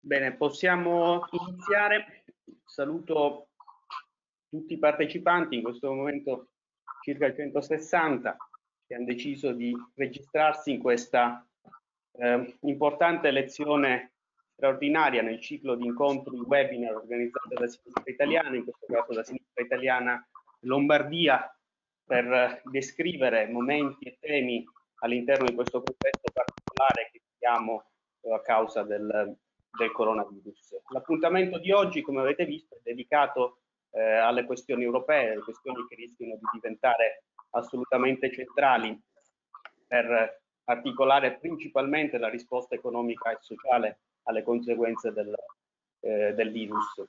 Bene, possiamo iniziare. Saluto tutti i partecipanti, in questo momento circa 160, che hanno deciso di registrarsi in questa importante lezione straordinaria nel ciclo di incontri webinar organizzati da Sinistra Italiana, in questo caso da Sinistra Italiana Lombardia, per descrivere momenti e temi all'interno di questo contesto particolare che viviamo a causa del coronavirus. L'appuntamento di oggi, come avete visto, è dedicato alle questioni europee, alle questioni che rischiano di diventare assolutamente centrali per articolare principalmente la risposta economica e sociale alle conseguenze del virus.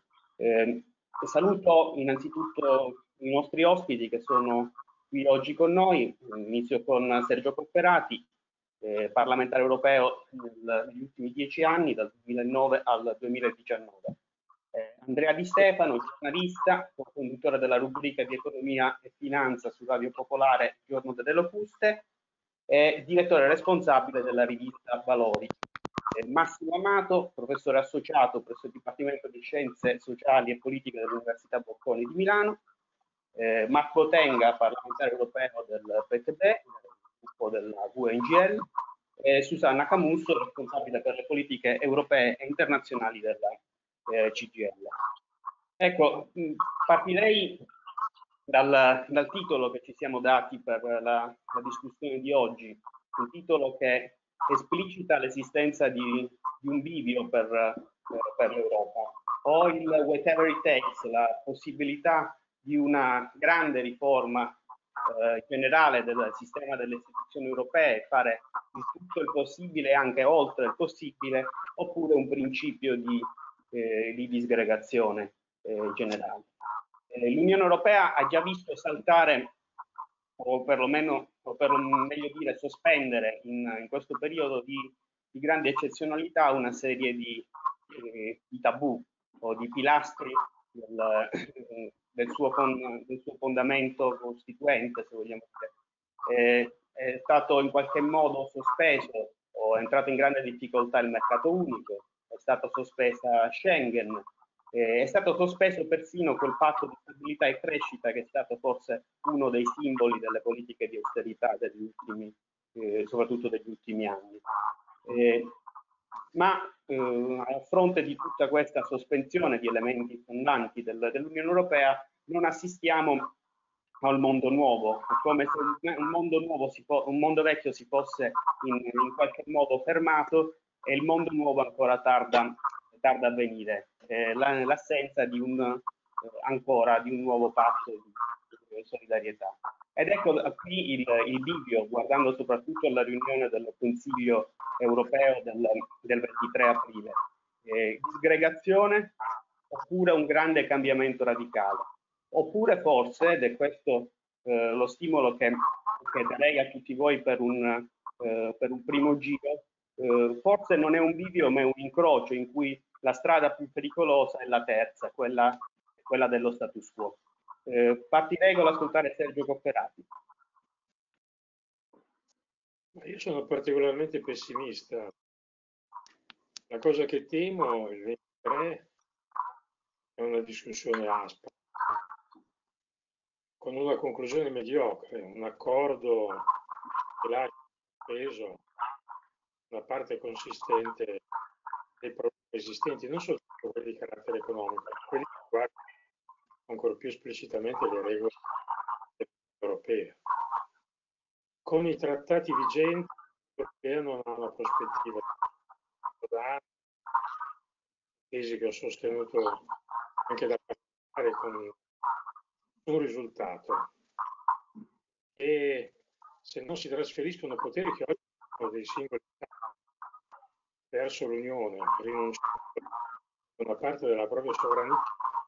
Saluto innanzitutto i nostri ospiti che sono qui oggi con noi. Inizio con Sergio Cofferati, parlamentare europeo negli ultimi 10 anni, dal 2009 al 2019. Andrea Di Stefano, giornalista, co-conduttore della rubrica di economia e finanza su Radio Popolare Giorno delle Locuste e direttore responsabile della rivista Valori. Massimo Amato, professore associato presso il Dipartimento di Scienze Sociali e Politiche dell'Università Bocconi di Milano. Marco Tenga, parlamentare europeo del PTB, gruppo della VNGL, e Susanna Camusso, responsabile per le politiche europee e internazionali della CGL. Ecco, partirei dal titolo che ci siamo dati per la discussione di oggi, un titolo che esplicita l'esistenza di un bivio per l'Europa, o il whatever it takes, la possibilità di una grande riforma generale del sistema delle istituzioni europee, fare il tutto il possibile, anche oltre il possibile, oppure un principio di disgregazione generale. L'Unione Europea ha già visto saltare, o perlomeno, o per meglio dire, sospendere in questo periodo di grande eccezionalità una serie di tabù o di pilastri del suo fondamento costituente, se vogliamo dire. È stato in qualche modo sospeso o è entrato in grande difficoltà il mercato unico, è stata sospesa Schengen, è stato sospeso persino quel patto di stabilità e crescita che è stato forse uno dei simboli delle politiche di austerità degli ultimi, soprattutto degli ultimi anni. A fronte di tutta questa sospensione di elementi fondanti dell'Unione Europea non assistiamo al mondo nuovo, è come se un mondo vecchio si fosse in qualche modo fermato e il mondo nuovo ancora tarda a venire, l'assenza di ancora di un nuovo patto di solidarietà. Ed ecco qui il bivio, guardando soprattutto alla riunione del Consiglio europeo del 23 aprile. Disgregazione oppure un grande cambiamento radicale. Oppure forse, ed è questo lo stimolo che darei a tutti voi per un primo giro, forse non è un bivio ma è un incrocio in cui la strada più pericolosa è la terza, quella dello status quo. Partirei con l'ascoltare Sergio Cofferati. Io sono particolarmente pessimista. La cosa che temo il 23 è una discussione aspra, con una conclusione mediocre, un accordo che lascia peso una parte consistente dei problemi esistenti, non soltanto quelli di carattere economico, ma quelli che riguardano ancora più esplicitamente le regole europee. Con i trattati vigenti, l'Unione Europea non ha una prospettiva da anni, tesi che ho sostenuto anche da parlare con un risultato. E se non si trasferiscono poteri che oggi sono dei singoli stati verso l'Unione, rinunciando a una parte della propria sovranità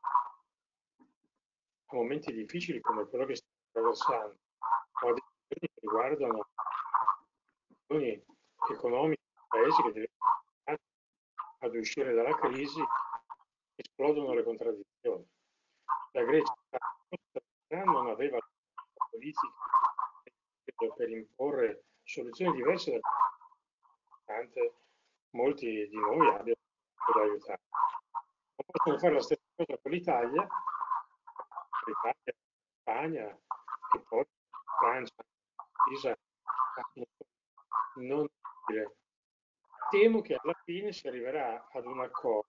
a momenti difficili come quello che stiamo attraversando, o a decisioni che riguardano questioni economiche di paesi che devono ad uscire dalla crisi, esplodono le contraddizioni. La Grecia non aveva la politica per imporre soluzioni diverse, nonostante molti di noi abbiano da aiutare. Non possono fare la stessa cosa con l'Italia, la Spagna e poi Francia, Israele. Non dire. Temo che alla fine si arriverà ad un accordo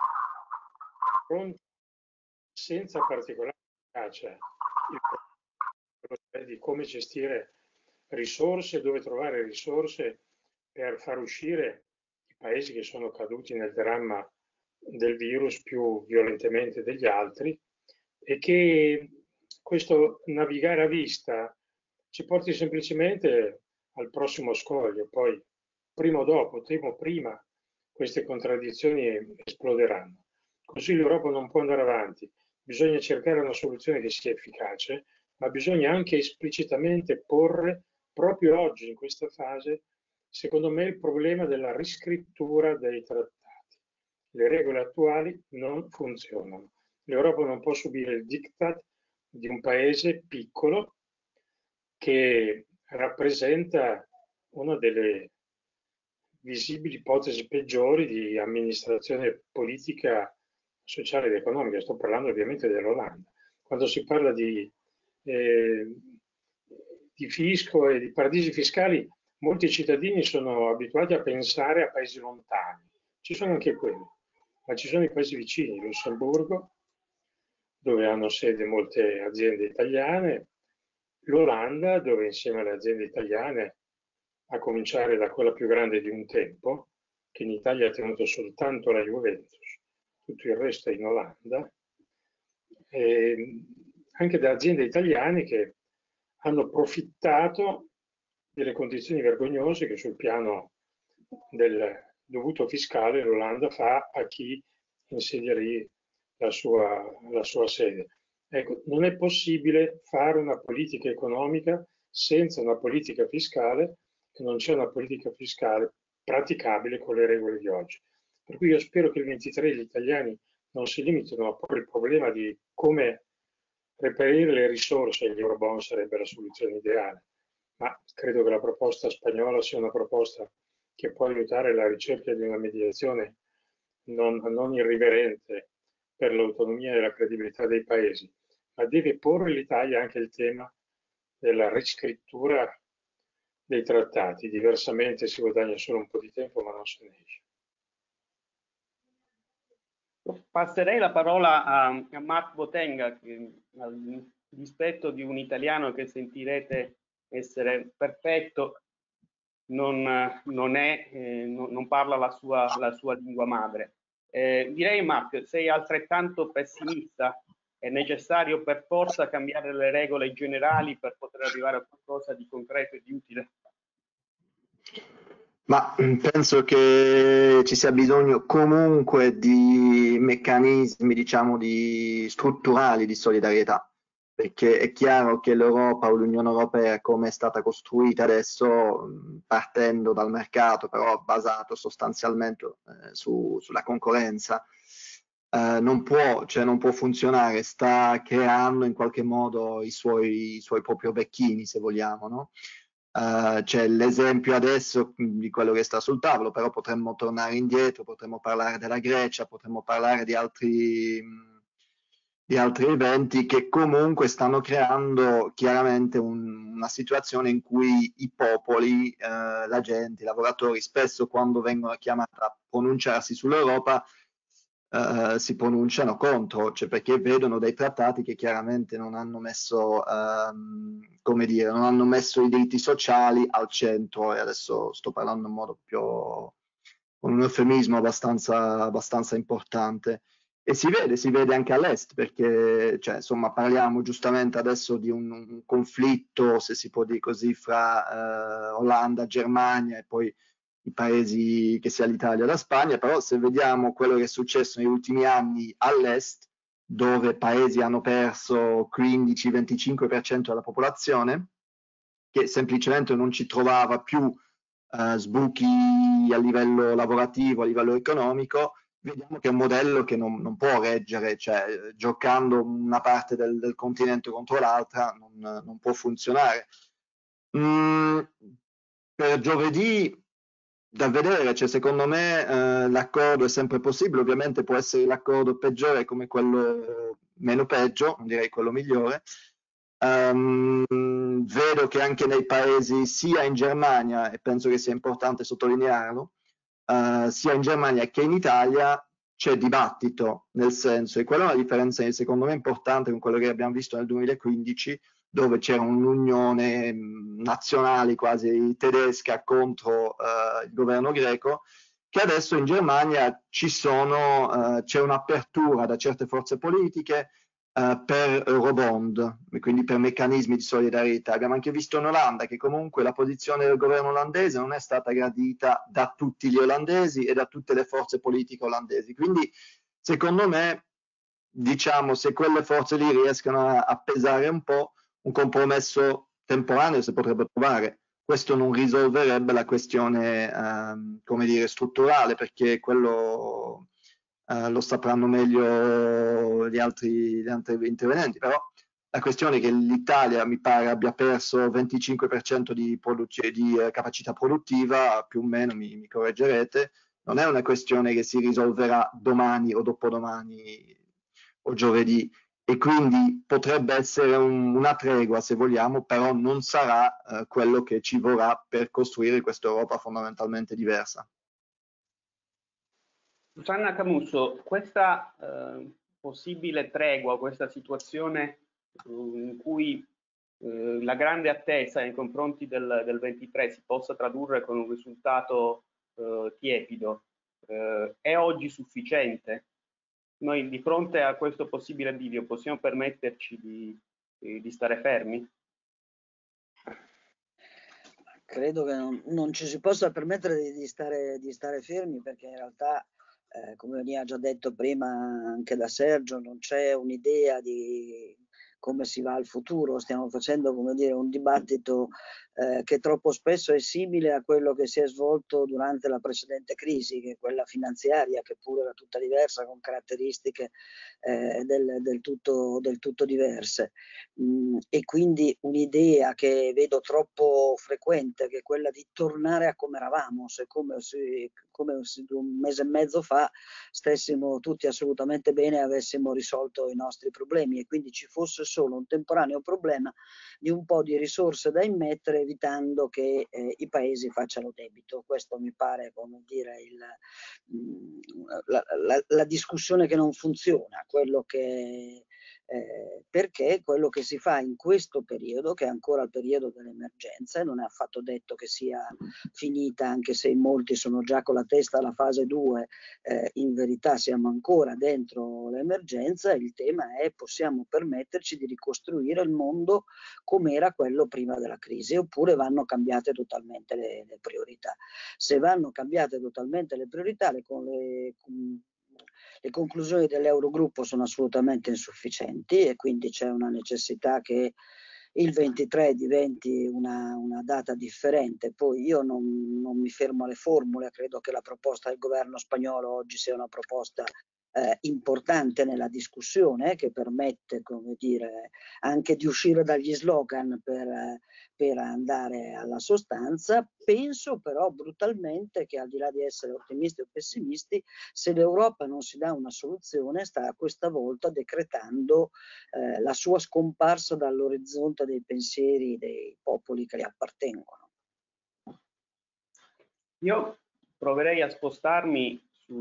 senza particolare efficacia il problema di come gestire risorse, dove trovare risorse per far uscire i paesi che sono caduti nel dramma del virus più violentemente degli altri, e che questo navigare a vista ci porti semplicemente al prossimo scoglio. Poi prima o dopo, temo prima, queste contraddizioni esploderanno. Così l'Europa non può andare avanti. Bisogna cercare una soluzione che sia efficace, ma bisogna anche esplicitamente porre, proprio oggi in questa fase, secondo me, il problema della riscrittura dei trattati. Le regole attuali non funzionano. L'Europa non può subire il diktat di un paese piccolo che rappresenta una delle visibili ipotesi peggiori di amministrazione politica, sociale ed economica. Sto parlando ovviamente dell'Olanda. Quando si parla di fisco e di paradisi fiscali, molti cittadini sono abituati a pensare a paesi lontani. Ci sono anche quelli, ma ci sono i paesi vicini, Lussemburgo, dove hanno sede molte aziende italiane, l'Olanda, dove insieme alle aziende italiane, a cominciare da quella più grande di un tempo, che in Italia ha tenuto soltanto la Juventus, tutto il resto è in Olanda, e anche da aziende italiane che hanno approfittato delle condizioni vergognose che sul piano del dovuto fiscale l'Olanda fa a chi insedia lì la sua sede. Ecco, non è possibile fare una politica economica senza una politica fiscale, che non c'è una politica fiscale praticabile con le regole di oggi. Per cui io spero che il 23 gli italiani non si limitino a porre il problema di come reperire le risorse, gli eurobond sarebbe la soluzione ideale, ma credo che la proposta spagnola sia una proposta che può aiutare la ricerca di una mediazione non irriverente per l'autonomia e la credibilità dei paesi, ma deve porre l'Italia anche il tema della riscrittura dei trattati. Diversamente si guadagna solo un po' di tempo, ma non se ne esce. Passerei la parola a Mark Botenga, che al rispetto di un italiano che sentirete essere perfetto, non parla la sua lingua madre. Direi, Mark, sei altrettanto pessimista? È necessario per forza cambiare le regole generali per poter arrivare a qualcosa di concreto e di utile? Ma penso che ci sia bisogno comunque di meccanismi, diciamo, strutturali di solidarietà, perché è chiaro che l'Europa o l'Unione Europea, come è stata costruita adesso, partendo dal mercato, però basato sostanzialmente sulla concorrenza, non può funzionare, sta creando in qualche modo i suoi propri orecchini, se vogliamo, no? C'è l'esempio adesso di quello che sta sul tavolo, però potremmo tornare indietro, potremmo parlare della Grecia, potremmo parlare di altri eventi che comunque stanno creando chiaramente una situazione in cui i popoli, la gente, i lavoratori, spesso quando vengono chiamati a pronunciarsi sull'Europa, si pronunciano contro, cioè perché vedono dei trattati che chiaramente non hanno messo, come dire, non hanno messo i diritti sociali al centro, e adesso sto parlando in modo più, con un eufemismo abbastanza importante. E si vede anche all'est, perché cioè, insomma, parliamo giustamente adesso di un conflitto, se si può dire così, fra Olanda, Germania e poi i paesi, che sia l'Italia e la Spagna, però se vediamo quello che è successo negli ultimi anni all'est, dove paesi hanno perso 15-25% della popolazione, che semplicemente non ci trovava più sbuchi a livello lavorativo, a livello economico, vediamo che è un modello che non può reggere, cioè giocando una parte del continente contro l'altra non può funzionare. Per giovedì da vedere, cioè, secondo me l'accordo è sempre possibile, ovviamente può essere l'accordo peggiore come quello meno peggio, direi quello migliore. Vedo che anche nei paesi, sia in Germania, e penso che sia importante sottolinearlo, sia in Germania che in Italia c'è dibattito, nel senso, e quella è una differenza secondo me importante con quello che abbiamo visto nel 2015, dove c'era un'unione nazionale quasi tedesca contro il governo greco, che adesso in Germania c'è un'apertura da certe forze politiche per Eurobond, quindi per meccanismi di solidarietà. Abbiamo anche visto in Olanda che comunque la posizione del governo olandese non è stata gradita da tutti gli olandesi e da tutte le forze politiche olandesi. Quindi secondo me, diciamo, se quelle forze lì riescono a pesare un po', un compromesso temporaneo si potrebbe trovare. Questo non risolverebbe la questione, come dire, strutturale, perché quello lo sapranno meglio gli altri intervenenti, però la questione è che l'Italia mi pare abbia perso 25% di capacità produttiva, più o meno, mi correggerete, non è una questione che si risolverà domani o dopodomani o giovedì, e quindi potrebbe essere una tregua se vogliamo, però non sarà quello che ci vorrà per costruire questa Europa fondamentalmente diversa. Susanna Camusso, questa possibile tregua, questa situazione in cui la grande attesa nei confronti del 23 si possa tradurre con un risultato tiepido, è oggi sufficiente? Noi di fronte a questo possibile bivio possiamo permetterci di stare fermi? Credo che non ci si possa permettere di stare fermi, perché in realtà, come veniva già detto prima anche da Sergio, non c'è un'idea di come si va al futuro. Stiamo facendo, come dire, un dibattito che troppo spesso è simile a quello che si è svolto durante la precedente crisi, che è quella finanziaria, che pure era tutta diversa, con caratteristiche del tutto diverse. E quindi un'idea che vedo troppo frequente, che è quella di tornare a come eravamo, come se un mese e mezzo fa stessimo tutti assolutamente bene e avessimo risolto i nostri problemi, e quindi ci fosse solo un temporaneo problema di un po' di risorse da immettere, evitando che i paesi facciano debito. Questo mi pare, come dire, la discussione che non funziona, perché quello che si fa in questo periodo, che è ancora il periodo dell'emergenza, e non è affatto detto che sia finita, anche se in molti sono già con la testa alla fase 2, in verità siamo ancora dentro l'emergenza. Il tema è: possiamo permetterci di ricostruire il mondo come era quello prima della crisi, oppure vanno cambiate totalmente le priorità? Se vanno cambiate totalmente le priorità, le conclusioni dell'Eurogruppo sono assolutamente insufficienti, e quindi c'è una necessità che il 23 diventi una data differente. Poi io non mi fermo alle formule, credo che la proposta del governo spagnolo oggi sia una proposta importante nella discussione, che permette, come dire, anche di uscire dagli slogan per andare alla sostanza. Penso però brutalmente che, al di là di essere ottimisti o pessimisti, se l'Europa non si dà una soluzione, sta questa volta decretando la sua scomparsa dall'orizzonte dei pensieri dei popoli che le appartengono. Io proverei a spostarmi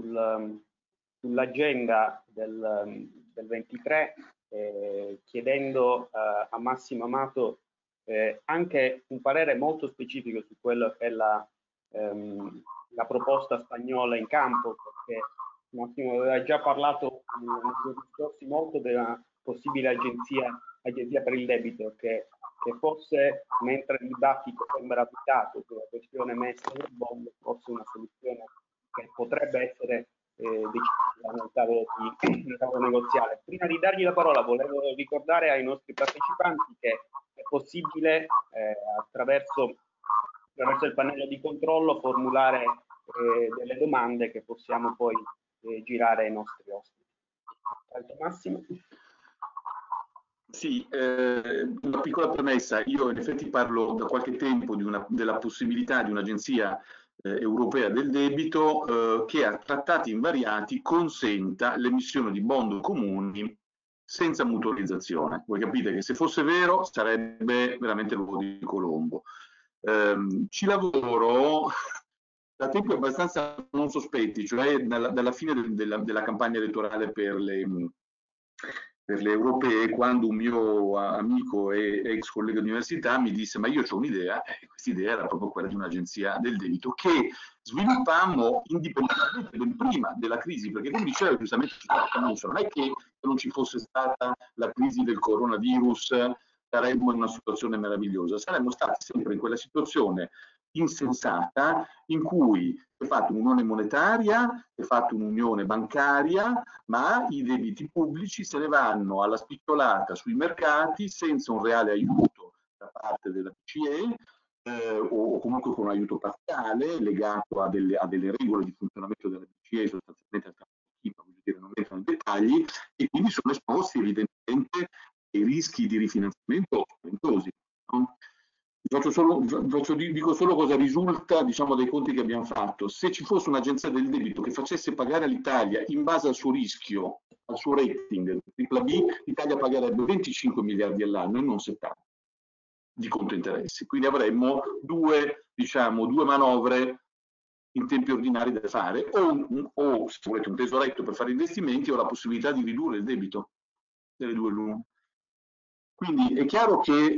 sull'agenda del 23, chiedendo a Massimo Amato anche un parere molto specifico su quello che è la proposta spagnola in campo, perché Massimo aveva già parlato nei giorni scorsi molto della possibile agenzia per il debito, che fosse, mentre il dibattito sembra avvitato sulla questione messa del bond, fosse una soluzione che potrebbe essere decisa nel tavolo negoziale. Prima di dargli la parola, volevo ricordare ai nostri partecipanti che è possibile attraverso il pannello di controllo formulare delle domande che possiamo poi girare ai nostri ospiti. Massimo? Sì, una piccola premessa. Io in effetti parlo da qualche tempo della possibilità di un'agenzia europea del debito che a trattati invariati consenta l'emissione di bond comuni senza mutualizzazione. Voi capite che se fosse vero sarebbe veramente l'uovo di Colombo. Ci lavoro da tempi abbastanza non sospetti, cioè dalla fine della campagna elettorale per le europee, quando un mio amico e ex collega di università mi disse: ma io ho un'idea, e questa idea era proprio quella di un'agenzia del debito che sviluppammo indipendentemente ben prima della crisi, perché come diceva giustamente non è che non ci fosse stata la crisi del coronavirus saremmo in una situazione meravigliosa, saremmo stati sempre in quella situazione insensata in cui è fatta un'unione monetaria, è fatta un'unione bancaria, ma i debiti pubblici se ne vanno alla spicciolata sui mercati senza un reale aiuto da parte della BCE o comunque con un aiuto parziale legato a delle regole di funzionamento della BCE, sostanzialmente al campo di Chipa, voglio dire, non entro nei dettagli, e quindi sono esposti evidentemente ai rischi di rifinanziamento spaventosi. No? Dico solo cosa risulta, diciamo, dai conti che abbiamo fatto. Se ci fosse un'agenzia del debito che facesse pagare all'Italia in base al suo rischio, al suo rating BBB, l'Italia pagherebbe 25 miliardi all'anno e non 70 di conto interessi. Quindi avremmo due manovre in tempi ordinari da fare, o se volete un tesoretto per fare investimenti, o la possibilità di ridurre il debito, delle due l'uno. Quindi è chiaro che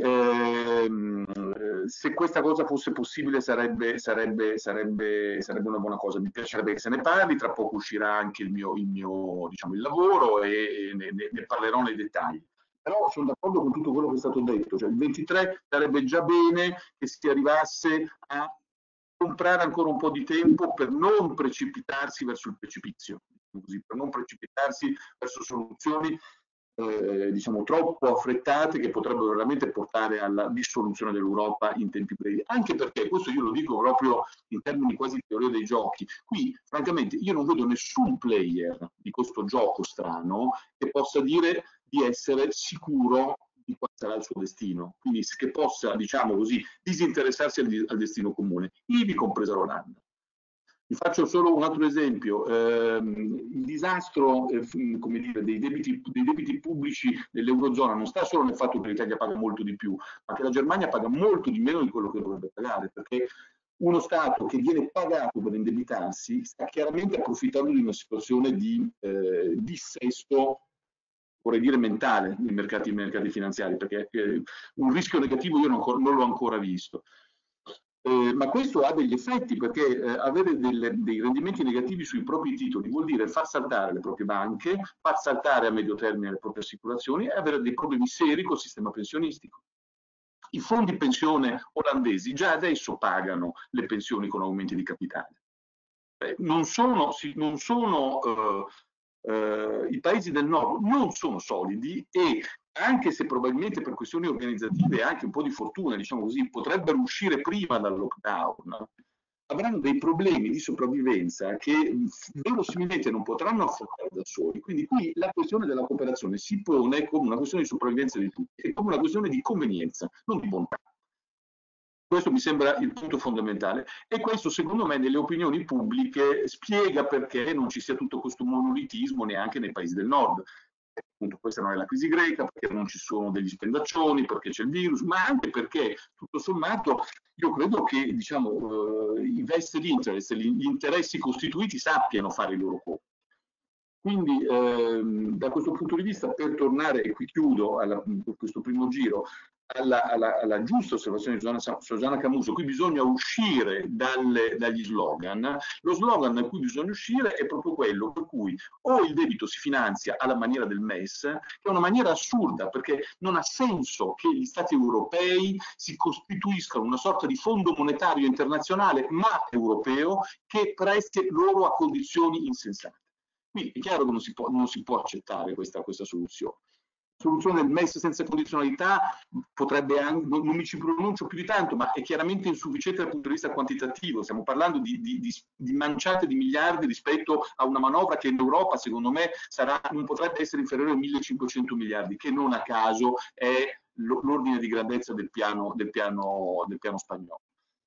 se questa cosa fosse possibile sarebbe una buona cosa. Mi piacerebbe che se ne parli, tra poco uscirà anche il lavoro e ne parlerò nei dettagli. Però sono d'accordo con tutto quello che è stato detto, cioè il 23 sarebbe già bene che si arrivasse a comprare ancora un po' di tempo per non precipitarsi verso il precipizio, così, per non precipitarsi verso soluzioni troppo affrettate che potrebbero veramente portare alla dissoluzione dell'Europa in tempi brevi, anche perché, questo io lo dico proprio in termini quasi di teoria dei giochi, qui francamente io non vedo nessun player di questo gioco strano che possa dire di essere sicuro di quale sarà il suo destino, quindi che possa, diciamo così, disinteressarsi al destino comune, ivi compresa l'Olanda. Vi faccio solo un altro esempio, il disastro come dire, dei debiti pubblici dell'Eurozona non sta solo nel fatto che l'Italia paga molto di più, ma che la Germania paga molto di meno di quello che dovrebbe pagare, perché uno Stato che viene pagato per indebitarsi sta chiaramente approfittando di una situazione di dissesto, vorrei dire mentale, nei mercati finanziari, perché un rischio negativo io non l'ho ancora visto. Ma questo ha degli effetti, perché avere dei rendimenti negativi sui propri titoli vuol dire far saltare le proprie banche, far saltare a medio termine le proprie assicurazioni e avere dei problemi seri col sistema pensionistico. I fondi pensione olandesi già adesso pagano le pensioni con aumenti di capitale. I paesi del nord non sono solidi e anche se probabilmente per questioni organizzative e anche un po' di fortuna, diciamo così, potrebbero uscire prima dal lockdown, avranno dei problemi di sopravvivenza che verosimilmente non potranno affrontare da soli. Quindi qui la questione della cooperazione si pone come una questione di sopravvivenza di tutti e come una questione di convenienza, non di bontà. Questo mi sembra il punto fondamentale e questo secondo me nelle opinioni pubbliche spiega perché non ci sia tutto questo monolitismo neanche nei paesi del nord. Appunto, questa non è la crisi greca, perché non ci sono degli spendaccioni, perché c'è il virus, ma anche perché tutto sommato io credo che i vested interest, gli interessi costituiti sappiano fare i loro conti. Quindi da questo punto di vista, per tornare, e qui chiudo questo primo giro, alla giusta osservazione di Susanna Camuso, qui bisogna uscire dagli slogan. Lo slogan da cui bisogna uscire è proprio quello per cui o il debito si finanzia alla maniera del MES, che è una maniera assurda, perché non ha senso che gli Stati europei si costituiscano una sorta di fondo monetario internazionale, ma europeo, che presti loro a condizioni insensate. Quindi è chiaro che non si può accettare questa soluzione. La soluzione del MES senza condizionalità potrebbe anche, non mi ci pronuncio più di tanto, ma è chiaramente insufficiente dal punto di vista quantitativo. Stiamo parlando di manciate di miliardi rispetto a una manovra che in Europa, secondo me, non potrebbe essere inferiore ai 1.500 miliardi, che non a caso è l'ordine di grandezza del piano spagnolo.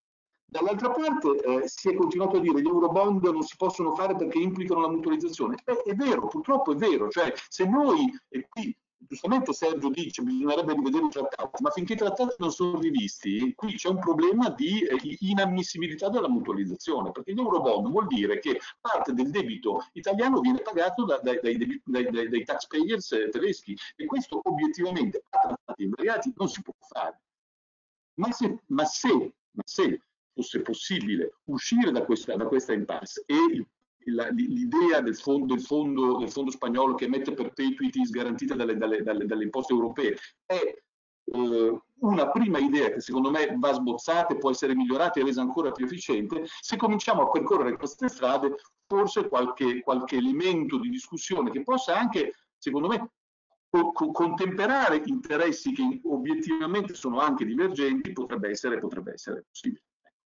Dall'altra parte si è continuato a dire che gli eurobond non si possono fare perché implicano la mutualizzazione. È vero, purtroppo è vero, cioè se noi, e qui giustamente Sergio dice bisognerebbe rivedere i trattati, ma finché i trattati non sono rivisti, qui c'è un problema di inammissibilità della mutualizzazione, perché gli eurobond vuol dire che parte del debito italiano viene pagato dai taxpayers tedeschi, e questo obiettivamente a trattati invariati non si può fare. Ma se fosse possibile uscire da questa impasse, e l'idea del fondo spagnolo che emette perpetuities garantite dalle imposte europee è una prima idea che secondo me va sbozzata e può essere migliorata e resa ancora più efficiente. Se cominciamo a percorrere queste strade, forse qualche elemento di discussione che possa anche, secondo me, contemperare interessi che obiettivamente sono anche divergenti potrebbe essere possibile.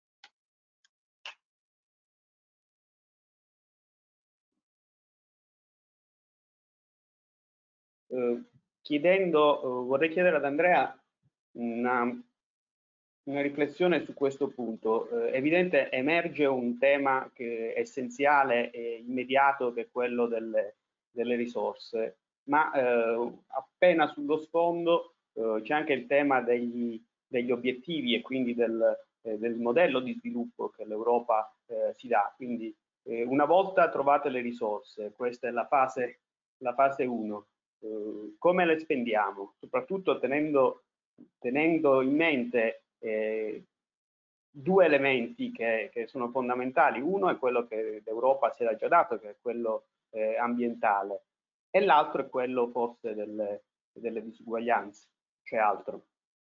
Vorrei chiedere ad Andrea una riflessione su questo punto. Evidente emerge un tema che è essenziale e immediato, che è quello delle risorse, ma appena sullo sfondo c'è anche il tema degli obiettivi e quindi del modello di sviluppo che l'Europa si dà. Quindi una volta trovate le risorse, questa è la fase 1, come le spendiamo? Soprattutto tenendo in mente due elementi che sono fondamentali. Uno è quello che l'Europa si era già dato, che è quello ambientale, e l'altro è quello forse delle disuguaglianze. C'è altro?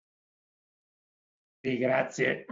Sì, grazie.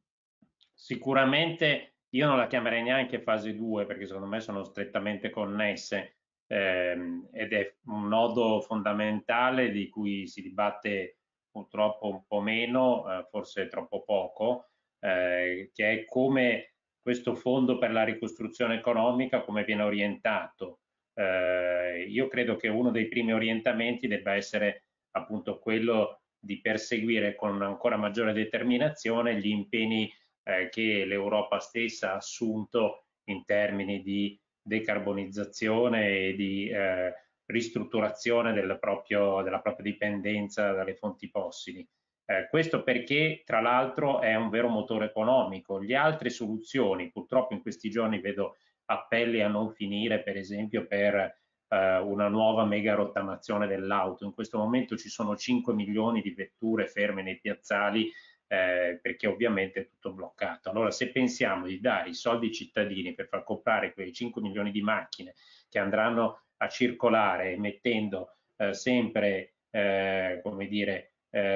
Sicuramente io non la chiamerei neanche fase 2, perché secondo me sono strettamente connesse, ed è un nodo fondamentale di cui si dibatte purtroppo un po' meno, forse troppo poco, che è come questo fondo per la ricostruzione economica, come viene orientato. Io credo che uno dei primi orientamenti debba essere appunto quello di perseguire con ancora maggiore determinazione gli impegni che l'Europa stessa ha assunto in termini di decarbonizzazione e di ristrutturazione della propria dipendenza dalle fonti fossili. Questo perché, tra l'altro, è un vero motore economico. Le altre soluzioni, purtroppo in questi giorni vedo appelli a non finire, per esempio, per una nuova mega rottamazione dell'auto. In questo momento ci sono 5 milioni di vetture ferme nei piazzali, perché ovviamente è tutto bloccato. Allora, se pensiamo di dare i soldi ai cittadini per far comprare quei 5 milioni di macchine che andranno a circolare emettendo sempre, come dire,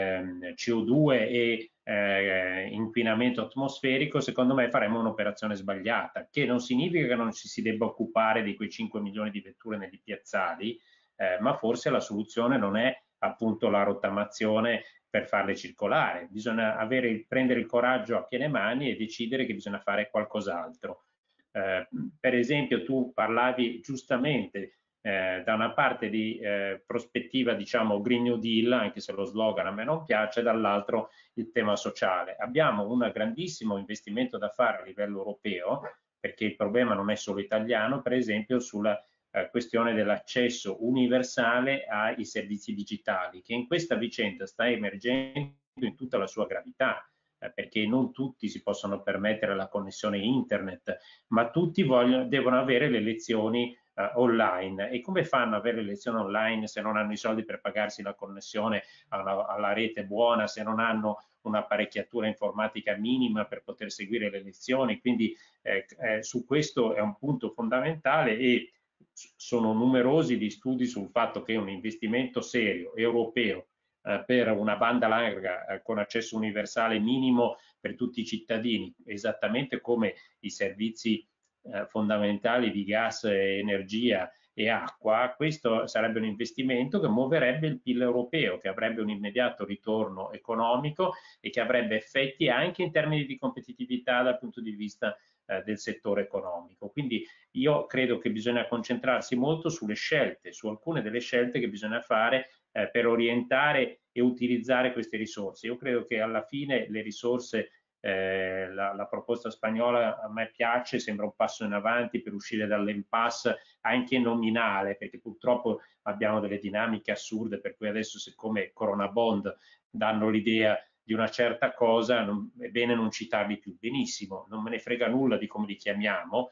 CO2 e inquinamento atmosferico, secondo me faremo un'operazione sbagliata, che non significa che non ci si debba occupare di quei 5 milioni di vetture negli piazzali, ma forse la soluzione non è appunto la rottamazione per farle circolare. Bisogna prendere il coraggio a piene mani e decidere che bisogna fare qualcos'altro. Per esempio, tu parlavi giustamente da una parte di prospettiva, diciamo, Green New Deal, anche se lo slogan a me non piace, dall'altro il tema sociale. Abbiamo un grandissimo investimento da fare a livello europeo, perché il problema non è solo italiano, per esempio sulla questione dell'accesso universale ai servizi digitali, che in questa vicenda sta emergendo in tutta la sua gravità, perché non tutti si possono permettere la connessione internet, ma tutti devono avere le lezioni online. E come fanno ad avere le lezioni online se non hanno i soldi per pagarsi la connessione alla rete buona, se non hanno un'apparecchiatura informatica minima per poter seguire le lezioni? Quindi su questo è un punto fondamentale, e sono numerosi gli studi sul fatto che un investimento serio europeo per una banda larga con accesso universale minimo per tutti i cittadini, esattamente come i servizi fondamentali di gas, energia e acqua, questo sarebbe un investimento che muoverebbe il PIL europeo, che avrebbe un immediato ritorno economico e che avrebbe effetti anche in termini di competitività dal punto di vista del settore economico. Quindi io credo che bisogna concentrarsi molto sulle scelte, su alcune delle scelte che bisogna fare per orientare e utilizzare queste risorse. Io credo che alla fine le risorse La proposta spagnola a me piace, sembra un passo in avanti per uscire dall'impasse anche nominale, perché purtroppo abbiamo delle dinamiche assurde, per cui adesso, siccome Corona Bond danno l'idea di una certa cosa, è bene non citarli più. Benissimo, non me ne frega nulla di come li chiamiamo.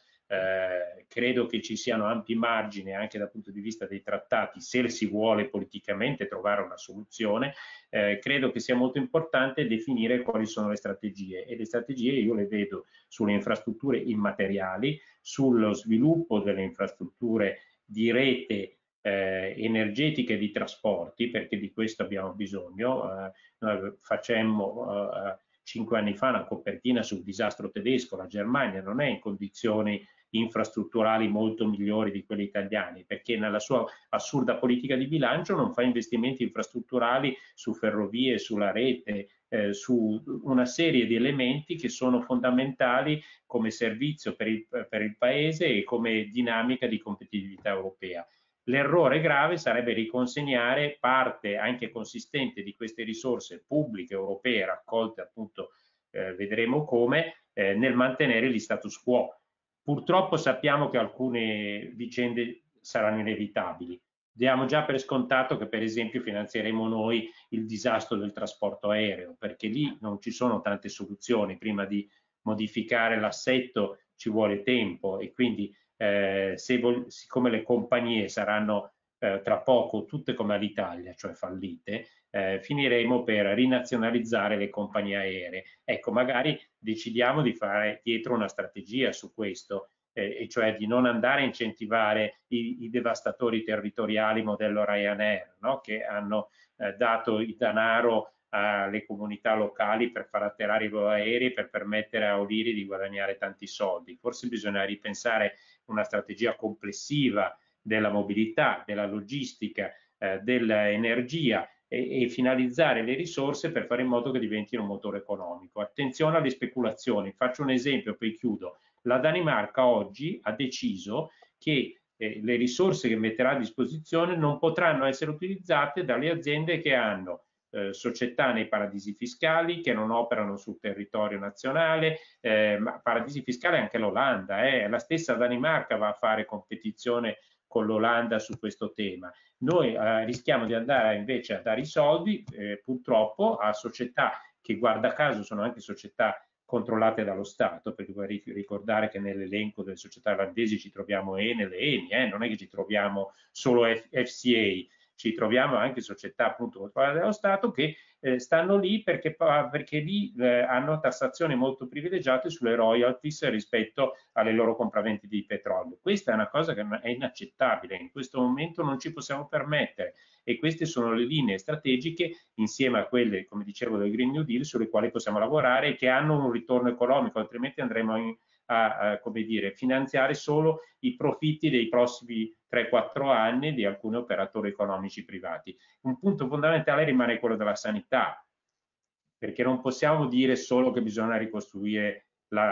Credo che ci siano ampi margini anche dal punto di vista dei trattati, se si vuole politicamente trovare una soluzione. Credo che sia molto importante definire quali sono le strategie, e le strategie io le vedo sulle infrastrutture immateriali, sullo sviluppo delle infrastrutture di rete energetiche e di trasporti, perché di questo abbiamo bisogno. Noi facemmo 5 anni fa una copertina sul disastro tedesco. La Germania non è in condizioni infrastrutturali molto migliori di quelli italiani, perché nella sua assurda politica di bilancio non fa investimenti infrastrutturali su ferrovie, sulla rete, su una serie di elementi che sono fondamentali come servizio per il paese e come dinamica di competitività europea. L'errore grave sarebbe riconsegnare parte anche consistente di queste risorse pubbliche europee raccolte, appunto, vedremo come, nel mantenere gli status quo. Purtroppo sappiamo che alcune vicende saranno inevitabili. Diamo già per scontato che, per esempio, finanzieremo noi il disastro del trasporto aereo, perché lì non ci sono tante soluzioni. Prima di modificare l'assetto ci vuole tempo, e quindi siccome le compagnie saranno tra poco tutte come all'Italia, cioè fallite, finiremo per rinazionalizzare le compagnie aeree. Ecco, magari decidiamo di fare dietro una strategia su questo, e cioè di non andare a incentivare i devastatori territoriali modello Ryanair, no? Che hanno dato il denaro alle comunità locali per far atterrare i voli aerei, per permettere a Oliri di guadagnare tanti soldi. Forse bisogna ripensare una strategia complessiva della mobilità, della logistica, dell'energia, e finalizzare le risorse per fare in modo che diventino un motore economico. Attenzione alle speculazioni. Faccio un esempio, poi chiudo. La Danimarca oggi ha deciso che le risorse che metterà a disposizione non potranno essere utilizzate dalle aziende che hanno società nei paradisi fiscali, che non operano sul territorio nazionale, ma paradisi fiscali anche l'Olanda, la stessa Danimarca va a fare competizione con l'Olanda su questo tema. Noi rischiamo di andare invece a dare i soldi, purtroppo, a società che, guarda caso, sono anche società controllate dallo Stato, perché vorrei ricordare che nell'elenco delle società olandesi ci troviamo Enel e Eni, non è che ci troviamo solo FCA, ci troviamo anche società appunto controllate dallo Stato che stanno lì perché lì hanno tassazioni molto privilegiate sulle royalties rispetto alle loro compravendite di petrolio. Questa è una cosa che è inaccettabile, in questo momento non ci possiamo permettere, e queste sono le linee strategiche, insieme a quelle, come dicevo, del Green New Deal, sulle quali possiamo lavorare e che hanno un ritorno economico, altrimenti andremo a come dire, finanziare solo i profitti dei prossimi 3-4 anni di alcuni operatori economici privati. Un punto fondamentale rimane quello della sanità, perché non possiamo dire solo che bisogna ricostruire,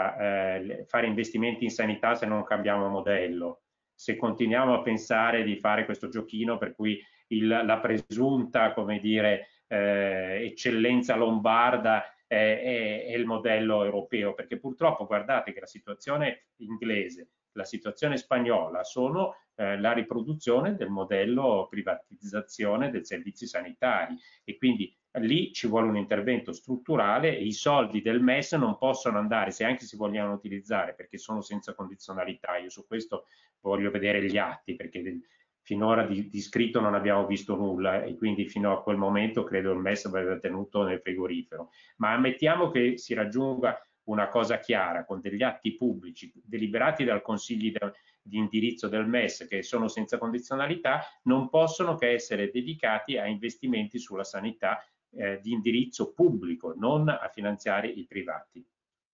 fare investimenti in sanità se non cambiamo modello. Se continuiamo a pensare di fare questo giochino per cui la presunta, come dire, eccellenza lombarda è il modello europeo, perché purtroppo guardate che la situazione inglese, la situazione spagnola sono la riproduzione del modello privatizzazione dei servizi sanitari, e quindi lì ci vuole un intervento strutturale, e i soldi del MES non possono andare, se anche si vogliono utilizzare, perché sono senza condizionalità. Io su questo voglio vedere gli atti, perché finora di scritto non abbiamo visto nulla, e quindi fino a quel momento credo il MES aveva tenuto nel frigorifero. Ma ammettiamo che si raggiunga una cosa chiara, con degli atti pubblici deliberati dal Consiglio di indirizzo del MES, che sono senza condizionalità, non possono che essere dedicati a investimenti sulla sanità di indirizzo pubblico, non a finanziare i privati.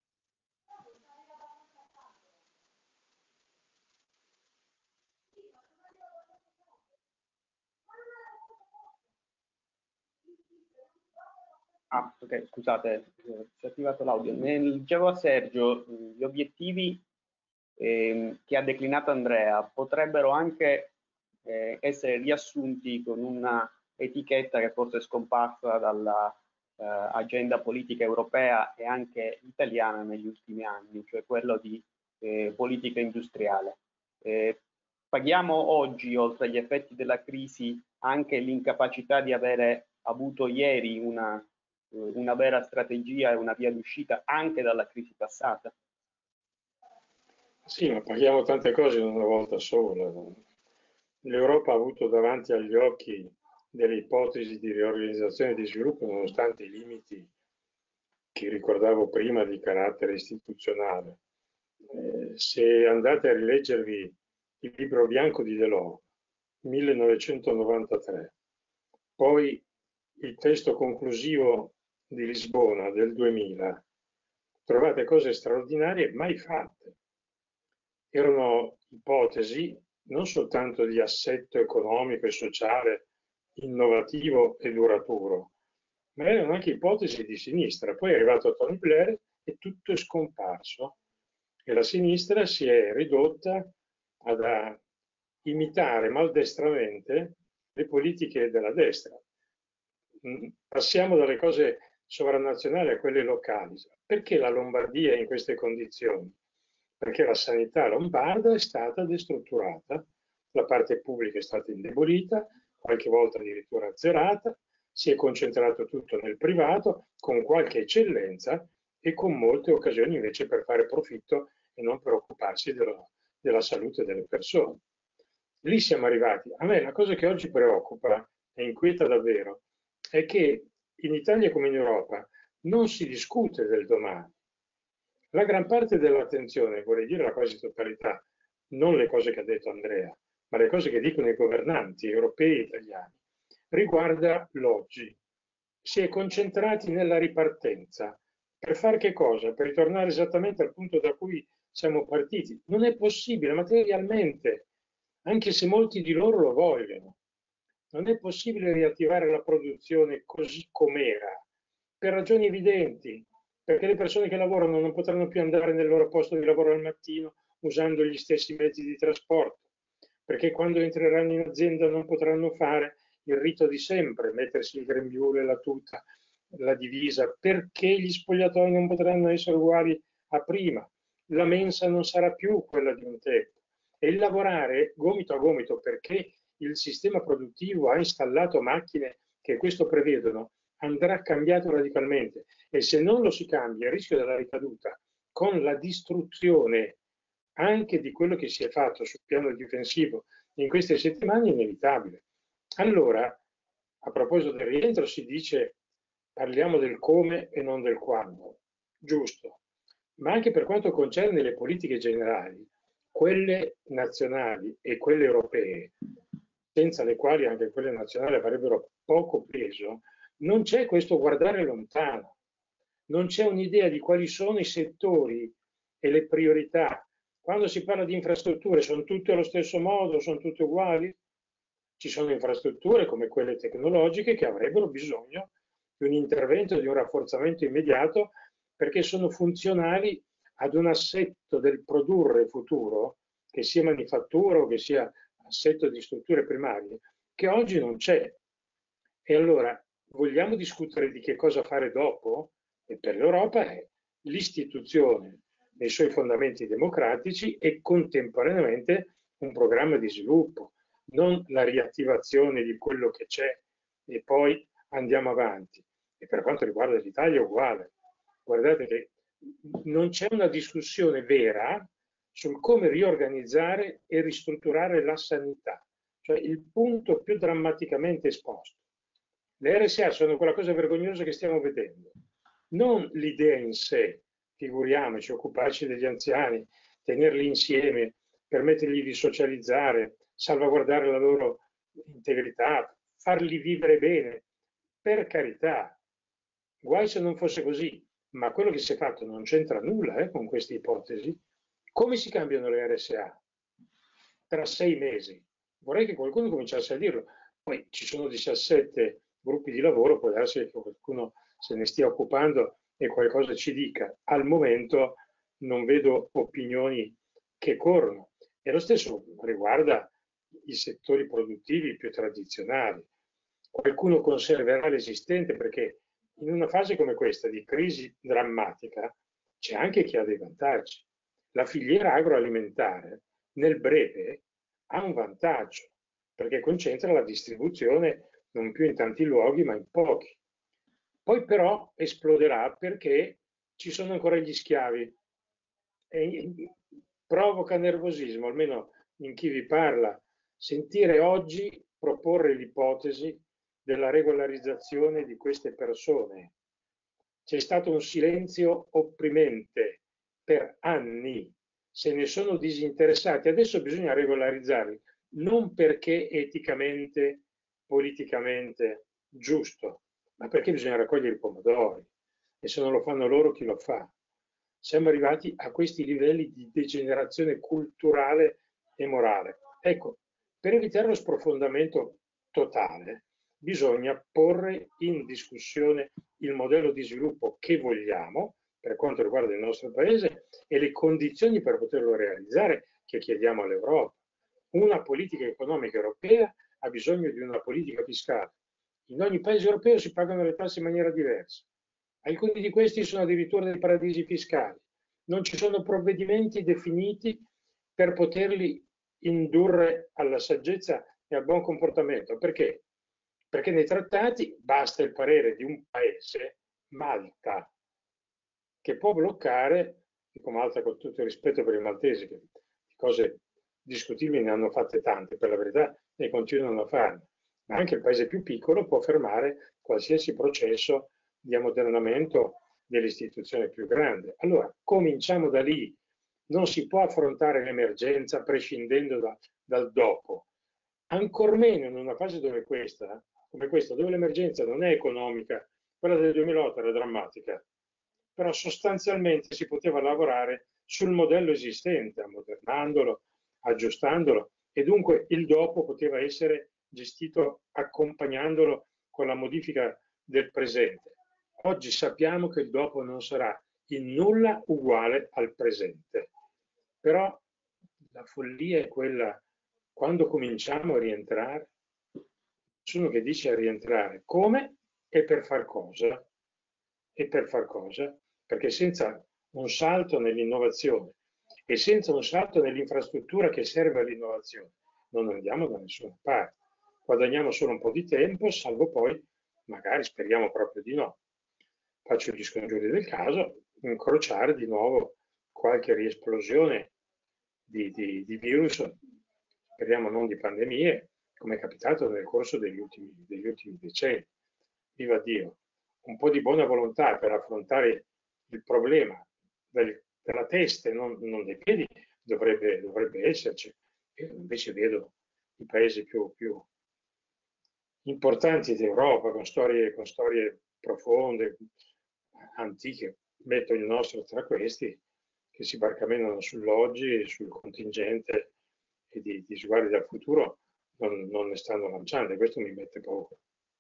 Ah, ok, scusate, si è attivato l'audio. Dicevo a Sergio, gli obiettivi che ha declinato Andrea potrebbero anche essere riassunti con una etichetta che forse è scomparsa agenda politica europea e anche italiana negli ultimi anni, cioè quello di politica industriale. Paghiamo oggi, oltre agli effetti della crisi, anche l'incapacità di avere avuto ieri una vera strategia e una via d'uscita anche dalla crisi passata. Sì, ma paghiamo tante cose in una volta sola. L'Europa ha avuto davanti agli occhi delle ipotesi di riorganizzazione e di sviluppo, nonostante i limiti che ricordavo prima di carattere istituzionale. Se andate a rileggervi il libro bianco di Delors, 1993, poi il testo conclusivo di Lisbona del 2000, trovate cose straordinarie mai fatte. Erano ipotesi non soltanto di assetto economico e sociale innovativo e duraturo, ma erano anche ipotesi di sinistra. Poi è arrivato Tony Blair e tutto è scomparso e la sinistra si è ridotta ad imitare maldestramente le politiche della destra. Passiamo dalle cose sovranazionali a quelle locali. Perché la Lombardia è in queste condizioni? Perché la sanità lombarda è stata destrutturata, la parte pubblica è stata indebolita, qualche volta addirittura azzerata, si è concentrato tutto nel privato, con qualche eccellenza e con molte occasioni invece per fare profitto e non per occuparsi della salute delle persone. Lì siamo arrivati. A me la cosa che oggi preoccupa e inquieta davvero è che in Italia come in Europa non si discute del domani. La gran parte dell'attenzione, vorrei dire la quasi totalità, non le cose che ha detto Andrea, ma le cose che dicono i governanti europei e italiani, riguarda l'oggi. Si è concentrati nella ripartenza. Per fare che cosa? Per ritornare esattamente al punto da cui siamo partiti. Non è possibile materialmente, anche se molti di loro lo vogliono. Non è possibile riattivare la produzione così com'era, per ragioni evidenti, perché le persone che lavorano non potranno più andare nel loro posto di lavoro al mattino usando gli stessi mezzi di trasporto, perché quando entreranno in azienda non potranno fare il rito di sempre, mettersi il grembiule, la tuta, la divisa, perché gli spogliatoi non potranno essere uguali a prima, la mensa non sarà più quella di un tempo. E il lavorare gomito a gomito, perché il sistema produttivo ha installato macchine che questo prevedono, andrà cambiato radicalmente e se non lo si cambia il rischio della ricaduta con la distruzione anche di quello che si è fatto sul piano difensivo in queste settimane è inevitabile. Allora, a proposito del rientro si dice parliamo del come e non del quando, giusto, ma anche per quanto concerne le politiche generali, quelle nazionali e quelle europee, senza le quali anche quelle nazionali avrebbero poco peso, non c'è questo guardare lontano, non c'è un'idea di quali sono i settori e le priorità. Quando si parla di infrastrutture, sono tutte allo stesso modo, sono tutte uguali? Ci sono infrastrutture come quelle tecnologiche che avrebbero bisogno di un intervento, di un rafforzamento immediato, perché sono funzionali ad un assetto del produrre futuro, che sia manifattura o che sia assetto di strutture primarie, che oggi non c'è. E allora vogliamo discutere di che cosa fare dopo? E per l'Europa è l'istituzione dei suoi fondamenti democratici e contemporaneamente un programma di sviluppo, non la riattivazione di quello che c'è e poi andiamo avanti. E per quanto riguarda l'Italia è uguale. Guardate che non c'è una discussione vera sul come riorganizzare e ristrutturare la sanità, cioè il punto più drammaticamente esposto. Le RSA sono quella cosa vergognosa che stiamo vedendo, non l'idea in sé, figuriamoci, occuparci degli anziani, tenerli insieme, permettergli di socializzare, salvaguardare la loro integrità, farli vivere bene, per carità, guai se non fosse così, ma quello che si è fatto non c'entra nulla con queste ipotesi. Come si cambiano le RSA? Tra 6 mesi. Vorrei che qualcuno cominciasse a dirlo. Poi ci sono 17 gruppi di lavoro, può darsi che qualcuno se ne stia occupando e qualcosa ci dica. Al momento non vedo opinioni che corrono. E lo stesso riguarda i settori produttivi più tradizionali. Qualcuno conserverà l'esistente perché in una fase come questa di crisi drammatica c'è anche chi ha dei vantaggi. La filiera agroalimentare nel breve ha un vantaggio perché concentra la distribuzione non più in tanti luoghi ma in pochi. Poi però esploderà perché ci sono ancora gli schiavi e provoca nervosismo, almeno in chi vi parla, sentire oggi proporre l'ipotesi della regolarizzazione di queste persone. C'è stato un silenzio opprimente per anni, se ne sono disinteressati, adesso bisogna regolarizzarli, non perché eticamente, politicamente giusto, ma perché bisogna raccogliere i pomodori e se non lo fanno loro chi lo fa? Siamo arrivati a questi livelli di degenerazione culturale e morale. Ecco, per evitare lo sprofondamento totale bisogna porre in discussione il modello di sviluppo che vogliamo per quanto riguarda il nostro paese e le condizioni per poterlo realizzare che chiediamo all'Europa. Una politica economica europea ha bisogno di una politica fiscale. In ogni paese europeo si pagano le tasse in maniera diversa. Alcuni di questi sono addirittura dei paradisi fiscali. Non ci sono provvedimenti definiti per poterli indurre alla saggezza e al buon comportamento. Perché? Perché nei trattati basta il parere di un paese, Malta, che può bloccare, dico Malta con tutto il rispetto per i maltesi, che di cose discutibili ne hanno fatte tante, per la verità, e continuano a farne, ma anche il paese più piccolo può fermare qualsiasi processo di ammodernamento dell'istituzione più grande. Allora, cominciamo da lì. Non si può affrontare l'emergenza prescindendo dal dopo. Ancor meno in una fase come questa, dove l'emergenza non è economica, quella del 2008 era drammatica, però sostanzialmente si poteva lavorare sul modello esistente, ammodernandolo, aggiustandolo, e dunque il dopo poteva essere gestito accompagnandolo con la modifica del presente. Oggi sappiamo che il dopo non sarà in nulla uguale al presente, però la follia è quella, quando cominciamo a rientrare, nessuno che dice a rientrare come e per far cosa, e per far cosa, perché senza un salto nell'innovazione e senza un salto nell'infrastruttura che serve all'innovazione non andiamo da nessuna parte. Guadagniamo solo un po' di tempo, salvo poi, magari speriamo proprio di no, faccio gli scongiuri del caso, incrociare di nuovo qualche riesplosione di virus, speriamo non di pandemie, come è capitato nel corso degli ultimi decenni. Viva Dio! Un po' di buona volontà per affrontare il problema della testa e non dei piedi dovrebbe esserci. Io invece vedo i paesi più importanti d'Europa con storie profonde, antiche, metto il nostro tra questi, che si barcamenano sull'oggi, sul contingente e di sguardi al futuro non ne stanno lanciando, e questo mi mette paura.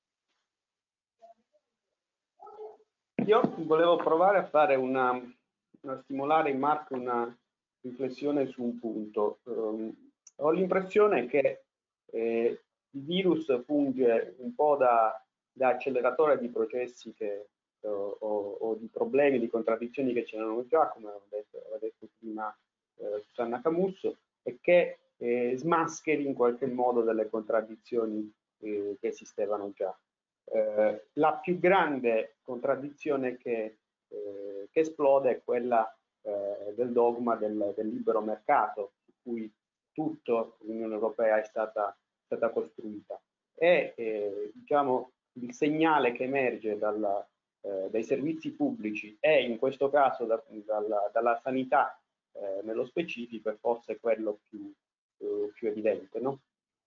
Io volevo provare a fare a stimolare in Marco una riflessione su un punto. Ho l'impressione che il virus funge un po' da acceleratore di processi o di problemi, di contraddizioni che c'erano già, come aveva detto prima Susanna Camusso, e che smascheri in qualche modo delle contraddizioni che esistevano già. La più grande contraddizione che esplode è quella del dogma del libero mercato, su cui tutta l'Unione Europea è stata costruita. E diciamo, il segnale che emerge dai servizi pubblici e in questo caso dalla sanità nello specifico è forse quello più evidente, no?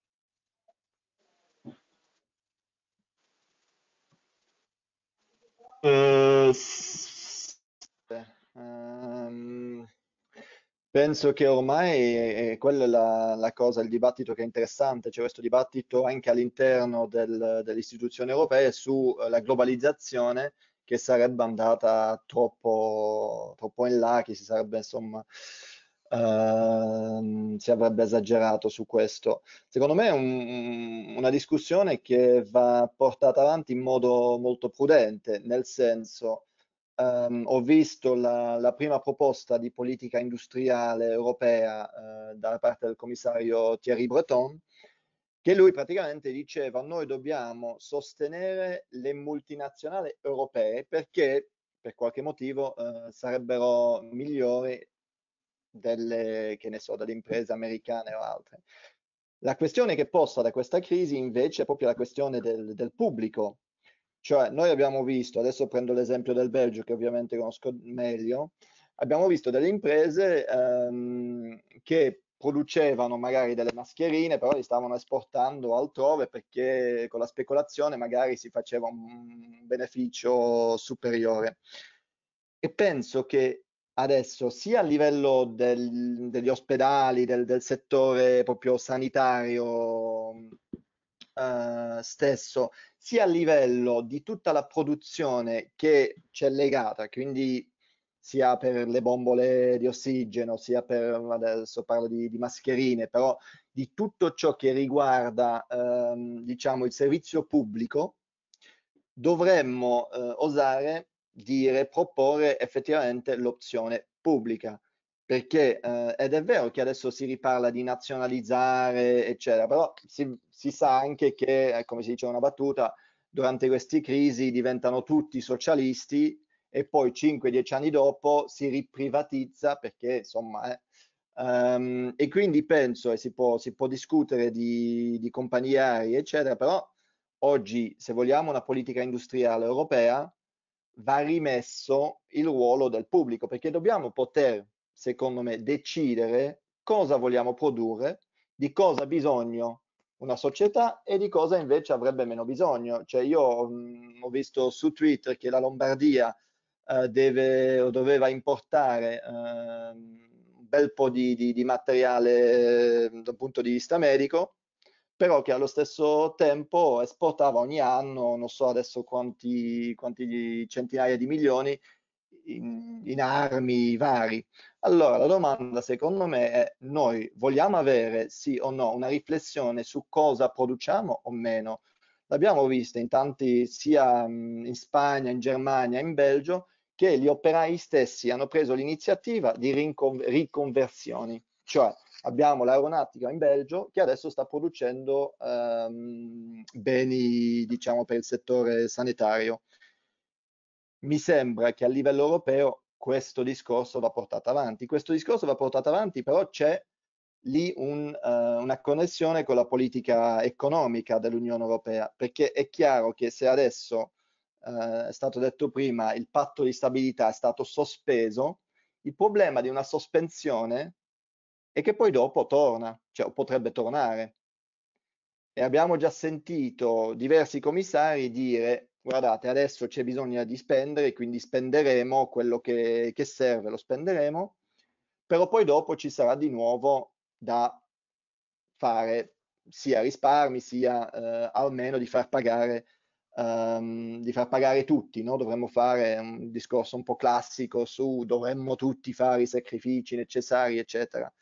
Penso che ormai quella è la cosa, il dibattito che è interessante, c'è questo dibattito anche all'interno delle istituzioni europee sulla globalizzazione che sarebbe andata troppo in là, che si sarebbe insomma si avrebbe esagerato su questo. Secondo me è una discussione che va portata avanti in modo molto prudente, nel senso, ho visto la prima proposta di politica industriale europea dalla parte del commissario Thierry Breton, che lui praticamente diceva: noi dobbiamo sostenere le multinazionali europee perché per qualche motivo sarebbero migliori delle, che ne so, delle imprese americane o altre. La questione che posta da questa crisi invece è proprio la questione del pubblico. Cioè, noi abbiamo visto, adesso prendo l'esempio del Belgio che ovviamente conosco meglio, abbiamo visto delle imprese che producevano magari delle mascherine, però li stavano esportando altrove perché con la speculazione magari si faceva un beneficio superiore. E penso che adesso sia a livello degli ospedali, del settore proprio sanitario stesso, sia a livello di tutta la produzione che c'è legata, quindi sia per le bombole di ossigeno, sia per, adesso parlo di mascherine, però di tutto ciò che riguarda diciamo il servizio pubblico, dovremmo osare dire, proporre effettivamente l'opzione pubblica, perché ed è vero che adesso si riparla di nazionalizzare, eccetera, però si sa anche che, come si dice una battuta, durante queste crisi diventano tutti socialisti e poi 5-10 anni dopo si riprivatizza perché insomma e quindi penso, e si può discutere di compagnie aeree, eccetera, però oggi, se vogliamo una politica industriale europea, va rimesso il ruolo del pubblico, perché dobbiamo poter, secondo me, decidere cosa vogliamo produrre, di cosa ha bisogno una società e di cosa invece avrebbe meno bisogno. Cioè io ho visto su Twitter che la Lombardia doveva importare un bel po' di materiale dal punto di vista medico, però che allo stesso tempo esportava ogni anno, non so adesso quanti centinaia di milioni in armi vari. Allora la domanda secondo me è: noi vogliamo avere sì o no una riflessione su cosa produciamo o meno? L'abbiamo vista in tanti, sia in Spagna, in Germania, in Belgio, che gli operai stessi hanno preso l'iniziativa di riconversioni, cioè abbiamo l'aeronautica in Belgio che adesso sta producendo beni, diciamo, per il settore sanitario. Mi sembra che a livello europeo questo discorso va portato avanti. Questo discorso va portato avanti, però c'è lì una connessione con la politica economica dell'Unione Europea, perché è chiaro che se adesso, è stato detto prima, il patto di stabilità è stato sospeso, il problema di una sospensione è che poi dopo torna, cioè potrebbe tornare. E abbiamo già sentito diversi commissari dire: guardate, adesso c'è bisogno di spendere, quindi spenderemo quello che serve, lo spenderemo, però poi dopo ci sarà di nuovo da fare sia risparmi, sia almeno di far pagare tutti, no? Dovremmo fare un discorso un po' classico su dovremmo tutti fare i sacrifici necessari, eccetera.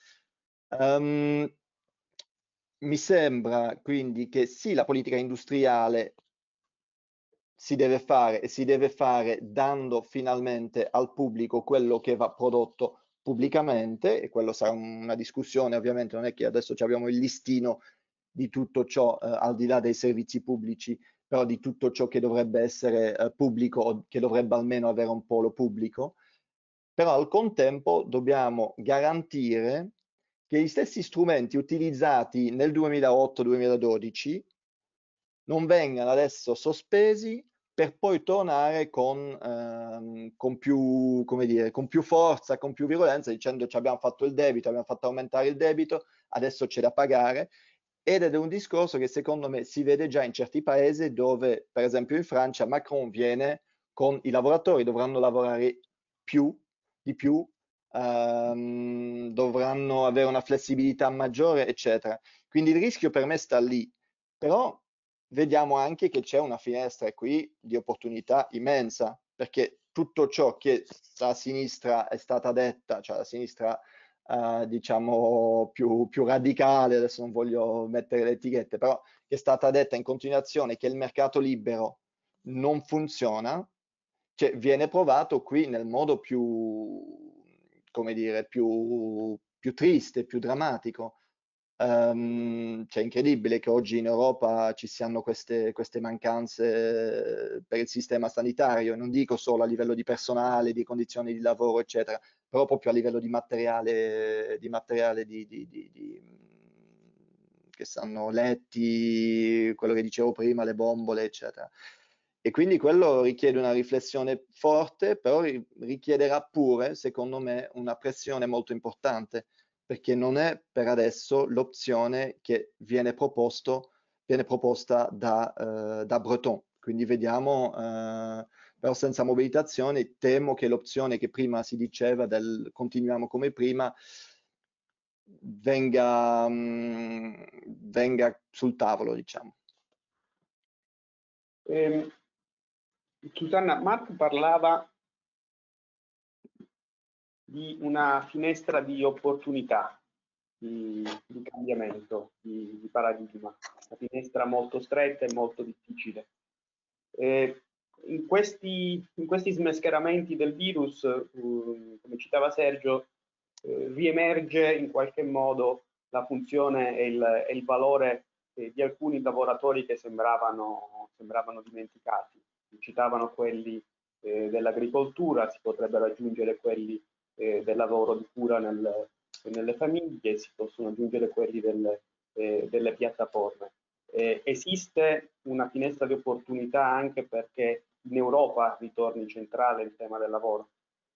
Mi sembra quindi che sì, la politica industriale si deve fare e si deve fare dando finalmente al pubblico quello che va prodotto pubblicamente, e quello sarà una discussione, ovviamente non è che adesso abbiamo il listino di tutto ciò al di là dei servizi pubblici, però di tutto ciò che dovrebbe essere pubblico o che dovrebbe almeno avere un polo pubblico, però al contempo dobbiamo garantire che gli stessi strumenti utilizzati nel 2008-2012 non vengano adesso sospesi per poi tornare con più, come dire, con più forza, con più virulenza, dicendo ci abbiamo fatto il debito, abbiamo fatto aumentare il debito, adesso c'è da pagare. Ed è un discorso che secondo me si vede già in certi paesi dove, per esempio in Francia, Macron viene con i lavoratori, dovranno lavorare di più, dovranno avere una flessibilità maggiore, eccetera. Quindi il rischio per me sta lì, però vediamo anche che c'è una finestra qui di opportunità immensa, perché tutto ciò che a sinistra è stata detta, cioè la sinistra diciamo più radicale, adesso non voglio mettere le etichette, però che è stata detta in continuazione che il mercato libero non funziona, cioè viene provato qui nel modo più, come dire, più triste, più drammatico. Cioè, è incredibile che oggi in Europa ci siano queste mancanze per il sistema sanitario, non dico solo a livello di personale, di condizioni di lavoro, eccetera, però proprio a livello di materiale, che sanno letti, quello che dicevo prima, le bombole, eccetera. E quindi quello richiede una riflessione forte, però richiederà pure, secondo me, una pressione molto importante, perché non è per adesso l'opzione che viene proposta da Breton. Quindi vediamo, però senza mobilitazioni, temo che l'opzione che prima si diceva del continuiamo come prima venga sul tavolo, diciamo. Susanna, Marco parlava di una finestra di opportunità, di cambiamento, di paradigma, una finestra molto stretta e molto difficile. In questi smascheramenti del virus, come citava Sergio, riemerge in qualche modo la funzione e il valore di alcuni lavoratori che sembravano dimenticati. Citavano quelli dell'agricoltura, si potrebbero aggiungere quelli del lavoro di cura nelle famiglie, si possono aggiungere quelli delle piattaforme. Esiste una finestra di opportunità anche perché in Europa ritorni centrale il tema del lavoro?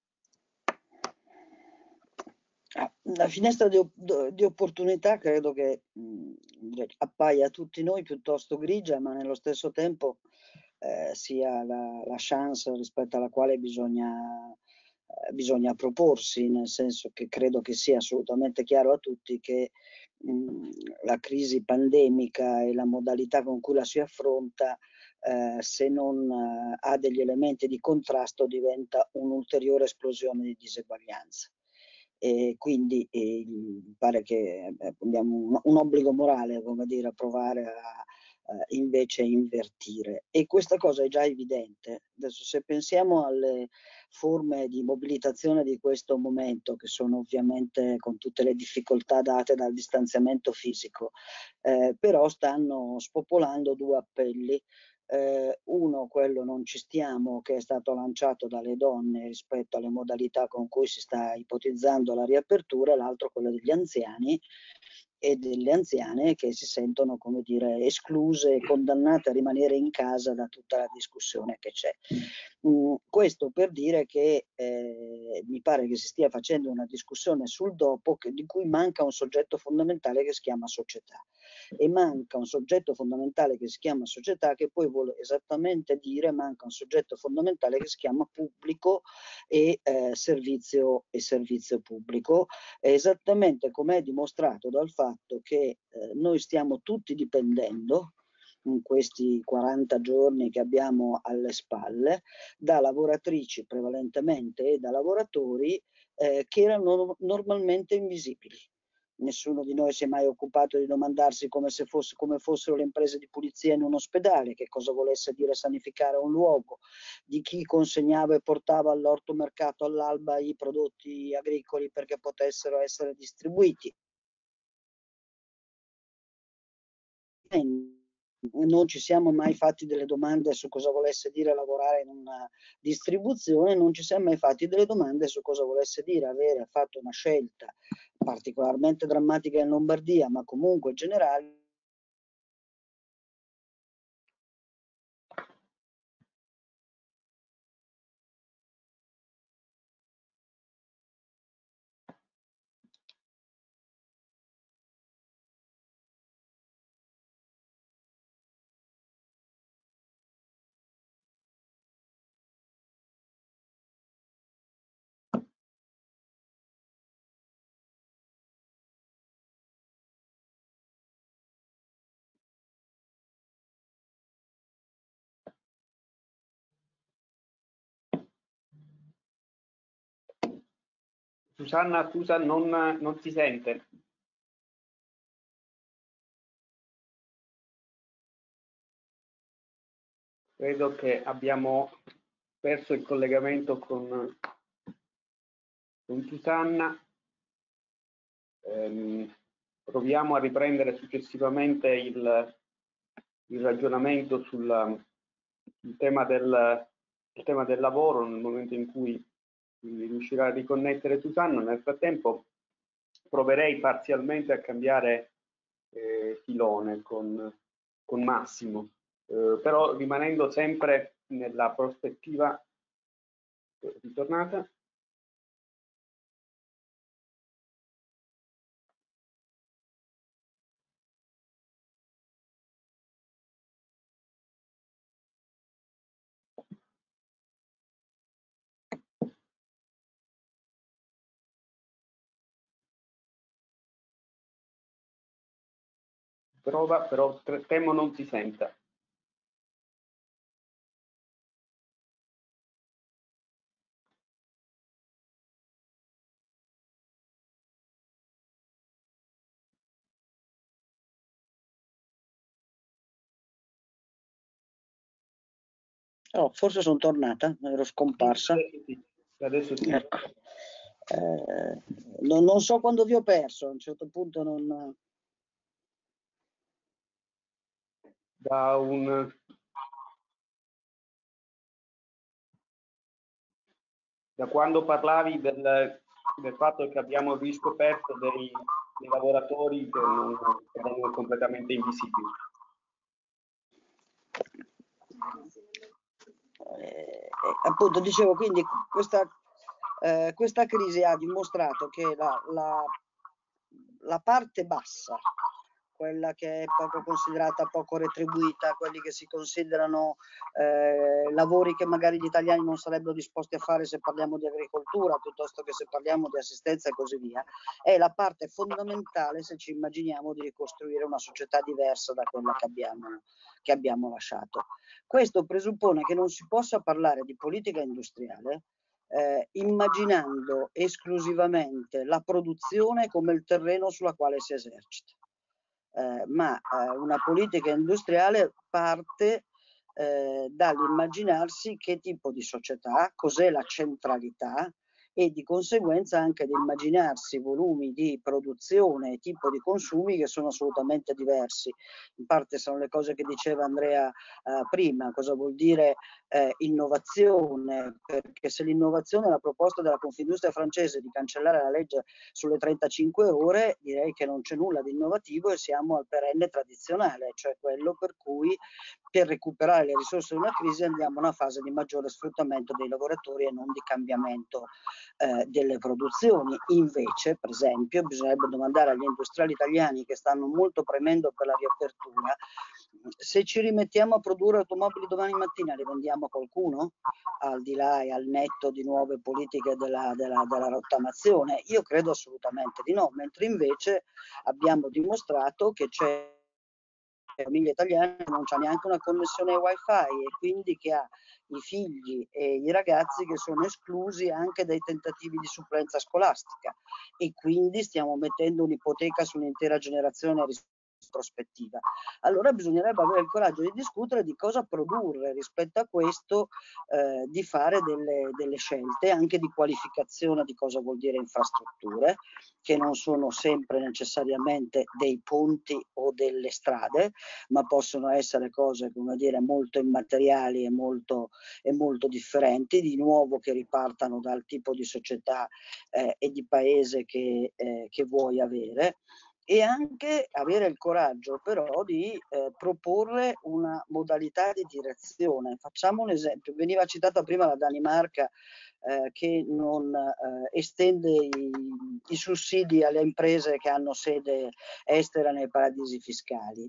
La finestra di opportunità credo che appaia a tutti noi piuttosto grigia, ma nello stesso tempo sia la chance rispetto alla quale bisogna proporsi, nel senso che credo che sia assolutamente chiaro a tutti che la crisi pandemica e la modalità con cui la si affronta, se non ha degli elementi di contrasto, diventa un'ulteriore esplosione di diseguaglianza. E quindi pare che abbiamo un obbligo morale, come dire, a provare a invece invertire. E questa cosa è già evidente. Adesso, se pensiamo alle forme di mobilitazione di questo momento, che sono ovviamente con tutte le difficoltà date dal distanziamento fisico, però stanno spopolando due appelli. Uno, quello non ci stiamo, che è stato lanciato dalle donne rispetto alle modalità con cui si sta ipotizzando la riapertura, e l'altro quello degli anziani e delle anziane che si sentono, come dire, escluse e condannate a rimanere in casa da tutta la discussione che c'è. Questo per dire che mi pare che si stia facendo una discussione sul dopo di cui manca un soggetto fondamentale che si chiama società, e manca un soggetto fondamentale che si chiama società, che poi vuole esattamente dire manca un soggetto fondamentale che si chiama pubblico e servizio pubblico, esattamente come è dimostrato dal fatto che noi stiamo tutti dipendendo in questi 40 giorni che abbiamo alle spalle da lavoratrici prevalentemente e da lavoratori che erano normalmente invisibili. Nessuno di noi si è mai occupato di domandarsi come fossero le imprese di pulizia in un ospedale, che cosa volesse dire sanificare un luogo, di chi consegnava e portava all'ortomercato all'alba i prodotti agricoli perché potessero essere distribuiti. Non ci siamo mai fatti delle domande su cosa volesse dire lavorare in una distribuzione, non ci siamo mai fatti delle domande su cosa volesse dire avere fatto una scelta particolarmente drammatica in Lombardia, ma comunque generale, Susanna, scusa, non si sente. Credo che abbiamo perso il collegamento con Susanna. Proviamo a riprendere successivamente il ragionamento sul tema del lavoro nel momento in cui riuscirà a riconnettere Susanna. Nel frattempo proverei parzialmente a cambiare filone con Massimo, però rimanendo sempre nella prospettiva. Ritornata? Prova, però temo non si senta. Oh, forse sono tornata, ero scomparsa. Adesso sì. Ecco. Non so quando vi ho perso, a un certo punto non... Da quando parlavi del fatto che abbiamo riscoperto dei lavoratori che non erano completamente invisibili. Appunto, dicevo, quindi questa crisi ha dimostrato che la parte bassa, quella che è poco considerata, poco retribuita, quelli che si considerano lavori che magari gli italiani non sarebbero disposti a fare se parliamo di agricoltura, piuttosto che se parliamo di assistenza e così via, è la parte fondamentale se ci immaginiamo di ricostruire una società diversa da quella che abbiamo lasciato. Questo presuppone che non si possa parlare di politica industriale immaginando esclusivamente la produzione come il terreno sulla quale si esercita. Ma una politica industriale parte dall'immaginarsi che tipo di società, cos'è la centralità e di conseguenza anche di immaginarsi volumi di produzione e tipo di consumi che sono assolutamente diversi. In parte sono le cose che diceva Andrea prima, cosa vuol dire innovazione, perché se l'innovazione è la proposta della Confindustria francese di cancellare la legge sulle 35 ore, direi che non c'è nulla di innovativo e siamo al perenne tradizionale, cioè quello per cui per recuperare le risorse di una crisi andiamo a una fase di maggiore sfruttamento dei lavoratori e non di cambiamento delle produzioni. Invece, per esempio, bisognerebbe domandare agli industriali italiani che stanno molto premendo per la riapertura: se ci rimettiamo a produrre automobili domani mattina, li vendiamo a qualcuno? Al di là e al netto di nuove politiche della rottamazione? Io credo assolutamente di no, mentre invece abbiamo dimostrato che c'è famiglia italiana che non c'ha neanche una connessione wifi e quindi che ha i figli e i ragazzi che sono esclusi anche dai tentativi di supplenza scolastica, e quindi stiamo mettendo un'ipoteca su un'intera generazione prospettiva. Allora bisognerebbe avere il coraggio di discutere di cosa produrre rispetto a questo, di fare delle scelte anche di qualificazione di cosa vuol dire infrastrutture, che non sono sempre necessariamente dei ponti o delle strade, ma possono essere cose, come dire, molto immateriali e molto differenti, di nuovo che ripartano dal tipo di società e di paese che vuoi avere, e anche avere il coraggio però di proporre una modalità di direzione. Facciamo un esempio: veniva citata prima la Danimarca che non estende i sussidi alle imprese che hanno sede estera nei paradisi fiscali.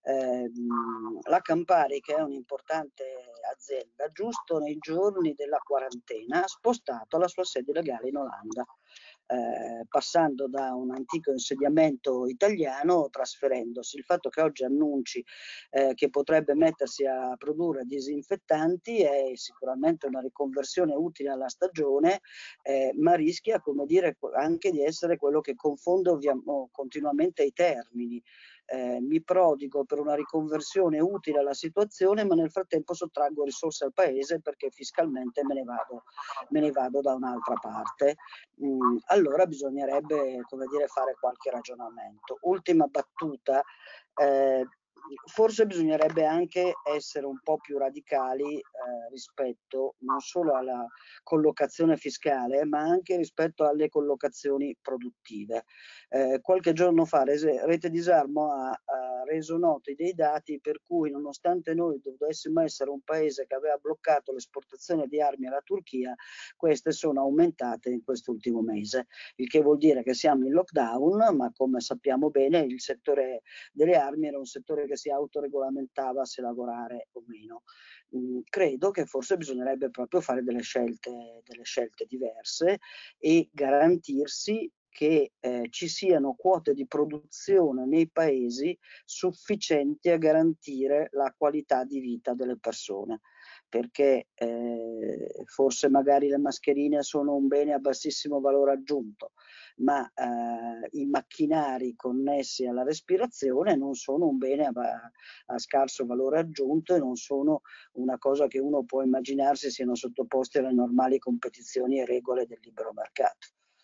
La Campari, che è un'importante azienda, giusto nei giorni della quarantena ha spostato la sua sede legale in Olanda. passando da un antico insediamento italiano, trasferendosi. Il fatto che oggi annunci che potrebbe mettersi a produrre disinfettanti è sicuramente una riconversione utile alla stagione, ma rischia, come dire, anche di essere quello che confonde continuamente i termini. Mi prodigo per una riconversione utile alla situazione, ma nel frattempo sottraggo risorse al paese perché fiscalmente me ne vado da un'altra parte. Allora bisognerebbe, come dire, fare qualche ragionamento. Ultima battuta, forse bisognerebbe anche essere un po' più radicali rispetto non solo alla collocazione fiscale, ma anche rispetto alle collocazioni produttive. Qualche giorno fa Rete Disarmo ha reso noti dei dati per cui, nonostante noi dovessimo essere un paese che aveva bloccato l'esportazione di armi alla Turchia, queste sono aumentate in quest'ultimo mese, il che vuol dire che siamo in lockdown, ma come sappiamo bene il settore delle armi era un settore che si autoregolamentava se lavorare o meno. Credo che forse bisognerebbe proprio fare delle scelte diverse e garantirsi che ci siano quote di produzione nei paesi sufficienti a garantire la qualità di vita delle persone, perché forse magari le mascherine sono un bene a bassissimo valore aggiunto, ma i macchinari connessi alla respirazione non sono un bene a scarso valore aggiunto e non sono una cosa che uno può immaginarsi siano sottoposti alle normali competizioni e regole del libero mercato.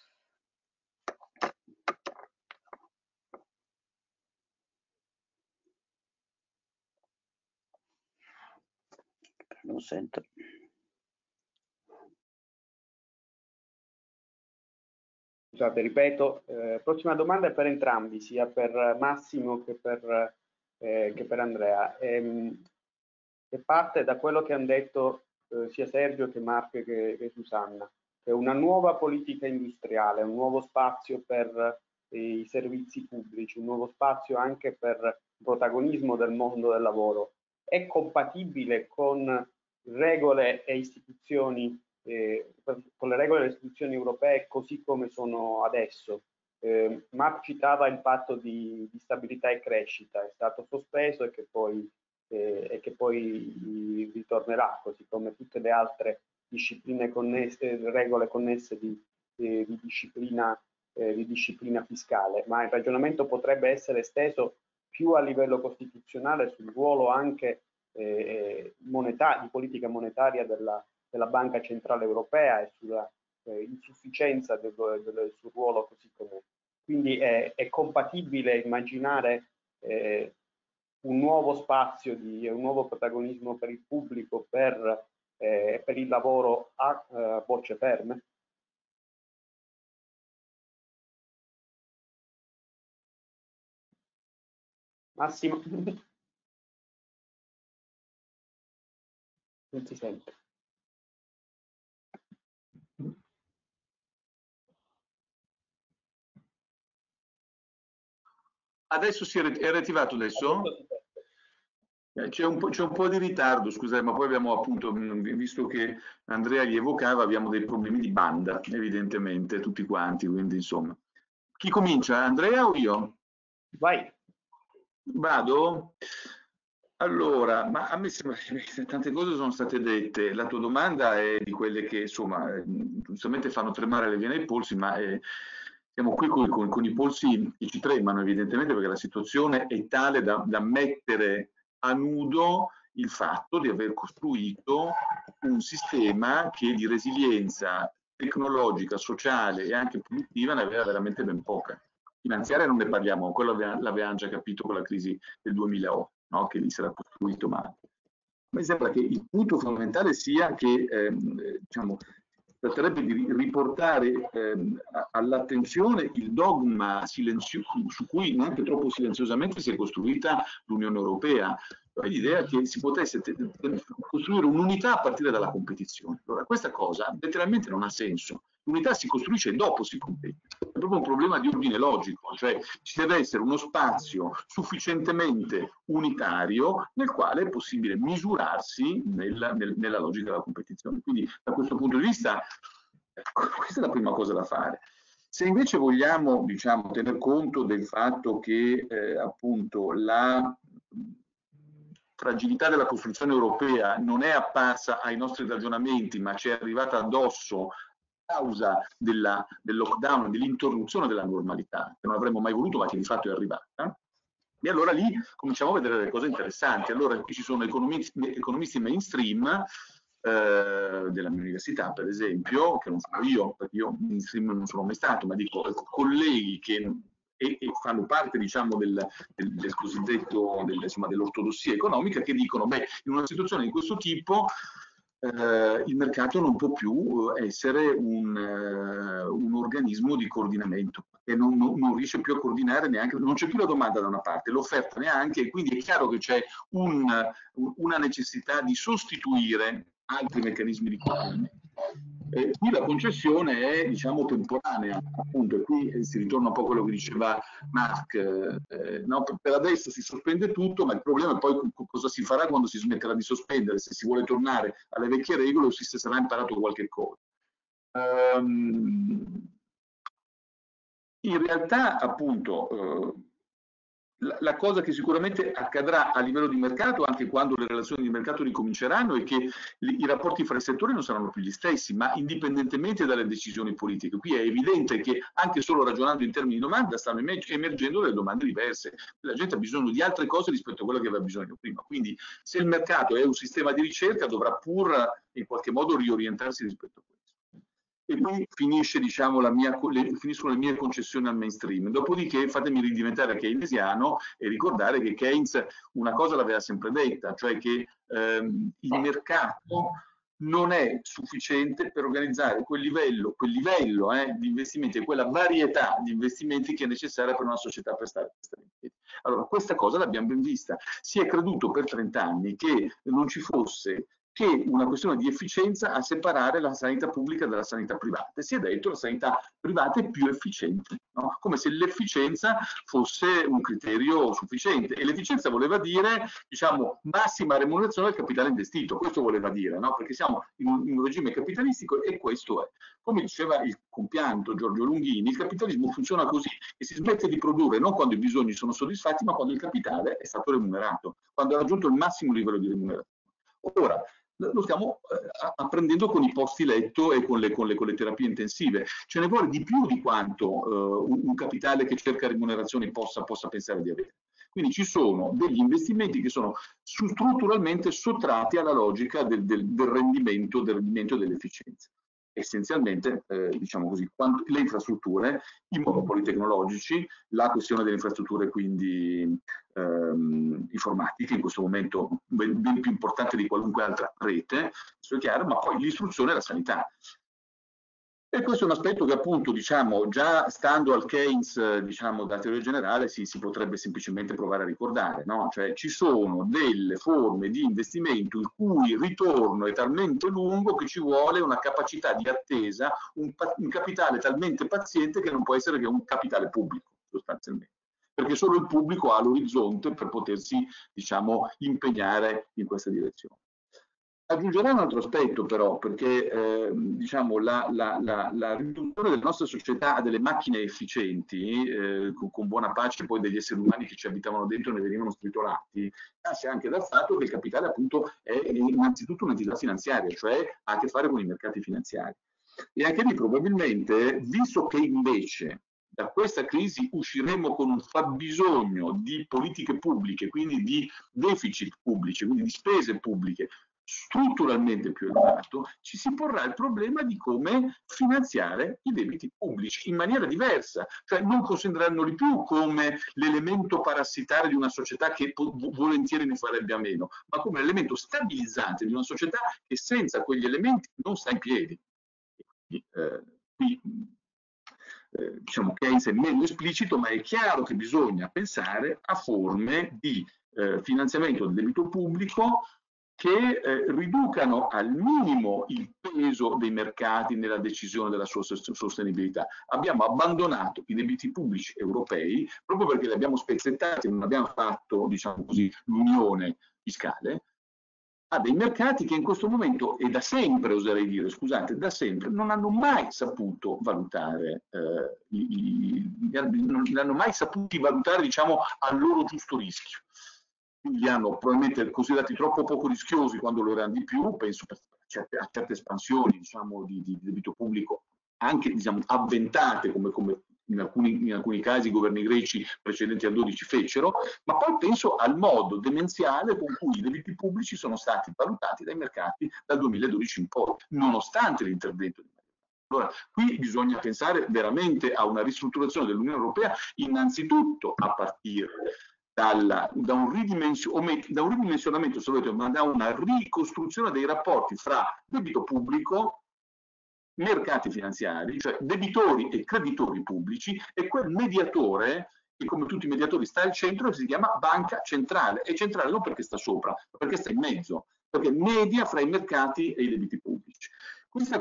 Non sento. Scusate, ripeto, prossima domanda è per entrambi, sia per Massimo che per Andrea. E parte da quello che hanno detto sia Sergio che Marco che Susanna, che una nuova politica industriale, un nuovo spazio per i servizi pubblici, un nuovo spazio anche per il protagonismo del mondo del lavoro, è compatibile con regole e istituzioni, con le regole delle istituzioni europee così come sono adesso. Mark citava il patto di stabilità e crescita, è stato sospeso e che poi ritornerà, così come tutte le altre discipline connesse, regole connesse di disciplina fiscale, ma il ragionamento potrebbe essere esteso più a livello costituzionale sul ruolo anche di politica monetaria della Banca Centrale Europea e sulla insufficienza del suo ruolo così com'è. Quindi è compatibile immaginare un nuovo spazio, un nuovo protagonismo per il pubblico, per il lavoro a bocce ferme? Massimo? Non si sente. Adesso è riattivato adesso? C'è un po' di ritardo, scusate, ma poi abbiamo appunto, visto che Andrea li evocava, abbiamo dei problemi di banda, evidentemente, tutti quanti, quindi insomma. Chi comincia, Andrea o io? Vai. Vado? Allora, ma a me sembra che tante cose sono state dette. La tua domanda è di quelle che, insomma, giustamente fanno tremare le vene ai polsi, ma siamo qui con i polsi che ci tremano, evidentemente, perché la situazione è tale da mettere a nudo il fatto di aver costruito un sistema che di resilienza tecnologica, sociale e anche produttiva ne aveva veramente ben poca. Finanziaria non ne parliamo, quello l'avevamo già capito con la crisi del 2008, no? Che lì si era costruito male. Mi sembra che il punto fondamentale sia che diciamo, tratterebbe di riportare all'attenzione il dogma silenzioso su cui neanche troppo silenziosamente si è costruita l'Unione Europea, cioè l'idea che si potesse costruire un'unità a partire dalla competizione. Allora, questa cosa letteralmente non ha senso. L'unità si costruisce e dopo si compete. È proprio un problema di ordine logico, cioè ci deve essere uno spazio sufficientemente unitario nel quale è possibile misurarsi nella logica della competizione. Quindi da questo punto di vista questa è la prima cosa da fare. Se invece vogliamo, diciamo, tener conto del fatto che appunto la fragilità della costruzione europea non è apparsa ai nostri ragionamenti, ma ci è arrivata addosso a causa del lockdown, dell'interruzione della normalità, che non avremmo mai voluto, ma che di fatto è arrivata. E allora lì cominciamo a vedere delle cose interessanti. Allora qui ci sono economisti mainstream della mia università, per esempio, che non sono io, perché io mainstream non sono mai stato, ma dico colleghi che fanno parte, diciamo, del cosiddetto, dell'ortodossia economica, che dicono, beh, in una situazione di questo tipo il mercato non può più essere un organismo di coordinamento, e non riesce più a coordinare neanche, non c'è più la domanda da una parte, l'offerta neanche, e quindi è chiaro che c'è una necessità di sostituire altri meccanismi di coordinamento. Qui la concessione è, diciamo, temporanea, appunto, e qui si ritorna un po' a quello che diceva Mark, no? Per adesso si sospende tutto, ma il problema è poi cosa si farà quando si smetterà di sospendere, se si vuole tornare alle vecchie regole o se si sarà imparato qualche cosa. In realtà, appunto, la cosa che sicuramente accadrà a livello di mercato, anche quando le relazioni di mercato ricominceranno, è che i rapporti fra i settori non saranno più gli stessi, ma indipendentemente dalle decisioni politiche. Qui è evidente che anche solo ragionando in termini di domanda stanno emergendo delle domande diverse. La gente ha bisogno di altre cose rispetto a quello che aveva bisogno prima. Quindi se il mercato è un sistema di ricerca, dovrà pur in qualche modo riorientarsi rispetto a questo. E qui finisce, diciamo, finiscono le mie concessioni al mainstream. Dopodiché fatemi ridiventare keynesiano e ricordare che Keynes una cosa l'aveva sempre detta, cioè che il mercato non è sufficiente per organizzare quel livello di investimenti e quella varietà di investimenti che è necessaria per una società per stare in piedi. Allora, questa cosa l'abbiamo ben vista. Si è creduto per 30 anni che non ci fosse che una questione di efficienza a separare la sanità pubblica dalla sanità privata. Si è detto che la sanità privata è più efficiente, no? Come se l'efficienza fosse un criterio sufficiente. E l'efficienza voleva dire, diciamo, massima remunerazione del capitale investito. Questo voleva dire, no? Perché siamo in un regime capitalistico e questo è. Come diceva il compianto Giorgio Lunghini, il capitalismo funziona così, e si smette di produrre non quando i bisogni sono soddisfatti, ma quando il capitale è stato remunerato, quando ha raggiunto il massimo livello di remunerazione. Ora, lo stiamo apprendendo con i posti letto e con le terapie intensive. Ce ne vuole di più di quanto un capitale che cerca remunerazioni possa pensare di avere. Quindi ci sono degli investimenti che sono strutturalmente sottratti alla logica del rendimento e dell'efficienza. Essenzialmente, diciamo così, le infrastrutture, i monopoli tecnologici, la questione delle infrastrutture quindi informatiche, in questo momento ben più importante di qualunque altra rete, questo è chiaro, ma poi l'istruzione e la sanità. E questo è un aspetto che appunto, diciamo, già stando al Keynes, diciamo, da teoria generale, si potrebbe semplicemente provare a ricordare, no? Cioè ci sono delle forme di investimento il cui ritorno è talmente lungo che ci vuole una capacità di attesa, un capitale talmente paziente che non può essere che un capitale pubblico, sostanzialmente. Perché solo il pubblico ha l'orizzonte per potersi, diciamo, impegnare in questa direzione. Aggiungerò un altro aspetto però, perché diciamo, la riduzione della nostra società a delle macchine efficienti, con buona pace poi degli esseri umani che ci abitavano dentro e ne venivano stritolati, nasce anche dal fatto che il capitale appunto è innanzitutto un'entità finanziaria, cioè ha a che fare con i mercati finanziari. E anche lì probabilmente, visto che invece da questa crisi usciremo con un fabbisogno di politiche pubbliche, quindi di deficit pubblici, quindi di spese pubbliche, strutturalmente più elevato, ci si porrà il problema di come finanziare i debiti pubblici in maniera diversa, cioè non considerandoli più come l'elemento parassitario di una società che volentieri ne farebbe a meno, ma come l'elemento stabilizzante di una società che senza quegli elementi non sta in piedi. Diciamo Keynes è meno esplicito, ma è chiaro che bisogna pensare a forme di finanziamento del debito pubblico che riducano al minimo il peso dei mercati nella decisione della sua sostenibilità. Abbiamo abbandonato i debiti pubblici europei proprio perché li abbiamo spezzettati, non abbiamo fatto, diciamo così, l'unione fiscale, ha dei mercati che in questo momento, e da sempre oserei dire, scusate, da sempre, non hanno mai saputo valutare, non hanno mai saputo valutare, diciamo, al loro giusto rischio. Quindi li hanno probabilmente considerati troppo poco rischiosi quando lo erano di più, penso a certe espansioni, diciamo, di debito pubblico, anche, diciamo, avventate, come in alcuni casi i governi greci precedenti al 12 fecero, ma poi penso al modo demenziale con cui i debiti pubblici sono stati valutati dai mercati dal 2012 in poi, nonostante l'intervento di Mario Draghi. Allora, qui bisogna pensare veramente a una ristrutturazione dell'Unione Europea, innanzitutto a partire da un ridimensionamento, se volete, ma da una ricostruzione dei rapporti fra debito pubblico, mercati finanziari, cioè debitori e creditori pubblici, e quel mediatore che, come tutti i mediatori, sta al centro, e si chiama banca centrale. E centrale non perché sta sopra, ma perché sta in mezzo, perché media fra i mercati e i debiti pubblici. Questa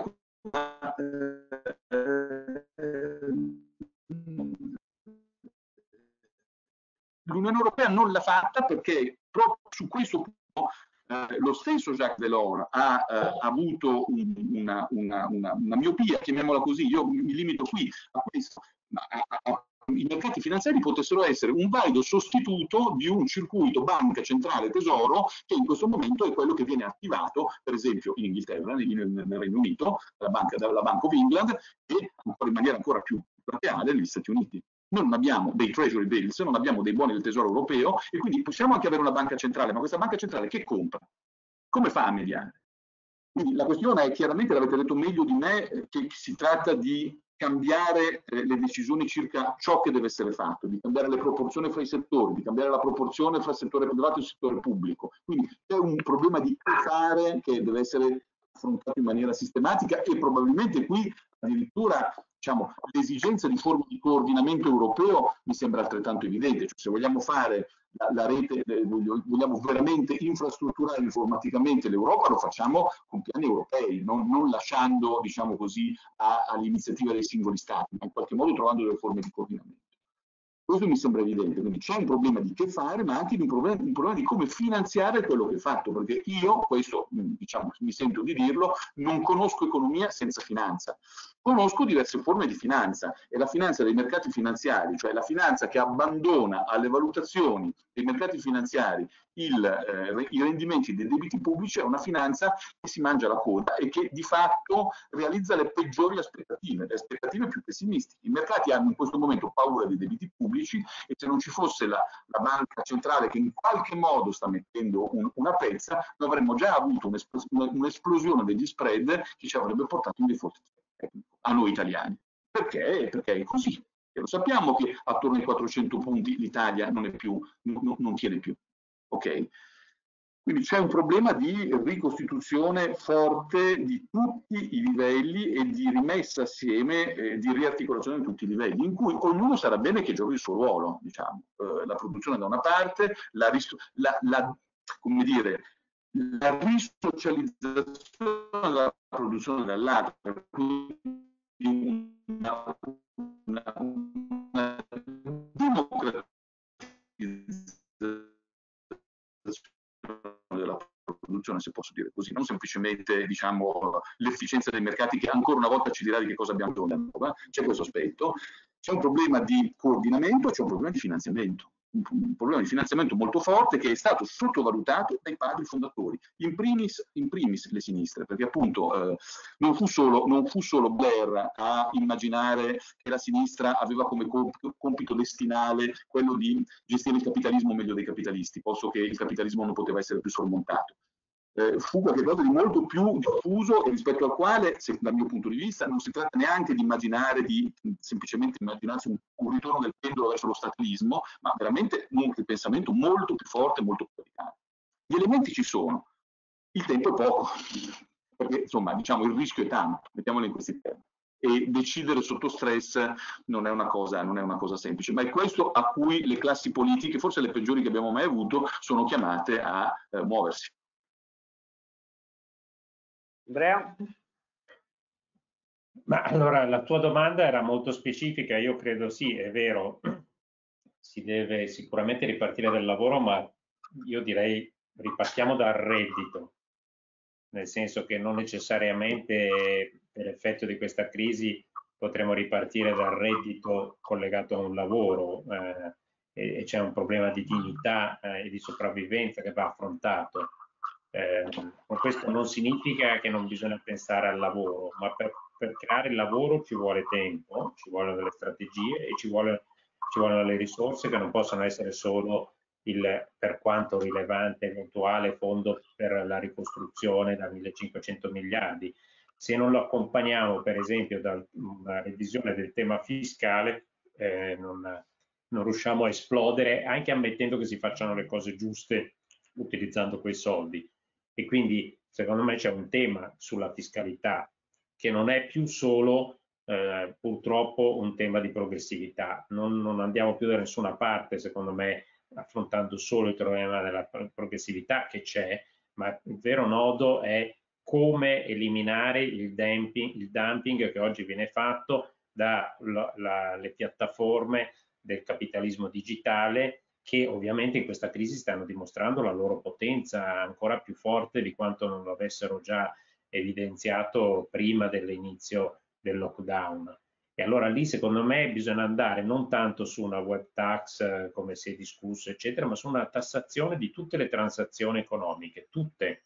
l'Unione Europea non l'ha fatta perché proprio su questo punto lo stesso Jacques Delors ha avuto una miopia, chiamiamola così. Io mi limito qui a questo. I mercati finanziari potessero essere un valido sostituto di un circuito banca centrale tesoro, che in questo momento è quello che viene attivato, per esempio in Inghilterra, nel Regno Unito, dalla Bank of England, e in maniera ancora più reale negli Stati Uniti. Noi non abbiamo dei treasury bills, non abbiamo dei buoni del tesoro europeo, e quindi possiamo anche avere una banca centrale, ma questa banca centrale che compra? Come fa a mediare? Quindi la questione è, chiaramente l'avete detto meglio di me, che si tratta di cambiare le decisioni circa ciò che deve essere fatto, di cambiare le proporzioni fra i settori, di cambiare la proporzione fra il settore privato e il settore pubblico. Quindi c'è un problema di che fare che deve essere affrontato in maniera sistematica, e probabilmente qui addirittura, diciamo, l'esigenza di forme di coordinamento europeo mi sembra altrettanto evidente. Cioè, se vogliamo fare la rete, vogliamo veramente infrastrutturare informaticamente l'Europa, lo facciamo con piani europei, non lasciando, diciamo così, all'iniziativa dei singoli stati, ma in qualche modo trovando delle forme di coordinamento. Questo mi sembra evidente, quindi c'è un problema di che fare, ma anche un problema di come finanziare quello che è fatto, perché io, questo, diciamo, mi sento di dirlo, non conosco economia senza finanza. Conosco diverse forme di finanza, e la finanza dei mercati finanziari, cioè la finanza che abbandona alle valutazioni dei mercati finanziari i rendimenti dei debiti pubblici, è una finanza che si mangia la coda e che di fatto realizza le peggiori aspettative, le aspettative più pessimistiche. I mercati hanno in questo momento paura dei debiti pubblici, e se non ci fosse la banca centrale che in qualche modo sta mettendo una pezza, noi avremmo già avuto un'esplosione degli spread che ci avrebbe portato in default a noi italiani. Perché? Perché è così. E lo sappiamo che attorno ai 400 punti l'Italia non tiene più. Ok? Quindi c'è un problema di ricostituzione forte di tutti i livelli e di rimessa assieme, di riarticolazione di tutti i livelli, in cui ognuno sarà bene che giochi il suo ruolo, diciamo. La produzione da una parte, come dire, la risocializzazione della produzione dall'altra, una democratizzazione della produzione, se posso dire così, non semplicemente, diciamo, l'efficienza dei mercati, che ancora una volta ci dirà di che cosa abbiamo bisogno. C'è questo aspetto, c'è un problema di coordinamento, c'è un problema di finanziamento. Un problema di finanziamento molto forte, che è stato sottovalutato dai padri fondatori, in primis le sinistre, perché appunto non fu solo Blair a immaginare che la sinistra aveva come compito destinale quello di gestire il capitalismo meglio dei capitalisti, posto che il capitalismo non poteva essere più sormontato. Fu qualcosa di molto più diffuso, e rispetto al quale, dal mio punto di vista, non si tratta neanche di immaginare, di semplicemente immaginarsi un ritorno del pendolo verso lo statinismo, ma veramente un pensamento molto più forte, molto più radicale. Gli elementi ci sono, il tempo è poco, perché insomma, diciamo, il rischio è tanto, mettiamolo in questi termini, e decidere sotto stress non è una cosa semplice, ma è questo a cui le classi politiche, forse le peggiori che abbiamo mai avuto, sono chiamate a muoversi. Andrea? Ma allora, la tua domanda era molto specifica. Io credo sì, è vero, si deve sicuramente ripartire dal lavoro, ma io direi ripartiamo dal reddito, nel senso che non necessariamente per effetto di questa crisi potremo ripartire dal reddito collegato a un lavoro, e c'è un problema di dignità e di sopravvivenza che va affrontato. Ma questo non significa che non bisogna pensare al lavoro, ma per creare il lavoro ci vuole tempo, ci vogliono delle strategie e ci vogliono le risorse, che non possono essere solo il, per quanto rilevante, eventuale fondo per la ricostruzione da 1.500 miliardi. Se non lo accompagniamo, per esempio, da una revisione del tema fiscale, non riusciamo a esplodere, anche ammettendo che si facciano le cose giuste utilizzando quei soldi. E quindi secondo me c'è un tema sulla fiscalità che non è più solo purtroppo un tema di progressività. Non andiamo più da nessuna parte, secondo me, affrontando solo il problema della progressività, che c'è, ma il vero nodo è come eliminare il dumping che oggi viene fatto dalle piattaforme del capitalismo digitale, che ovviamente in questa crisi stanno dimostrando la loro potenza ancora più forte di quanto non lo avessero già evidenziato prima dell'inizio del lockdown. E allora lì secondo me bisogna andare non tanto su una web tax come si è discusso eccetera, ma su una tassazione di tutte le transazioni economiche, tutte,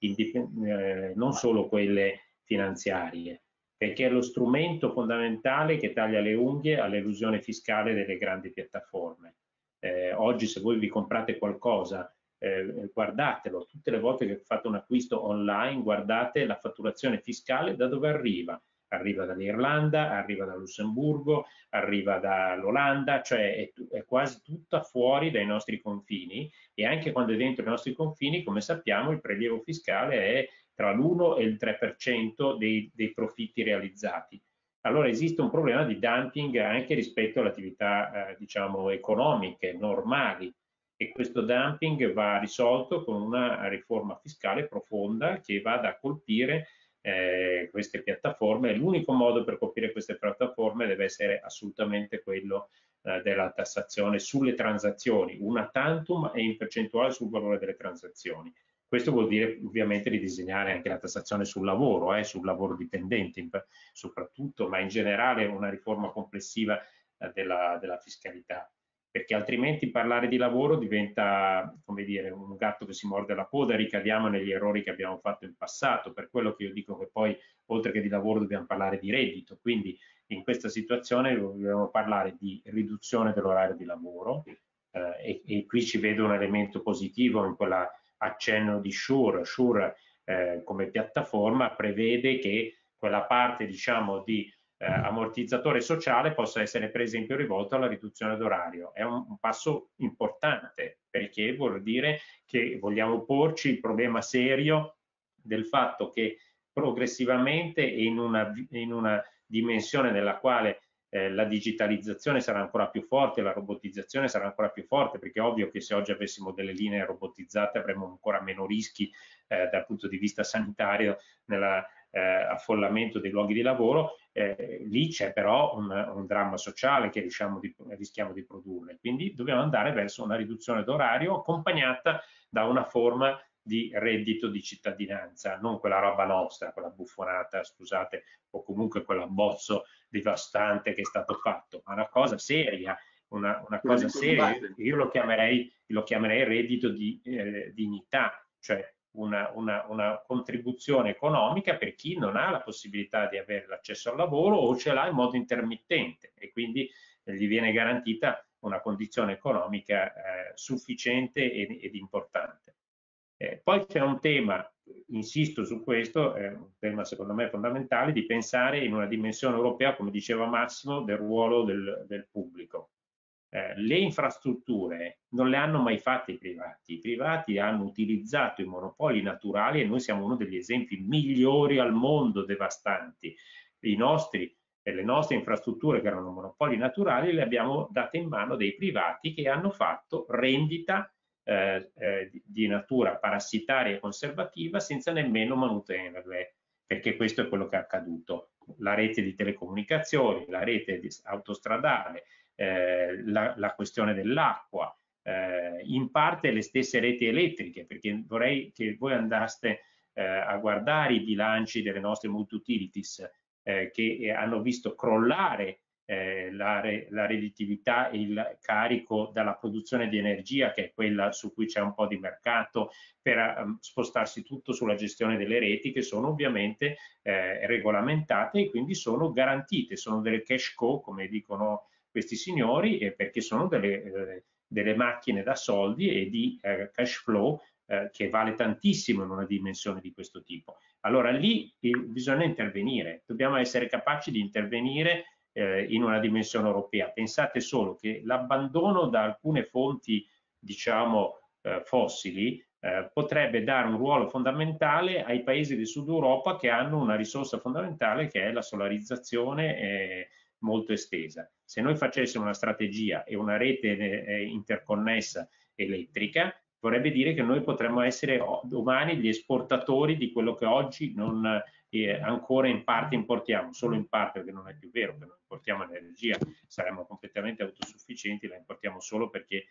non solo quelle finanziarie, perché è lo strumento fondamentale che taglia le unghie all'elusione fiscale delle grandi piattaforme. Oggi se voi vi comprate qualcosa, guardatelo, tutte le volte che fate un acquisto online, guardate la fatturazione fiscale da dove arriva. Arriva dall'Irlanda, arriva da Lussemburgo, arriva dall'Olanda, cioè è quasi tutta fuori dai nostri confini, e anche quando è dentro i nostri confini, come sappiamo, il prelievo fiscale è tra l'1 e il 3% dei profitti realizzati. Allora esiste un problema di dumping anche rispetto alle attività diciamo economiche normali, e questo dumping va risolto con una riforma fiscale profonda che vada a colpire queste piattaforme. L'unico modo per colpire queste piattaforme deve essere assolutamente quello della tassazione sulle transazioni, una tantum e in percentuale sul valore delle transazioni. Questo vuol dire ovviamente ridisegnare anche la tassazione sul lavoro dipendente soprattutto, ma in generale una riforma complessiva della fiscalità, perché altrimenti parlare di lavoro diventa, come dire, un gatto che si morde la coda, ricadiamo negli errori che abbiamo fatto in passato, per quello che io dico che poi oltre che di lavoro dobbiamo parlare di reddito, quindi in questa situazione dobbiamo parlare di riduzione dell'orario di lavoro e qui ci vedo un elemento positivo in quella accenno di Shure. Shure come piattaforma prevede che quella parte diciamo di ammortizzatore sociale possa essere per esempio rivolto alla riduzione d'orario. È un passo importante, perché vuol dire che vogliamo porci il problema serio del fatto che progressivamente in una dimensione nella quale la digitalizzazione sarà ancora più forte, la robotizzazione sarà ancora più forte, perché è ovvio che se oggi avessimo delle linee robotizzate avremmo ancora meno rischi dal punto di vista sanitario nell'affollamento dei luoghi di lavoro. Lì c'è però un dramma sociale che rischiamo di produrre, quindi dobbiamo andare verso una riduzione d'orario accompagnata da una forma di reddito di cittadinanza, non quella roba nostra, quella buffonata, scusate, o comunque quell'abbozzo devastante che è stato fatto, ma una cosa seria, una cosa seria. Io lo chiamerei reddito di dignità, cioè una contribuzione economica per chi non ha la possibilità di avere l'accesso al lavoro o ce l'ha in modo intermittente, e quindi gli viene garantita una condizione economica sufficiente ed importante. Poi c'è un tema, insisto su questo, è un tema secondo me fondamentale, di pensare in una dimensione europea, come diceva Massimo, del ruolo del pubblico. Le infrastrutture non le hanno mai fatte i privati hanno utilizzato i monopoli naturali, e noi siamo uno degli esempi migliori al mondo, devastanti. Le nostre infrastrutture, che erano monopoli naturali, le abbiamo date in mano dei privati che hanno fatto rendita di natura parassitaria e conservativa senza nemmeno manutenerle, perché questo è quello che è accaduto. La rete di telecomunicazioni, la rete autostradale, la questione dell'acqua, in parte le stesse reti elettriche, perché vorrei che voi andaste a guardare i bilanci delle nostre multi-utilities che hanno visto crollare la redditività e il carico dalla produzione di energia, che è quella su cui c'è un po' di mercato, per spostarsi tutto sulla gestione delle reti, che sono ovviamente regolamentate e quindi sono garantite, sono delle cash cow, come dicono questi signori, perché sono delle macchine da soldi e di cash flow che vale tantissimo in una dimensione di questo tipo. Allora lì bisogna intervenire, dobbiamo essere capaci di intervenire in una dimensione europea. Pensate solo che l'abbandono da alcune fonti, diciamo, fossili potrebbe dare un ruolo fondamentale ai paesi del sud Europa, che hanno una risorsa fondamentale che è la solarizzazione molto estesa. Se noi facessimo una strategia e una rete interconnessa elettrica, vorrebbe dire che noi potremmo essere domani gli esportatori di quello che oggi non ancora in parte importiamo, solo in parte, perché non è più vero che non importiamo energia, saremmo completamente autosufficienti, la importiamo solo perché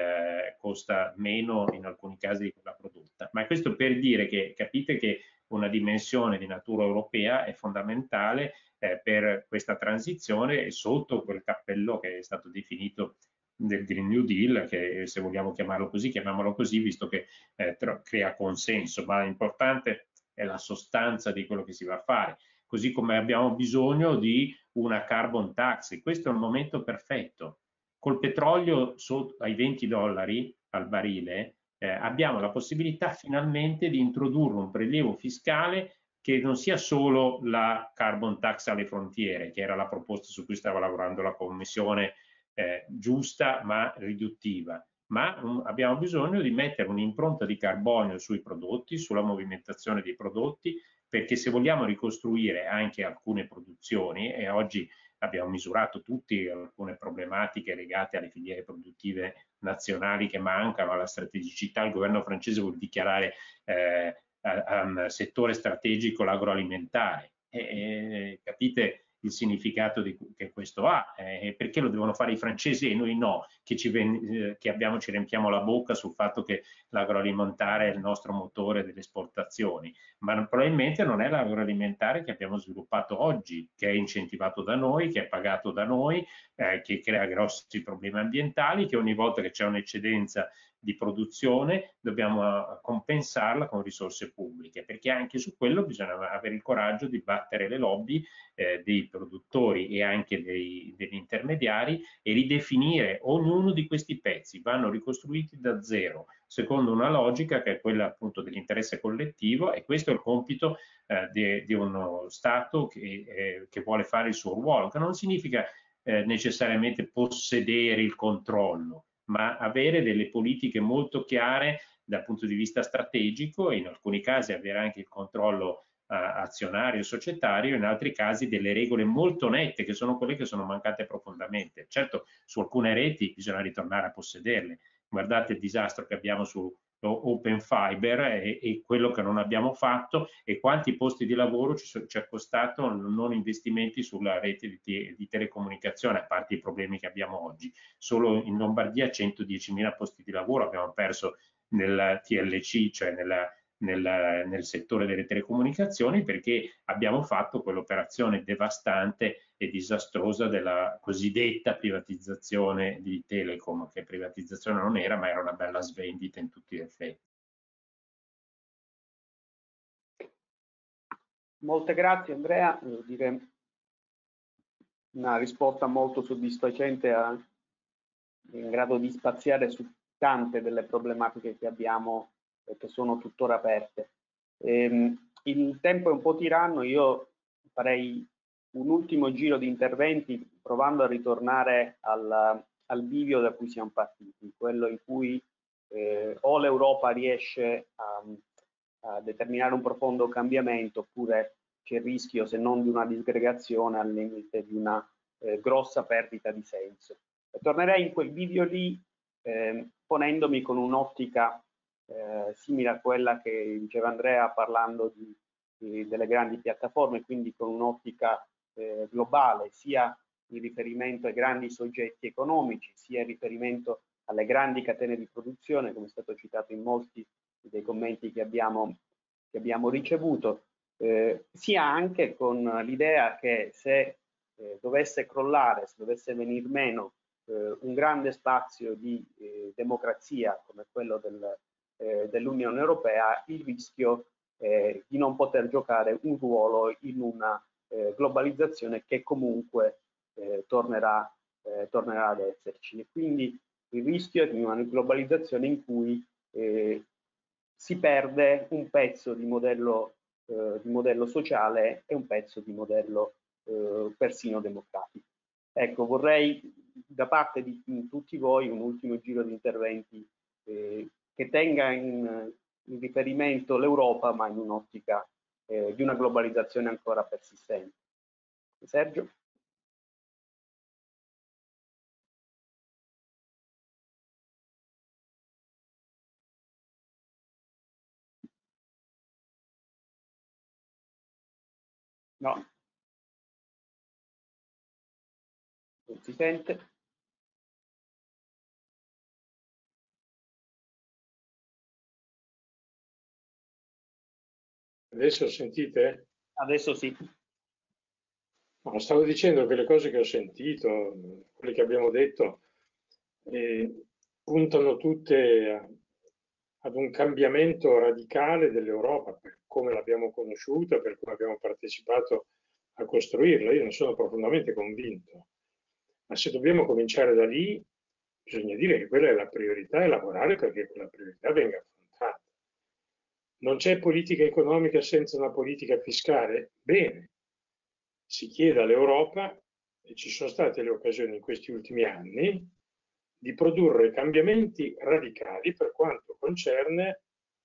costa meno in alcuni casi di quella prodotta. Ma questo per dire che capite che una dimensione di natura europea è fondamentale per questa transizione, e sotto quel cappello che è stato definito del Green New Deal, che se vogliamo chiamarlo così, chiamiamolo così, visto che crea consenso, ma l'importante è la sostanza di quello che si va a fare, così come abbiamo bisogno di una carbon tax. Questo è il momento perfetto. Col petrolio ai $20 al barile abbiamo la possibilità finalmente di introdurre un prelievo fiscale che non sia solo la carbon tax alle frontiere, che era la proposta su cui stava lavorando la Commissione, giusta ma riduttiva, ma abbiamo bisogno di mettere un'impronta di carbonio sui prodotti, sulla movimentazione dei prodotti, perché se vogliamo ricostruire anche alcune produzioni, e oggi abbiamo misurato tutti alcune problematiche legate alle filiere produttive nazionali che mancano, alla strategicità, il governo francese vuole dichiarare settore strategico l'agroalimentare. Capite il significato che questo ha, perché lo devono fare i francesi e noi no, che ci riempiamo la bocca sul fatto che l'agroalimentare è il nostro motore delle esportazioni, ma probabilmente non è l'agroalimentare che abbiamo sviluppato oggi, che è incentivato da noi, che è pagato da noi, che crea grossi problemi ambientali, che ogni volta che c'è un'eccedenza di produzione dobbiamo compensarla con risorse pubbliche, perché anche su quello bisogna avere il coraggio di battere le lobby dei produttori e anche degli intermediari e ridefinire ognuno di questi pezzi. Vanno ricostruiti da zero secondo una logica che è quella appunto dell'interesse collettivo, e questo è il compito di uno Stato che vuole fare il suo ruolo, che non significa necessariamente possedere il controllo, ma avere delle politiche molto chiare dal punto di vista strategico, e in alcuni casi avere anche il controllo azionario e societario, in altri casi delle regole molto nette, che sono quelle che sono mancate profondamente. Certo, su alcune reti bisogna ritornare a possederle. Guardate il disastro che abbiamo su Open Fiber e quello che non abbiamo fatto, e quanti posti di lavoro ci è costato non investimenti sulla rete di telecomunicazione, a parte i problemi che abbiamo oggi. Solo in Lombardia 110.000 posti di lavoro abbiamo perso nel TLC, cioè nel settore delle telecomunicazioni, perché abbiamo fatto quell'operazione devastante e disastrosa della cosiddetta privatizzazione di Telecom, che privatizzazione non era, ma era una bella svendita in tutti gli effetti. Molte grazie Andrea, devo dire una risposta molto soddisfacente, in grado di spaziare su tante delle problematiche che abbiamo e che sono tuttora aperte. Il tempo è un po' tiranno, io farei un ultimo giro di interventi provando a ritornare al bivio da cui siamo partiti, quello in cui o l'Europa riesce a determinare un profondo cambiamento, oppure c'è il rischio, se non di una disgregazione, al limite di una grossa perdita di senso. E tornerei in quel bivio lì ponendomi con un'ottica simile a quella che diceva Andrea parlando delle grandi piattaforme, quindi con un'ottica globale, sia in riferimento ai grandi soggetti economici, sia in riferimento alle grandi catene di produzione, come è stato citato in molti dei commenti che abbiamo ricevuto, sia anche con l'idea che se dovesse crollare, se dovesse venir meno un grande spazio di democrazia come quello dell'Unione Europea, il rischio di non poter giocare un ruolo in una globalizzazione che comunque tornerà ad esserci. E quindi il rischio di una globalizzazione in cui si perde un pezzo di modello sociale e un pezzo di modello persino democratico. Ecco, vorrei da parte di tutti voi un ultimo giro di interventi che tenga in riferimento l'Europa, ma in un'ottica di una globalizzazione ancora persistente. Sergio? No. Non si sente? Adesso sentite? Adesso sì. No, stavo dicendo che le cose che ho sentito, quelle che abbiamo detto, puntano tutte ad un cambiamento radicale dell'Europa, per come l'abbiamo conosciuta, per come abbiamo partecipato a costruirla. Io ne sono profondamente convinto. Ma se dobbiamo cominciare da lì, bisogna dire che quella è la priorità e lavorare perché quella priorità venga affrontata. Non c'è politica economica senza una politica fiscale? Bene. Si chiede all'Europa, e ci sono state le occasioni in questi ultimi anni, di produrre cambiamenti radicali per quanto concerne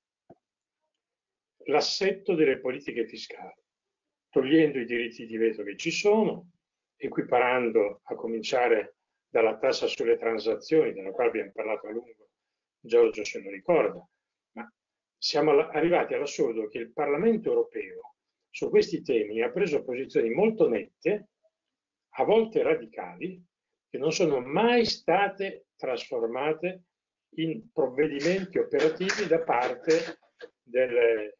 l'assetto delle politiche fiscali, togliendo i diritti di veto che ci sono, equiparando a cominciare dalla tassa sulle transazioni, della quale abbiamo parlato a lungo, Giorgio se lo ricorda, ma siamo arrivati all'assurdo che il Parlamento europeo su questi temi ha preso posizioni molto nette, a volte radicali, che non sono mai state trasformate in provvedimenti operativi da parte delle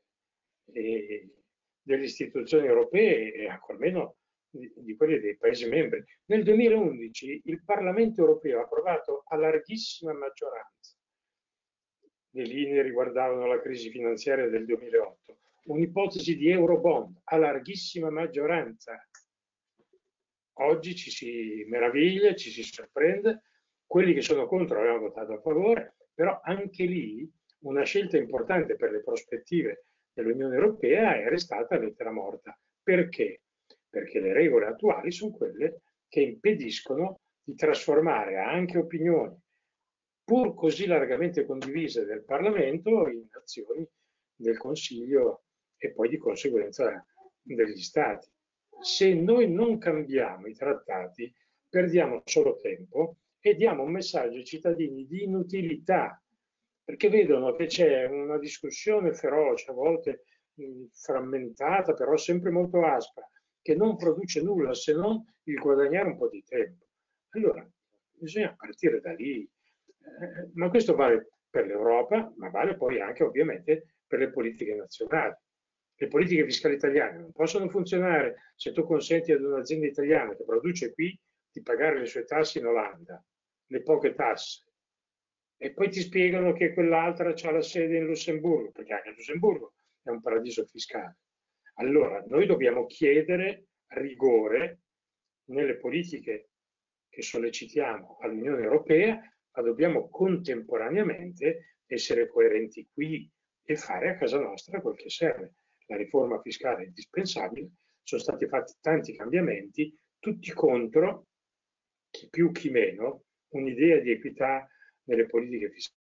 istituzioni europee e ancor meno di quelli dei Paesi membri. Nel 2011 il Parlamento europeo ha approvato a larghissima maggioranza, le linee riguardavano la crisi finanziaria del 2008, un'ipotesi di Eurobond a larghissima maggioranza. Oggi ci si meraviglia, ci si sorprende, quelli che sono contro avevano votato a favore, però anche lì una scelta importante per le prospettive dell'Unione Europea è restata lettera morta. Perché? Perché le regole attuali sono quelle che impediscono di trasformare anche opinioni pur così largamente condivise del Parlamento in azioni del Consiglio e poi di conseguenza degli Stati. Se noi non cambiamo i trattati, perdiamo solo tempo e diamo un messaggio ai cittadini di inutilità, perché vedono che c'è una discussione feroce, a volte frammentata, però sempre molto aspra, che non produce nulla se non il guadagnare un po' di tempo. Allora, bisogna partire da lì. Ma questo vale per l'Europa, ma vale poi anche ovviamente per le politiche nazionali. Le politiche fiscali italiane non possono funzionare se tu consenti ad un'azienda italiana che produce qui di pagare le sue tasse in Olanda, le poche tasse, e poi ti spiegano che quell'altra ha la sede in Lussemburgo, perché anche Lussemburgo è un paradiso fiscale. Allora, noi dobbiamo chiedere rigore nelle politiche che sollecitiamo all'Unione Europea, ma dobbiamo contemporaneamente essere coerenti qui e fare a casa nostra quel che serve. La riforma fiscale è indispensabile, sono stati fatti tanti cambiamenti, tutti contro, chi più chi meno, un'idea di equità nelle politiche fiscali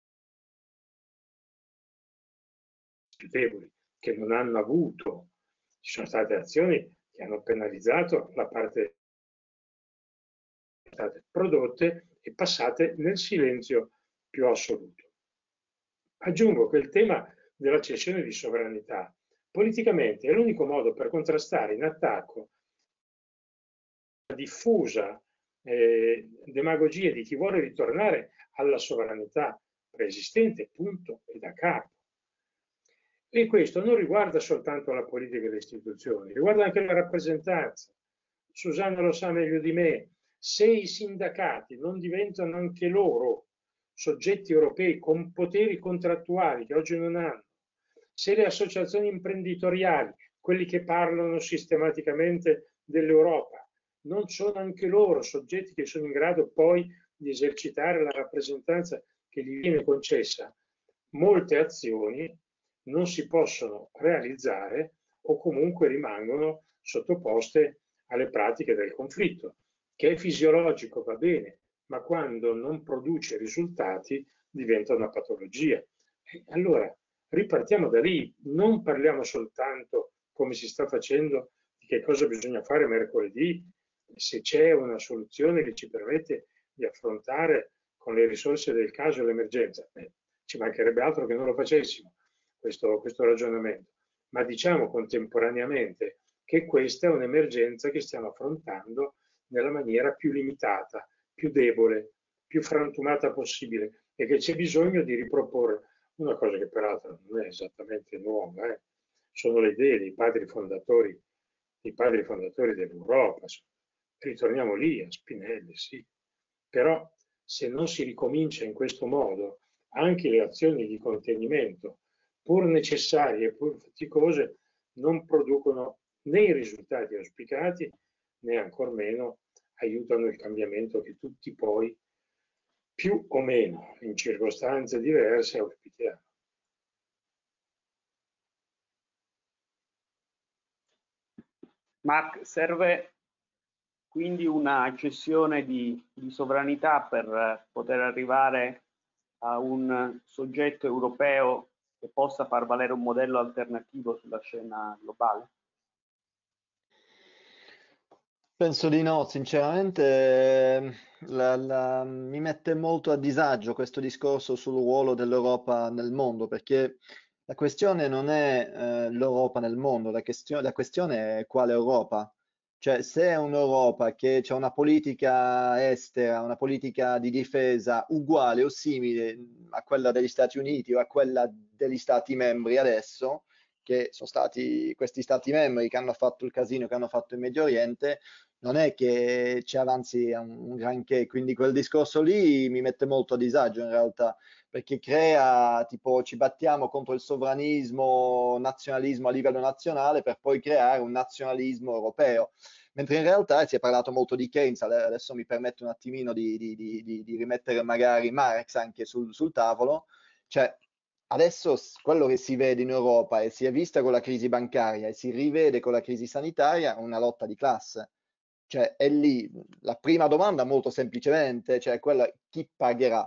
più deboli, che non hanno avuto. Ci sono state azioni che hanno penalizzato la parte state prodotte e passate nel silenzio più assoluto. Aggiungo che il tema della cessione di sovranità politicamente è l'unico modo per contrastare in attacco la diffusa demagogie di chi vuole ritornare alla sovranità preesistente, punto e da capo. E questo non riguarda soltanto la politica e le istituzioni, riguarda anche la rappresentanza. Susanna lo sa meglio di me, se i sindacati non diventano anche loro soggetti europei con poteri contrattuali che oggi non hanno, se le associazioni imprenditoriali, quelli che parlano sistematicamente dell'Europa, non sono anche loro soggetti che sono in grado poi di esercitare la rappresentanza che gli viene concessa, molte azioni non si possono realizzare o comunque rimangono sottoposte alle pratiche del conflitto, che è fisiologico, va bene, ma quando non produce risultati diventa una patologia. E allora ripartiamo da lì, non parliamo soltanto, come si sta facendo, di che cosa bisogna fare mercoledì, se c'è una soluzione che ci permette di affrontare con le risorse del caso l'emergenza. Ci mancherebbe altro che non lo facessimo, questo ragionamento, ma diciamo contemporaneamente che questa è un'emergenza che stiamo affrontando nella maniera più limitata, più debole, più frantumata possibile e che c'è bisogno di riproporre una cosa che peraltro non è esattamente nuova, sono le idee dei padri fondatori dell'Europa. Ritorniamo lì a Spinelli, sì, però se non si ricomincia in questo modo, anche le azioni di contenimento, pur necessarie e pur faticose, non producono né i risultati auspicati né ancor meno aiutano il cambiamento che tutti poi, più o meno in circostanze diverse, auspichiamo. Mark, serve quindi una cessione di sovranità per poter arrivare a un soggetto europeo che possa far valere un modello alternativo sulla scena globale? Penso di no, sinceramente mi mette molto a disagio questo discorso sul ruolo dell'Europa nel mondo, perché la questione non è l'Europa nel mondo, la questione è quale Europa. Cioè, se è un'Europa che c'è una politica estera, una politica di difesa uguale o simile a quella degli Stati Uniti o a quella degli Stati membri adesso, che sono stati questi Stati membri che hanno fatto il casino che hanno fatto in Medio Oriente, non è che ci avanzi un granché, quindi quel discorso lì mi mette molto a disagio in realtà, perché crea, tipo, ci battiamo contro il sovranismo, nazionalismo a livello nazionale per poi creare un nazionalismo europeo, mentre in realtà si è parlato molto di Keynes, adesso mi permetto un attimino di rimettere magari Marx anche sul tavolo, cioè adesso quello che si vede in Europa e si è vista con la crisi bancaria e si rivede con la crisi sanitaria è una lotta di classe. Cioè, è lì la prima domanda molto semplicemente, cioè quella chi pagherà?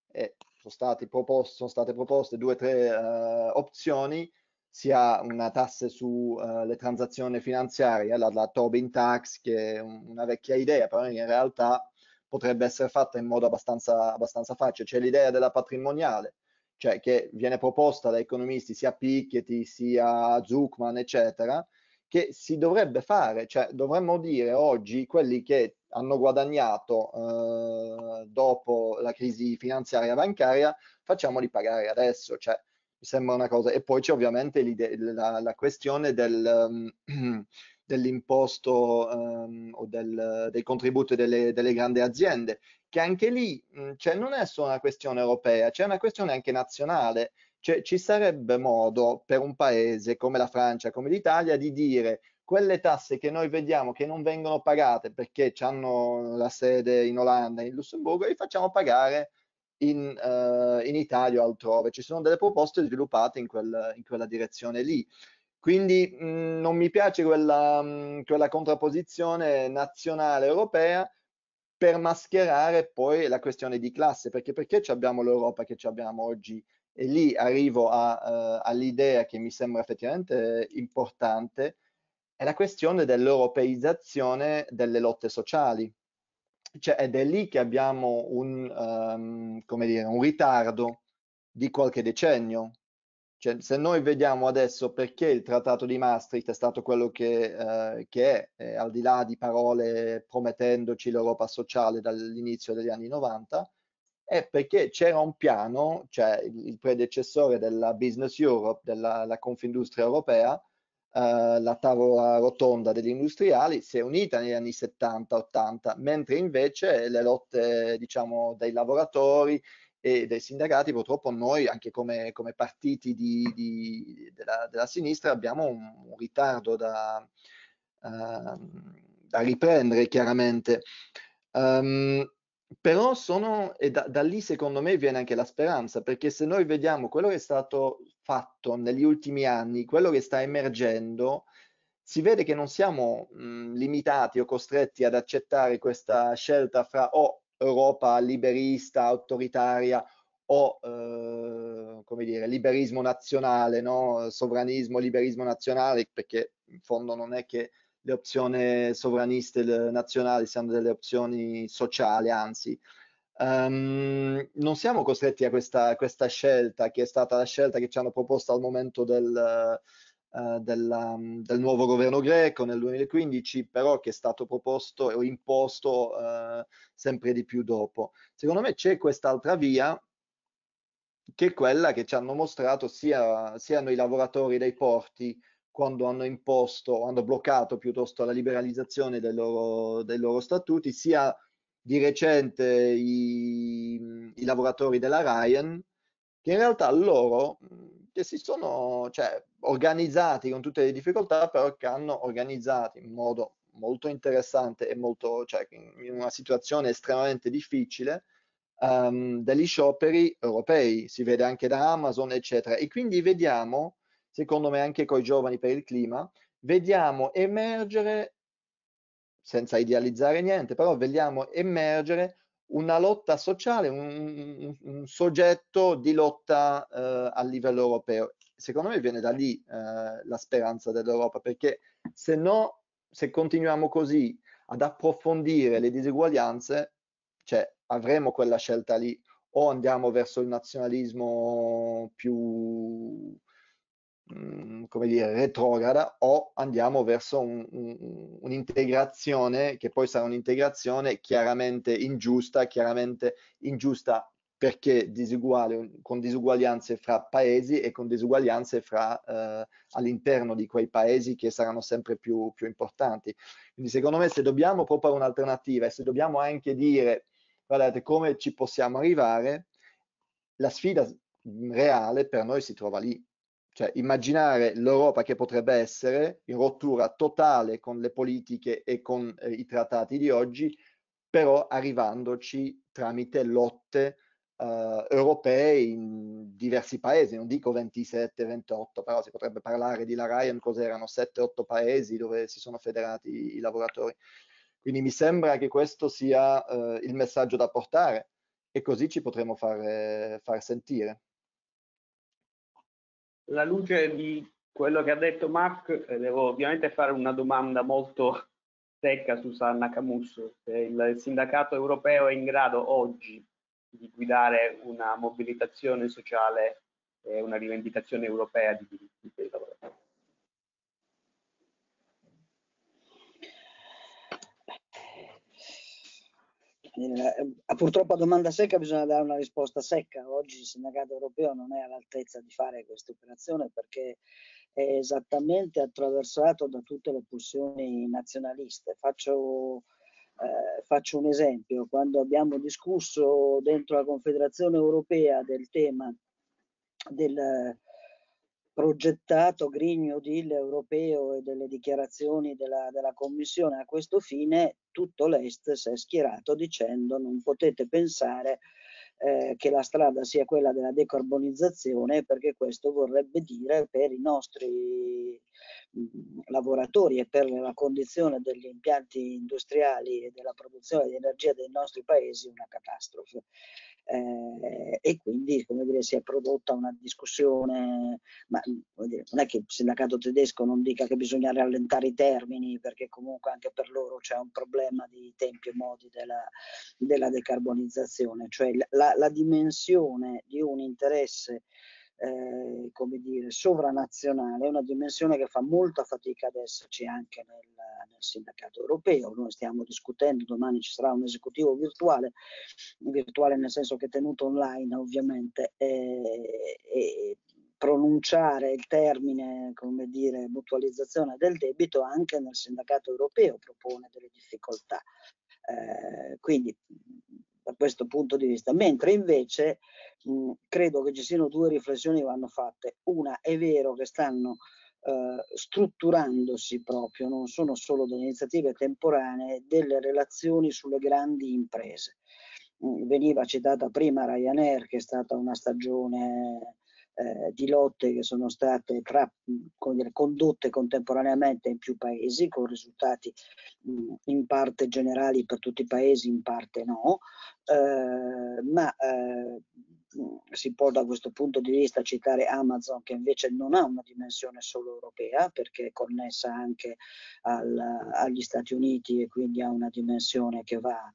Sono state proposte 2 o 3 opzioni, sia una tassa sulle transazioni finanziarie, la Tobin Tax, che è una vecchia idea, però in realtà potrebbe essere fatta in modo abbastanza facile. C'è l'idea della patrimoniale, cioè che viene proposta da economisti sia Piketty sia Zuckman, eccetera, che si dovrebbe fare, cioè dovremmo dire oggi quelli che hanno guadagnato dopo la crisi finanziaria bancaria, facciamoli pagare adesso, cioè mi sembra una cosa. E poi c'è ovviamente la questione dell'imposto o dei contributi delle grandi aziende, che anche lì cioè, non è solo una questione europea, c'è una questione anche nazionale. Cioè, ci sarebbe modo per un paese come la Francia, come l'Italia, di dire quelle tasse che noi vediamo che non vengono pagate perché hanno la sede in Olanda e in Lussemburgo, li facciamo pagare in Italia o altrove. Ci sono delle proposte sviluppate in quella direzione lì. Quindi non mi piace quella contrapposizione nazionale-europea per mascherare poi la questione di classe, perché abbiamo l'Europa che abbiamo oggi. E lì arrivo all'idea che mi sembra effettivamente importante, è la questione dell'europeizzazione delle lotte sociali. Cioè, ed è lì che abbiamo come dire, un ritardo di qualche decennio. Cioè, se noi vediamo adesso perché il Trattato di Maastricht è stato quello che è, al di là di parole promettendoci l'Europa sociale dall'inizio degli anni 90, è perché c'era un piano, cioè il predecessore della Business Europe, della Confindustria Europea, la tavola rotonda degli industriali, si è unita negli anni 70-80, mentre invece le lotte, diciamo, dei lavoratori e dei sindacati, purtroppo noi, anche come partiti della sinistra, abbiamo un ritardo da riprendere chiaramente. Però e da lì secondo me viene anche la speranza, perché se noi vediamo quello che è stato fatto negli ultimi anni, quello che sta emergendo, si vede che non siamo limitati o costretti ad accettare questa scelta fra o Europa liberista, autoritaria o come dire, liberismo nazionale, no? Sovranismo, liberismo nazionale, perché in fondo non è che le opzioni sovraniste nazionali siano delle opzioni sociali, anzi. Non siamo costretti a questa scelta, che è stata la scelta che ci hanno proposto al momento del nuovo governo greco nel 2015, però che è stato proposto o imposto sempre di più dopo. Secondo me c'è quest'altra via, che è quella che ci hanno mostrato siano i lavoratori dei porti, quando hanno imposto, hanno bloccato piuttosto la liberalizzazione dei loro statuti, sia di recente i lavoratori della Ryan, che in realtà loro che si sono, cioè, organizzati con tutte le difficoltà, però che hanno organizzato in modo molto interessante e molto, cioè, in una situazione estremamente difficile, degli scioperi europei, si vede anche da Amazon, eccetera. E quindi vediamo, secondo me anche con i giovani per il clima, vediamo emergere, senza idealizzare niente, però vediamo emergere una lotta sociale, un soggetto di lotta a livello europeo. Secondo me viene da lì la speranza dell'Europa, perché se no, se continuiamo così ad approfondire le diseguaglianze, cioè avremo quella scelta lì, o andiamo verso il nazionalismo più, come dire, retrograda, o andiamo verso un'integrazione che poi sarà un'integrazione chiaramente ingiusta perché disuguale, con disuguaglianze fra paesi e con disuguaglianze all'interno di quei paesi che saranno sempre più importanti. Quindi secondo me, se dobbiamo proporre un'alternativa e se dobbiamo anche dire guardate come ci possiamo arrivare, la sfida reale per noi si trova lì. Cioè immaginare l'Europa che potrebbe essere in rottura totale con le politiche e con i trattati di oggi, però arrivandoci tramite lotte europee in diversi paesi, non dico 27, 28, però si potrebbe parlare di la Ryan, cos'erano 7-8 paesi dove si sono federati i lavoratori. Quindi mi sembra che questo sia il messaggio da portare e così ci potremo far sentire. Alla luce di quello che ha detto Mark, devo ovviamente fare una domanda molto secca su Sanna Camusso. Se il sindacato europeo è in grado oggi di guidare una mobilitazione sociale e una rivendicazione europea di diritti dei lavoratori. Purtroppo a domanda secca bisogna dare una risposta secca. Oggi il sindacato europeo non è all'altezza di fare questa operazione perché è esattamente attraversato da tutte le pulsioni nazionaliste. Faccio un esempio: quando abbiamo discusso dentro la Confederazione Europea del tema del progettato Green New Deal europeo e delle dichiarazioni della Commissione a questo fine, tutto l'Est si è schierato dicendo non potete pensare che la strada sia quella della decarbonizzazione, perché questo vorrebbe dire per i nostri lavoratori e per la condizione degli impianti industriali e della produzione di energia dei nostri paesi una catastrofe. E quindi, come dire, si è prodotta una discussione, ma non è che il sindacato tedesco non dica che bisogna rallentare i termini, perché comunque anche per loro c'è un problema di tempi e modi della decarbonizzazione, cioè la dimensione di un interesse come dire, sovranazionale, è una dimensione che fa molta fatica ad esserci anche nel sindacato europeo. Noi stiamo discutendo, domani ci sarà un esecutivo virtuale nel senso che tenuto online ovviamente, e pronunciare il termine, come dire, mutualizzazione del debito anche nel sindacato europeo propone delle difficoltà. Quindi da questo punto di vista, mentre invece credo che ci siano due riflessioni che vanno fatte. Una, è vero che stanno strutturandosi proprio, non sono solo delle iniziative temporanee, delle relazioni sulle grandi imprese. Veniva citata prima Ryanair, che è stata una stagione di lotte che sono state condotte contemporaneamente in più paesi, con risultati in parte generali per tutti i paesi, in parte no, ma si può da questo punto di vista citare Amazon, che invece non ha una dimensione solo europea, perché è connessa anche agli Stati Uniti e quindi ha una dimensione che va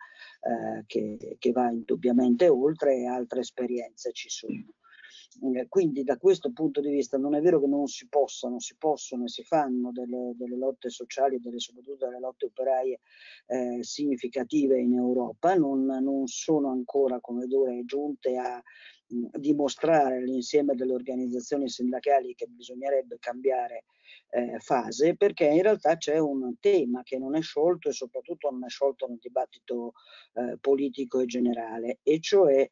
indubbiamente oltre, e altre esperienze ci sono. Quindi da questo punto di vista non è vero che non si possono e si fanno delle lotte sociali, soprattutto delle lotte operaie significative in Europa, non sono ancora, come dire, giunte a dimostrare l'insieme delle organizzazioni sindacali che bisognerebbe cambiare fase, perché in realtà c'è un tema che non è sciolto, e soprattutto non è sciolto nel dibattito politico e generale, e cioè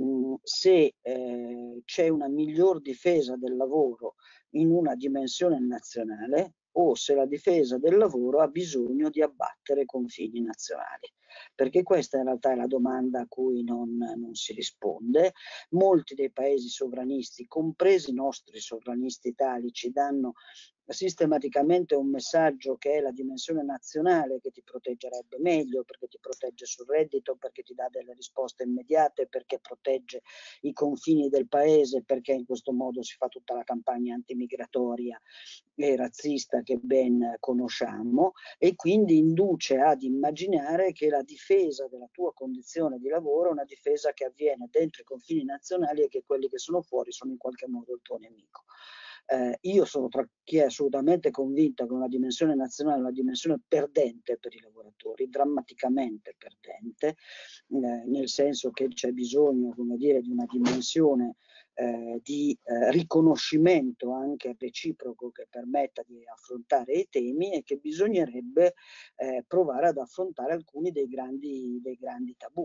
se c'è una miglior difesa del lavoro in una dimensione nazionale, o se la difesa del lavoro ha bisogno di abbattere confini nazionali. Perché questa in realtà è la domanda a cui non si risponde. Molti dei paesi sovranisti, compresi i nostri sovranisti italici, danno sistematicamente un messaggio che è la dimensione nazionale che ti proteggerebbe meglio, perché ti protegge sul reddito, perché ti dà delle risposte immediate, perché protegge i confini del paese, perché in questo modo si fa tutta la campagna antimigratoria e razzista che ben conosciamo, e quindi induce ad immaginare che la difesa della tua condizione di lavoro è una difesa che avviene dentro i confini nazionali e che quelli che sono fuori sono in qualche modo il tuo nemico. Io sono tra chi è assolutamente convinta che una dimensione nazionale è una dimensione perdente per i lavoratori, drammaticamente perdente, nel senso che c'è bisogno, come dire, di una dimensione di riconoscimento anche reciproco che permetta di affrontare i temi, e che bisognerebbe provare ad affrontare alcuni dei grandi tabù.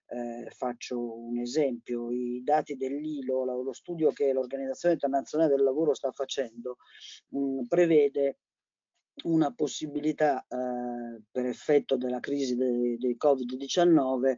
Faccio un esempio: i dati dell'ILO, lo studio che l'Organizzazione Internazionale del Lavoro sta facendo, prevede una possibilità per effetto della crisi del Covid-19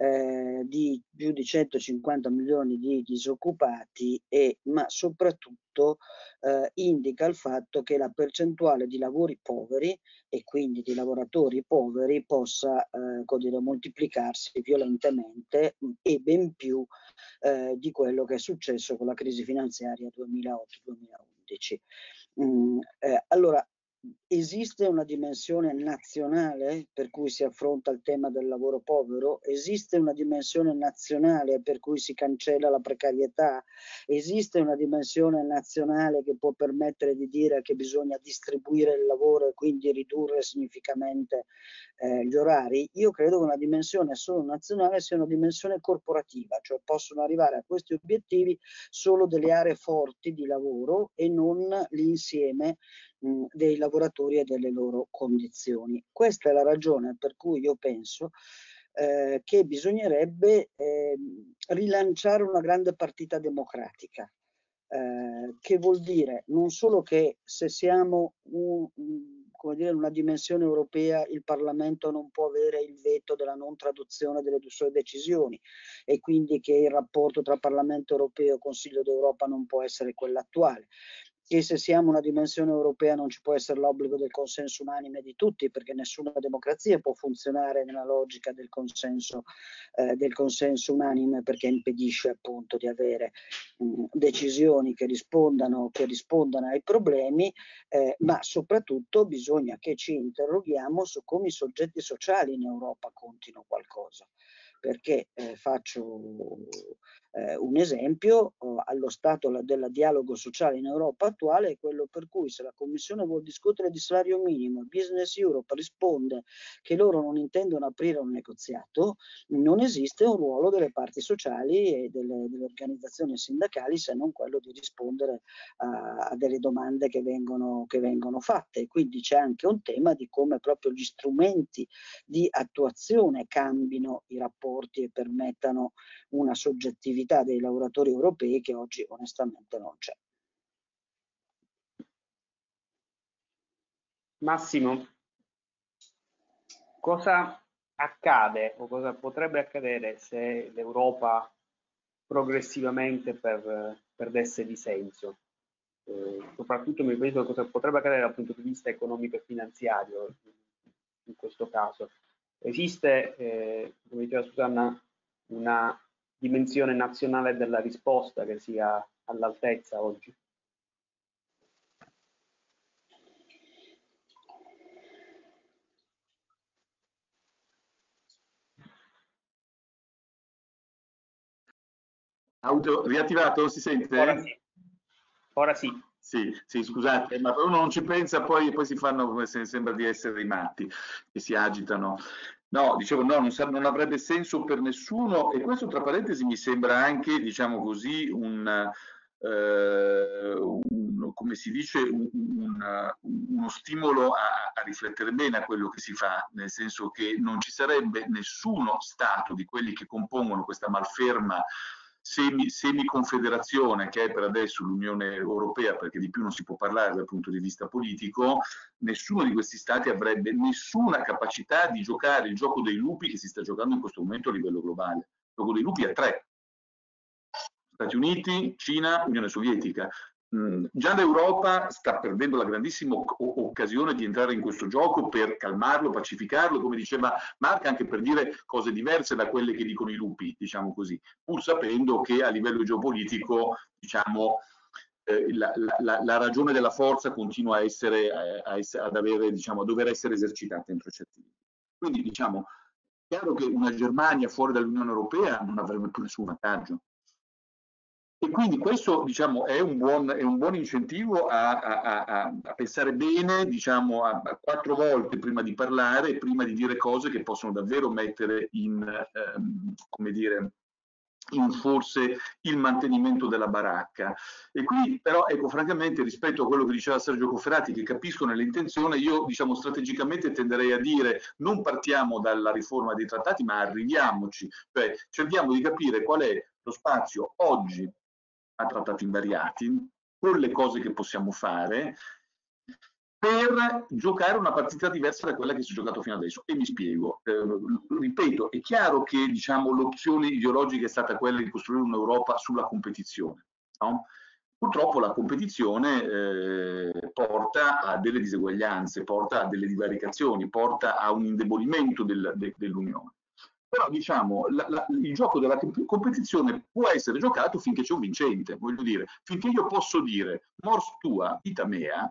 di più di 150 milioni di disoccupati, ma soprattutto indica il fatto che la percentuale di lavori poveri e quindi di lavoratori poveri possa moltiplicarsi violentemente, e ben più di quello che è successo con la crisi finanziaria 2008-2011. Allora, esiste una dimensione nazionale per cui si affronta il tema del lavoro povero? Esiste una dimensione nazionale per cui si cancella la precarietà? Esiste una dimensione nazionale che può permettere di dire che bisogna distribuire il lavoro e quindi ridurre significativamente gli orari? Io credo che una dimensione solo nazionale sia una dimensione corporativa, cioè possono arrivare a questi obiettivi solo delle aree forti di lavoro e non l'insieme dei lavoratori e delle loro condizioni. Questa è la ragione per cui io penso che bisognerebbe rilanciare una grande partita democratica, che vuol dire non solo che se siamo una dimensione europea, il Parlamento non può avere il veto della non traduzione delle sue decisioni, e quindi che il rapporto tra Parlamento europeo e Consiglio d'Europa non può essere quello attuale, e se siamo una dimensione europea non ci può essere l'obbligo del consenso unanime di tutti, perché nessuna democrazia può funzionare nella logica del consenso unanime, perché impedisce appunto di avere decisioni che rispondano ai problemi, ma soprattutto bisogna che ci interroghiamo su come i soggetti sociali in Europa contino qualcosa. perché faccio un esempio, allo stato del dialogo sociale in Europa attuale è quello per cui, se la Commissione vuol discutere di salario minimo, Business Europe risponde che loro non intendono aprire un negoziato, non esiste un ruolo delle parti sociali e delle organizzazioni sindacali se non quello di rispondere a delle domande che vengono fatte. Quindi c'è anche un tema di come proprio gli strumenti di attuazione cambino i rapporti e permettano una soggettività dei lavoratori europei che oggi onestamente non c'è. Massimo, cosa accade o cosa potrebbe accadere se l'Europa progressivamente perdesse di senso? Soprattutto mi chiedo cosa potrebbe accadere dal punto di vista economico e finanziario in questo caso. Esiste, come diceva Susanna, una dimensione nazionale della risposta che sia all'altezza oggi? Riattivato? Si sente? Ora sì. Ora sì. Sì, scusate, ma uno non ci pensa, poi si fanno, sembra di essere dei matti, che si agitano. No, dicevo, no, non avrebbe senso per nessuno, e questo tra parentesi mi sembra anche, diciamo così, come si dice, uno stimolo a riflettere bene a quello che si fa, nel senso che non ci sarebbe nessuno Stato di quelli che compongono questa malferma semi-confederazione che è per adesso l'Unione Europea, perché di più non si può parlare dal punto di vista politico. Nessuno di questi stati avrebbe nessuna capacità di giocare il gioco dei lupi che si sta giocando in questo momento a livello globale. Il gioco dei lupi è a tre: Stati Uniti, Cina, Unione Sovietica. Già l'Europa sta perdendo la grandissima occasione di entrare in questo gioco per calmarlo, pacificarlo, come diceva Mark, anche per dire cose diverse da quelle che dicono i lupi, diciamo così, pur sapendo che a livello geopolitico, diciamo, la ragione della forza continua a dover essere esercitata entro certi limiti. Quindi, diciamo, è chiaro che una Germania fuori dall'Unione Europea non avrebbe più nessun vantaggio. E quindi questo, diciamo, è un buon incentivo a pensare bene, diciamo, a 4 volte prima di parlare e prima di dire cose che possono davvero mettere come dire, in forse il mantenimento della baracca. E qui però, ecco, francamente, rispetto a quello che diceva Sergio Cofferati, che capisco nell'intenzione, io, diciamo, strategicamente tenderei a dire: non partiamo dalla riforma dei trattati, ma arriviamoci, cioè cerchiamo di capire qual è lo spazio oggi a trattati invariati, con le cose che possiamo fare, per giocare una partita diversa da quella che si è giocato fino adesso. E mi spiego. Ripeto, è chiaro che, diciamo, l'opzione ideologica è stata quella di costruire un'Europa sulla competizione, no? Purtroppo la competizione porta a delle diseguaglianze, porta a delle divaricazioni, porta a un indebolimento dell'Unione. Però, diciamo, il gioco della competizione può essere giocato finché c'è un vincente, voglio dire, finché io posso dire mors tua, vita mea,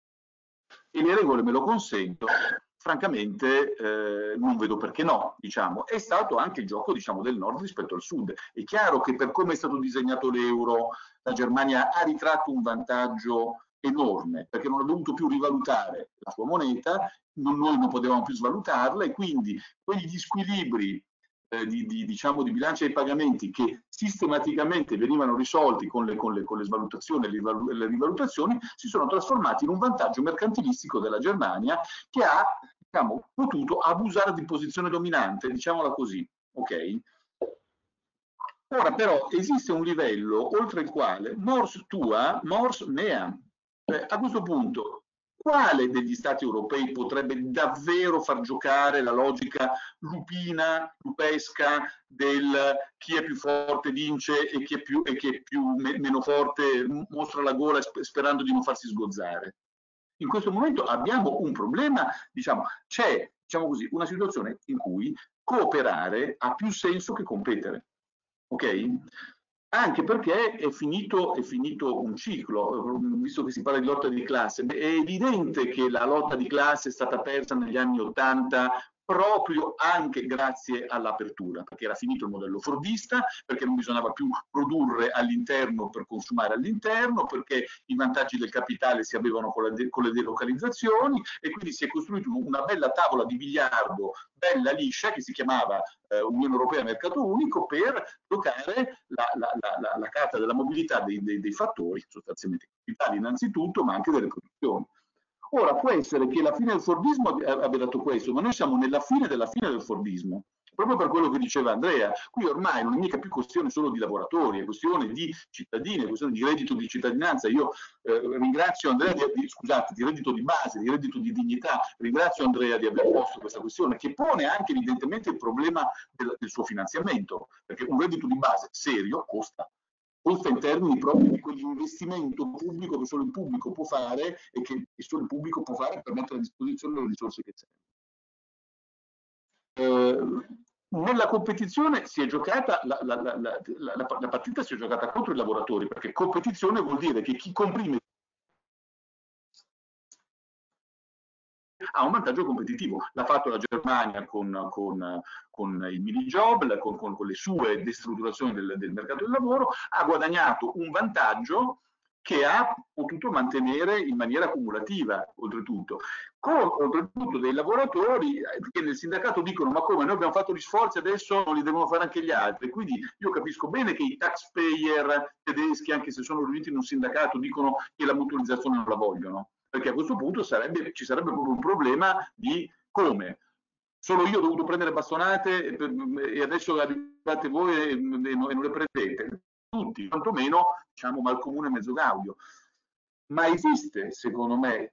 e le regole me lo consentono, francamente non vedo perché no, diciamo. È stato anche il gioco, diciamo, del nord rispetto al sud. È chiaro che per come è stato disegnato l'euro, la Germania ha ritratto un vantaggio enorme, perché non ha dovuto più rivalutare la sua moneta, noi non potevamo più svalutarla, e quindi quegli squilibri diciamo, di bilancia dei pagamenti che sistematicamente venivano risolti con le svalutazioni e le rivalutazioni si sono trasformati in un vantaggio mercantilistico della Germania, che ha, diciamo, potuto abusare di posizione dominante, diciamola così, ok? Ora però esiste un livello oltre il quale mors tua, mors mea. A questo punto, quale degli stati europei potrebbe davvero far giocare la logica lupina, lupesca del chi è più forte vince e chi è meno forte mostra la gola sperando di non farsi sgozzare? In questo momento abbiamo un problema, diciamo, c'è, diciamo così, una situazione in cui cooperare ha più senso che competere. Ok? Anche perché è finito un ciclo, visto che si parla di lotta di classe. È evidente che la lotta di classe è stata persa negli anni '80 proprio anche grazie all'apertura, perché era finito il modello fordista, perché non bisognava più produrre all'interno per consumare all'interno, perché i vantaggi del capitale si avevano con le delocalizzazioni, e quindi si è costruita una bella tavola di biliardo, bella liscia, che si chiamava Unione Europea Mercato Unico, per giocare la carta della mobilità dei fattori, sostanzialmente capitali innanzitutto, ma anche delle produzioni. Ora, può essere che la fine del fordismo abbia dato questo, ma noi siamo nella fine della fine del fordismo, proprio per quello che diceva Andrea. Qui ormai non è mica più questione solo di lavoratori, è questione di cittadini, è questione di reddito di cittadinanza. Io ringrazio Andrea scusate, di reddito di base, di reddito di dignità, ringrazio Andrea di aver posto questa questione, che pone anche evidentemente il problema del suo finanziamento, perché un reddito di base serio costa in termini proprio di quell'investimento pubblico che solo il pubblico può fare e che solo il pubblico può fare per mettere a disposizione le risorse che servono. Nella competizione si è giocata, la partita si è giocata contro i lavoratori, perché competizione vuol dire che chi comprime ha un vantaggio competitivo. L'ha fatto la Germania con il mini job, con le sue destrutturazioni del mercato del lavoro, ha guadagnato un vantaggio che ha potuto mantenere in maniera cumulativa, oltretutto, con oltretutto dei lavoratori che nel sindacato dicono: ma come, noi abbiamo fatto gli sforzi, adesso non li devono fare anche gli altri. Quindi io capisco bene che i taxpayer tedeschi, anche se sono riuniti in un sindacato, dicono che la mutualizzazione non la vogliono, perché a questo punto ci sarebbe proprio un problema di come. Solo io ho dovuto prendere bastonate e adesso arrivate voi e non le prendete. Tutti, quantomeno, diciamo, malcomune mezzo gaudio. Ma esiste, secondo me,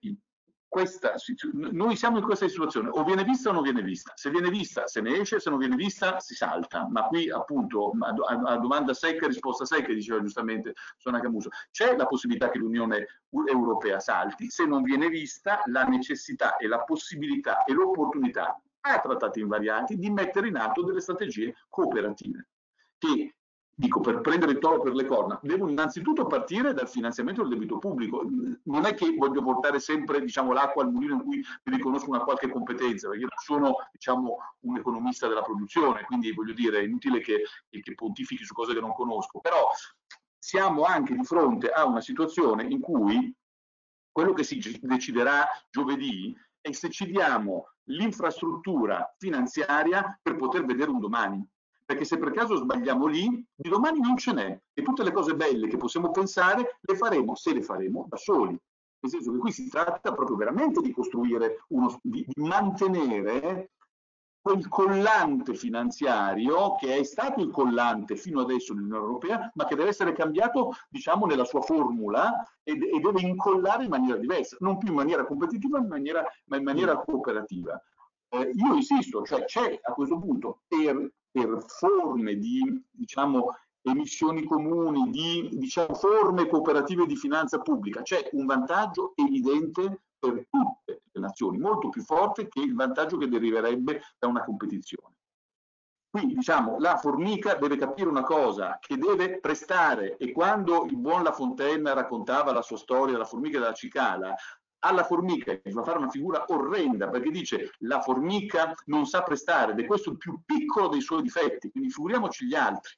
noi siamo in questa situazione, o viene vista o non viene vista. Se viene vista se ne esce, se non viene vista si salta. Ma qui appunto a domanda secca, risposta secca, diceva giustamente Suona Camuso, c'è la possibilità che l'Unione Europea salti se non viene vista la necessità e la possibilità e l'opportunità a trattati invariati di mettere in atto delle strategie cooperative che, dico, per prendere il toro per le corna, devono innanzitutto partire dal finanziamento del debito pubblico. Non è che voglio portare sempre, diciamo, l'acqua al mulino in cui mi riconosco una qualche competenza, perché io non sono, diciamo, un economista della produzione, quindi voglio dire, è inutile che pontifichi su cose che non conosco, però siamo anche di fronte a una situazione in cui quello che si deciderà giovedì è se ci diamo l'infrastruttura finanziaria per poter vedere un domani. Perché se per caso sbagliamo lì, di domani non ce n'è. E tutte le cose belle che possiamo pensare le faremo, se le faremo, da soli. Nel senso che qui si tratta proprio veramente di costruire, di mantenere quel collante finanziario che è stato il collante fino adesso dell'Unione Europea, ma che deve essere cambiato, diciamo, nella sua formula e deve incollare in maniera diversa, non più in maniera competitiva, ma in maniera cooperativa. Io insisto, cioè c'è a questo punto per forme di, diciamo, emissioni comuni, di, diciamo, forme cooperative di finanza pubblica, c'è un vantaggio evidente per tutte le nazioni, molto più forte che il vantaggio che deriverebbe da una competizione. Quindi, diciamo, la formica deve capire una cosa, che deve prestare, e quando il buon La Fontaine raccontava la sua storia, la formica della cicala, alla formica gli fa fare una figura orrenda, perché dice: la formica non sa prestare, ed è questo il più piccolo dei suoi difetti, quindi figuriamoci gli altri.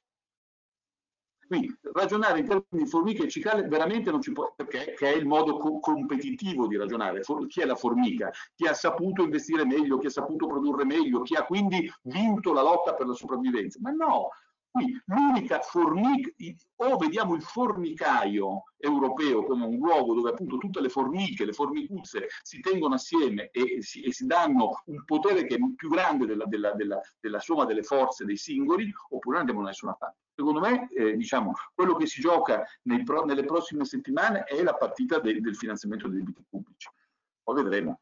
Quindi ragionare in termini di formiche e cicale veramente non ci può, perché è il modo competitivo di ragionare. Chi è la formica? Chi ha saputo investire meglio, chi ha saputo produrre meglio, chi ha quindi vinto la lotta per la sopravvivenza. Ma no, qui l'unica formica, o vediamo il formicaio europeo come un luogo dove appunto tutte le formiche, le formicuzze si tengono assieme e si danno un potere che è più grande della somma delle forze dei singoli, oppure non andiamo da nessuna parte. Secondo me, diciamo, quello che si gioca nelle prossime settimane è la partita del finanziamento dei debiti pubblici. Poi vedremo.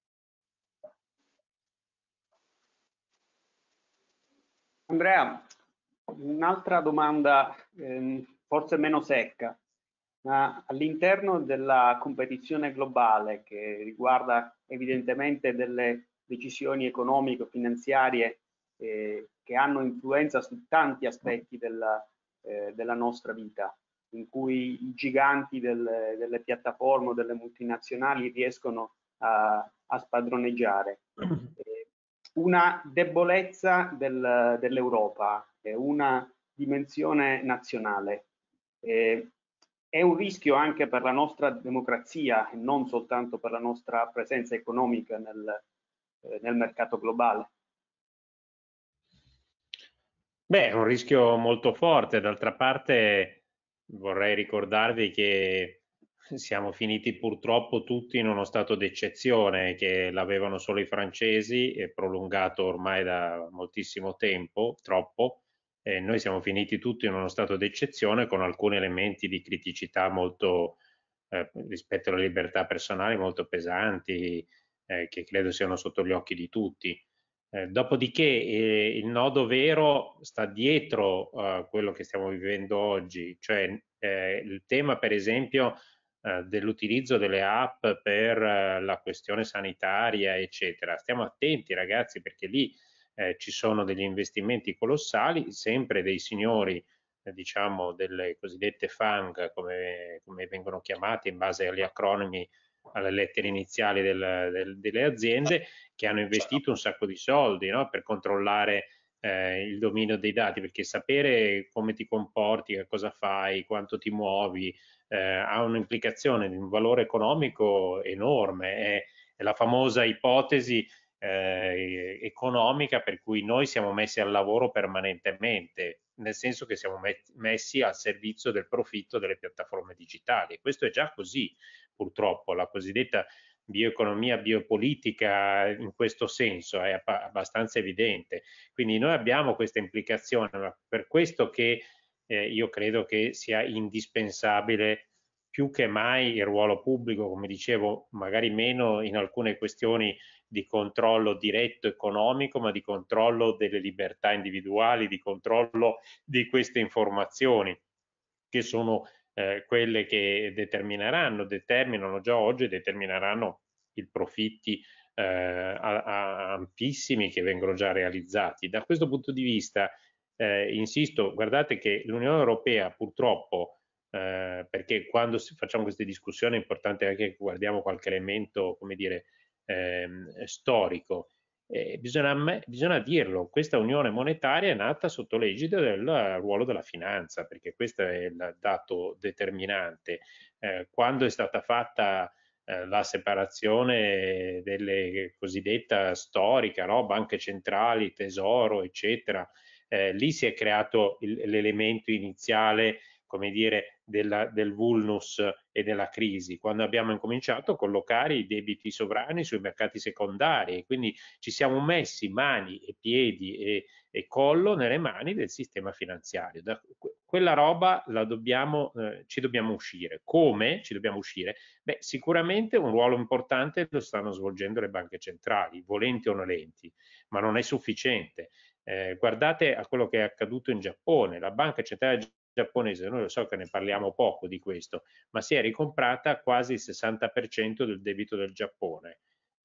Andrea, un'altra domanda forse meno secca, ma all'interno della competizione globale che riguarda evidentemente delle decisioni economico-finanziarie che hanno influenza su tanti aspetti della nostra vita, in cui i giganti delle piattaforme o delle multinazionali riescono a spadroneggiare. una debolezza dell'Europa, una dimensione nazionale. È un rischio anche per la nostra democrazia e non soltanto per la nostra presenza economica nel mercato globale. Beh, è un rischio molto forte. D'altra parte vorrei ricordarvi che siamo finiti purtroppo tutti in uno stato d'eccezione che l'avevano solo i francesi e prolungato ormai da moltissimo tempo, troppo. Noi siamo finiti tutti in uno stato d'eccezione con alcuni elementi di criticità molto rispetto alle libertà personali molto pesanti, che credo siano sotto gli occhi di tutti. Dopodiché il nodo vero sta dietro quello che stiamo vivendo oggi, cioè il tema per esempio dell'utilizzo delle app per la questione sanitaria, eccetera. Stiamo attenti ragazzi, perché lì ci sono degli investimenti colossali, sempre dei signori, diciamo delle cosiddette FANG, come vengono chiamate in base agli acronimi, alle lettere iniziali delle aziende, che hanno investito un sacco di soldi, no? Per controllare il dominio dei dati, perché sapere come ti comporti, che cosa fai, quanto ti muovi, ha un'implicazione di un valore economico enorme. È la famosa ipotesi economica per cui noi siamo messi al lavoro permanentemente, nel senso che siamo messi al servizio del profitto delle piattaforme digitali. Questo è già così, purtroppo. La cosiddetta bioeconomia, biopolitica in questo senso è abbastanza evidente. Quindi noi abbiamo questa implicazione, ma per questo che io credo che sia indispensabile più che mai il ruolo pubblico, come dicevo, magari meno in alcune questioni di controllo diretto economico, ma di controllo delle libertà individuali, di controllo di queste informazioni, che sono quelle che determinano già oggi e determineranno i profitti ampissimi che vengono già realizzati. Da questo punto di vista, insisto, guardate che l'Unione Europea purtroppo, perché quando facciamo queste discussioni è importante anche che guardiamo qualche elemento, come dire, storico. Bisogna dirlo, questa unione monetaria è nata sotto l'egida del ruolo della finanza, perché questo è il dato determinante. Quando è stata fatta la separazione delle cosiddetta storica, no? Banche centrali, tesoro, eccetera, lì si è creato l'elemento iniziale, come dire, del vulnus e della crisi, quando abbiamo incominciato a collocare i debiti sovrani sui mercati secondari, e quindi ci siamo messi mani e piedi e collo nelle mani del sistema finanziario. Da quella roba ci dobbiamo uscire. Come ci dobbiamo uscire? Beh, sicuramente un ruolo importante lo stanno svolgendo le banche centrali, volenti o nolenti, ma non è sufficiente. Guardate a quello che è accaduto in Giappone. La banca centrale giapponese, noi lo so che ne parliamo poco di questo, ma si è ricomprata quasi il 60% del debito del Giappone.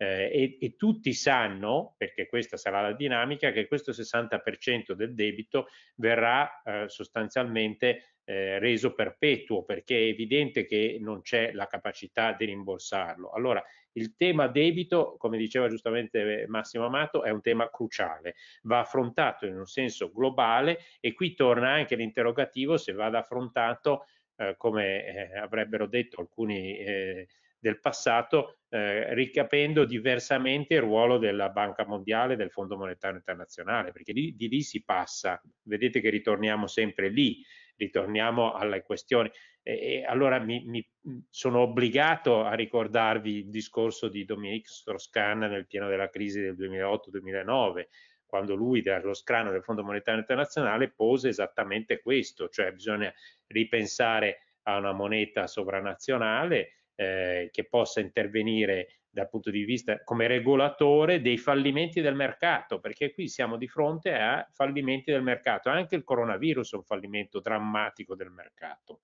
E tutti sanno, perché questa sarà la dinamica, che questo 60% del debito verrà sostanzialmente reso perpetuo, perché è evidente che non c'è la capacità di rimborsarlo. Allora, il tema debito, come diceva giustamente Massimo Amato, è un tema cruciale, va affrontato in un senso globale, e qui torna anche l'interrogativo se vada affrontato come avrebbero detto alcuni del passato, ricapendo diversamente il ruolo della Banca Mondiale e del Fondo Monetario Internazionale, perché di lì si passa, vedete che ritorniamo sempre lì, ritorniamo alle questioni. E allora sono obbligato a ricordarvi il discorso di Dominique Strauss-Kahn nel pieno della crisi del 2008-2009, quando lui dallo scranno del Fondo Monetario Internazionale pose esattamente questo, cioè bisogna ripensare a una moneta sovranazionale che possa intervenire dal punto di vista come regolatore dei fallimenti del mercato, perché qui siamo di fronte a fallimenti del mercato. Anche il coronavirus è un fallimento drammatico del mercato,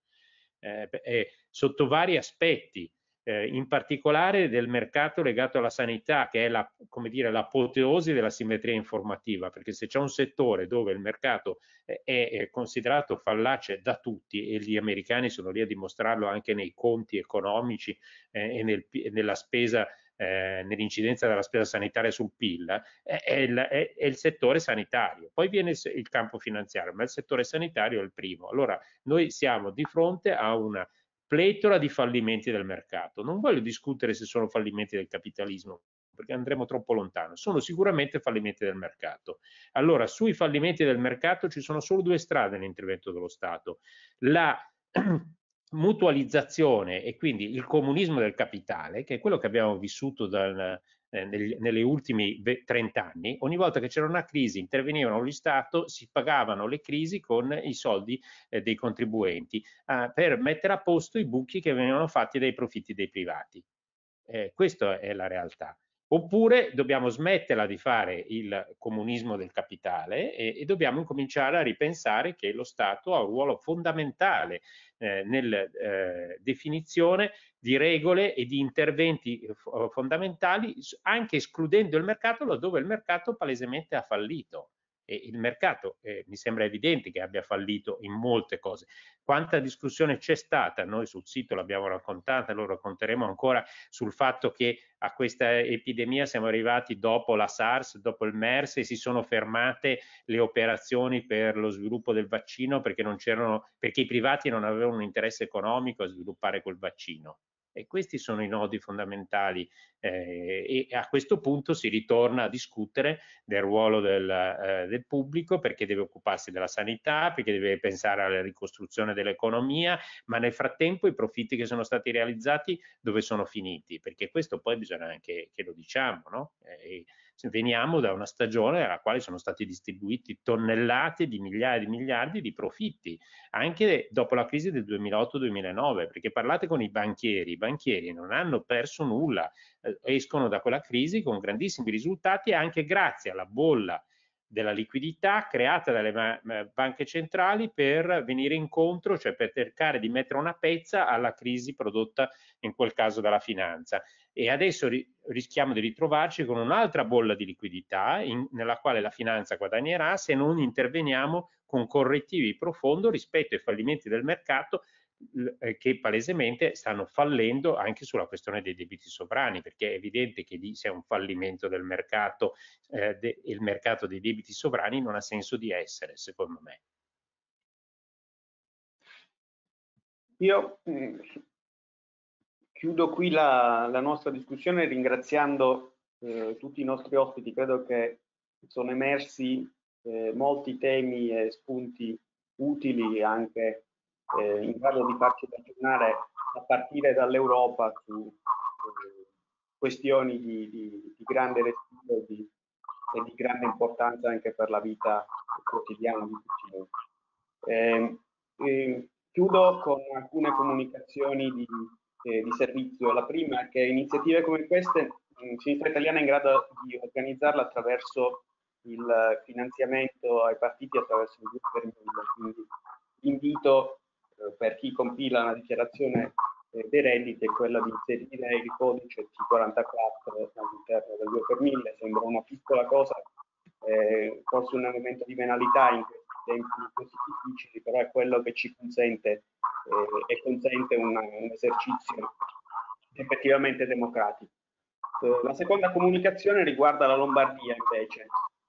sotto vari aspetti, in particolare del mercato legato alla sanità, che è come dire, l'apoteosi della simmetria informativa, perché se c'è un settore dove il mercato è considerato fallace da tutti, e gli americani sono lì a dimostrarlo anche nei conti economici e nella spesa nell'incidenza della spesa sanitaria sul PIL è il settore sanitario. Poi viene il campo finanziario, ma il settore sanitario è il primo. Allora noi siamo di fronte a una pletora di fallimenti del mercato. Non voglio discutere se sono fallimenti del capitalismo, perché andremo troppo lontano. Sono sicuramente fallimenti del mercato. Allora, sui fallimenti del mercato ci sono solo due strade nell'intervento dello Stato. La mutualizzazione e quindi il comunismo del capitale, che è quello che abbiamo vissuto negli ultimi 30 anni. Ogni volta che c'era una crisi intervenivano gli Stato, si pagavano le crisi con i soldi dei contribuenti per mettere a posto i buchi che venivano fatti dai profitti dei privati. Questa è la realtà. Oppure dobbiamo smetterla di fare il comunismo del capitale e dobbiamo cominciare a ripensare che lo Stato ha un ruolo fondamentale nella definizione di regole e di interventi fondamentali, anche escludendo il mercato laddove il mercato palesemente ha fallito. E il mercato mi sembra evidente che abbia fallito in molte cose. Quanta discussione c'è stata? Noi sul sito l'abbiamo raccontata, lo racconteremo ancora, sul fatto che a questa epidemia siamo arrivati dopo la SARS, dopo il MERS e si sono fermate le operazioni per lo sviluppo del vaccino perché i privati non avevano un interesse economico a sviluppare quel vaccino. E questi sono i nodi fondamentali e a questo punto si ritorna a discutere del ruolo del pubblico, perché deve occuparsi della sanità, perché deve pensare alla ricostruzione dell'economia, ma nel frattempo i profitti che sono stati realizzati dove sono finiti? Perché questo poi bisogna anche che lo diciamo, no? Veniamo da una stagione alla quale sono stati distribuiti tonnellate di migliaia di miliardi di profitti, anche dopo la crisi del 2008-2009, perché parlate con i banchieri non hanno perso nulla, escono da quella crisi con grandissimi risultati anche grazie alla bolla della liquidità creata dalle banche centrali per venire incontro, cioè per cercare di mettere una pezza alla crisi prodotta in quel caso dalla finanza. E adesso rischiamo di ritrovarci con un'altra bolla di liquidità nella quale la finanza guadagnerà se non interveniamo con correttivi profondi rispetto ai fallimenti del mercato che palesemente stanno fallendo anche sulla questione dei debiti sovrani, perché è evidente che lì c'è un fallimento del mercato, il mercato dei debiti sovrani non ha senso di essere, secondo me. Io chiudo qui la nostra discussione ringraziando tutti i nostri ospiti. Credo che sono emersi molti temi e spunti utili anche in grado di farci ragionare a partire dall'Europa su questioni di grande respiro e di grande importanza anche per la vita quotidiana di tutti noi. Chiudo con alcune comunicazioni di servizio. La prima è che iniziative come queste Sinistra Italiana è in grado di organizzarla attraverso il finanziamento ai partiti attraverso il 2 per 1000. Quindi l'invito per chi compila una dichiarazione dei redditi è quella di inserire il codice T44 all'interno del 2 per 1000. Sembra una piccola cosa, forse un elemento di venalità in questi tempi così difficili, però è quello che ci consente e consente un esercizio effettivamente democratico. La seconda comunicazione riguarda la Lombardia invece.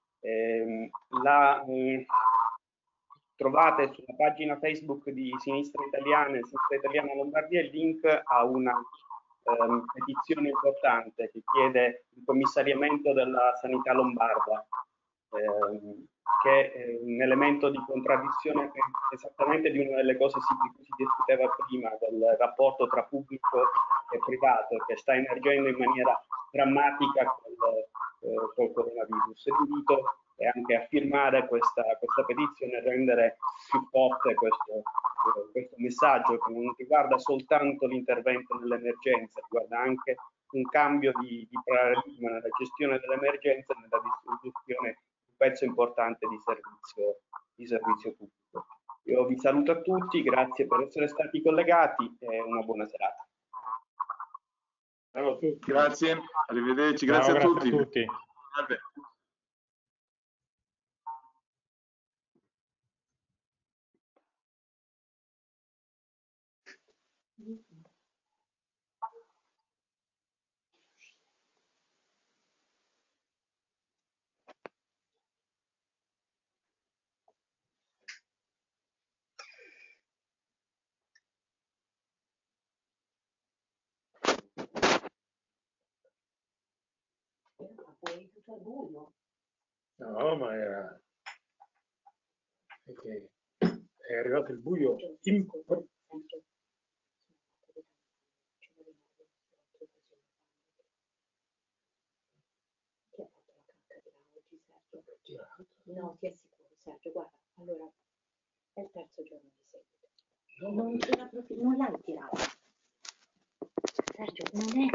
Trovate sulla pagina Facebook di Sinistra Italiana Lombardia il link a una petizione importante che chiede il commissariamento della sanità lombarda, che è un elemento di contraddizione esattamente di una delle cose di cui si discuteva prima, del rapporto tra pubblico e privato, che sta emergendo in maniera drammatica col coronavirus. L'invito è anche a firmare questa petizione e rendere più forte questo messaggio, che non riguarda soltanto l'intervento nell'emergenza, riguarda anche un cambio di paradigma nella gestione dell'emergenza e nella distribuzione di un pezzo importante di servizio pubblico. Io vi saluto a tutti, grazie per essere stati collegati e una buona serata. Ciao a tutti. Grazie, arrivederci, grazie a tutti. Vabbè. eri tutto al buio. No, ma era... Perché è arrivato il buio improvviso. Chi ha fatto la cacca di là oggi, Sergio? No, ti assicuro, Sergio, guarda, allora è il terzo giorno di seguito. Non l'hai tirata. Sergio, non è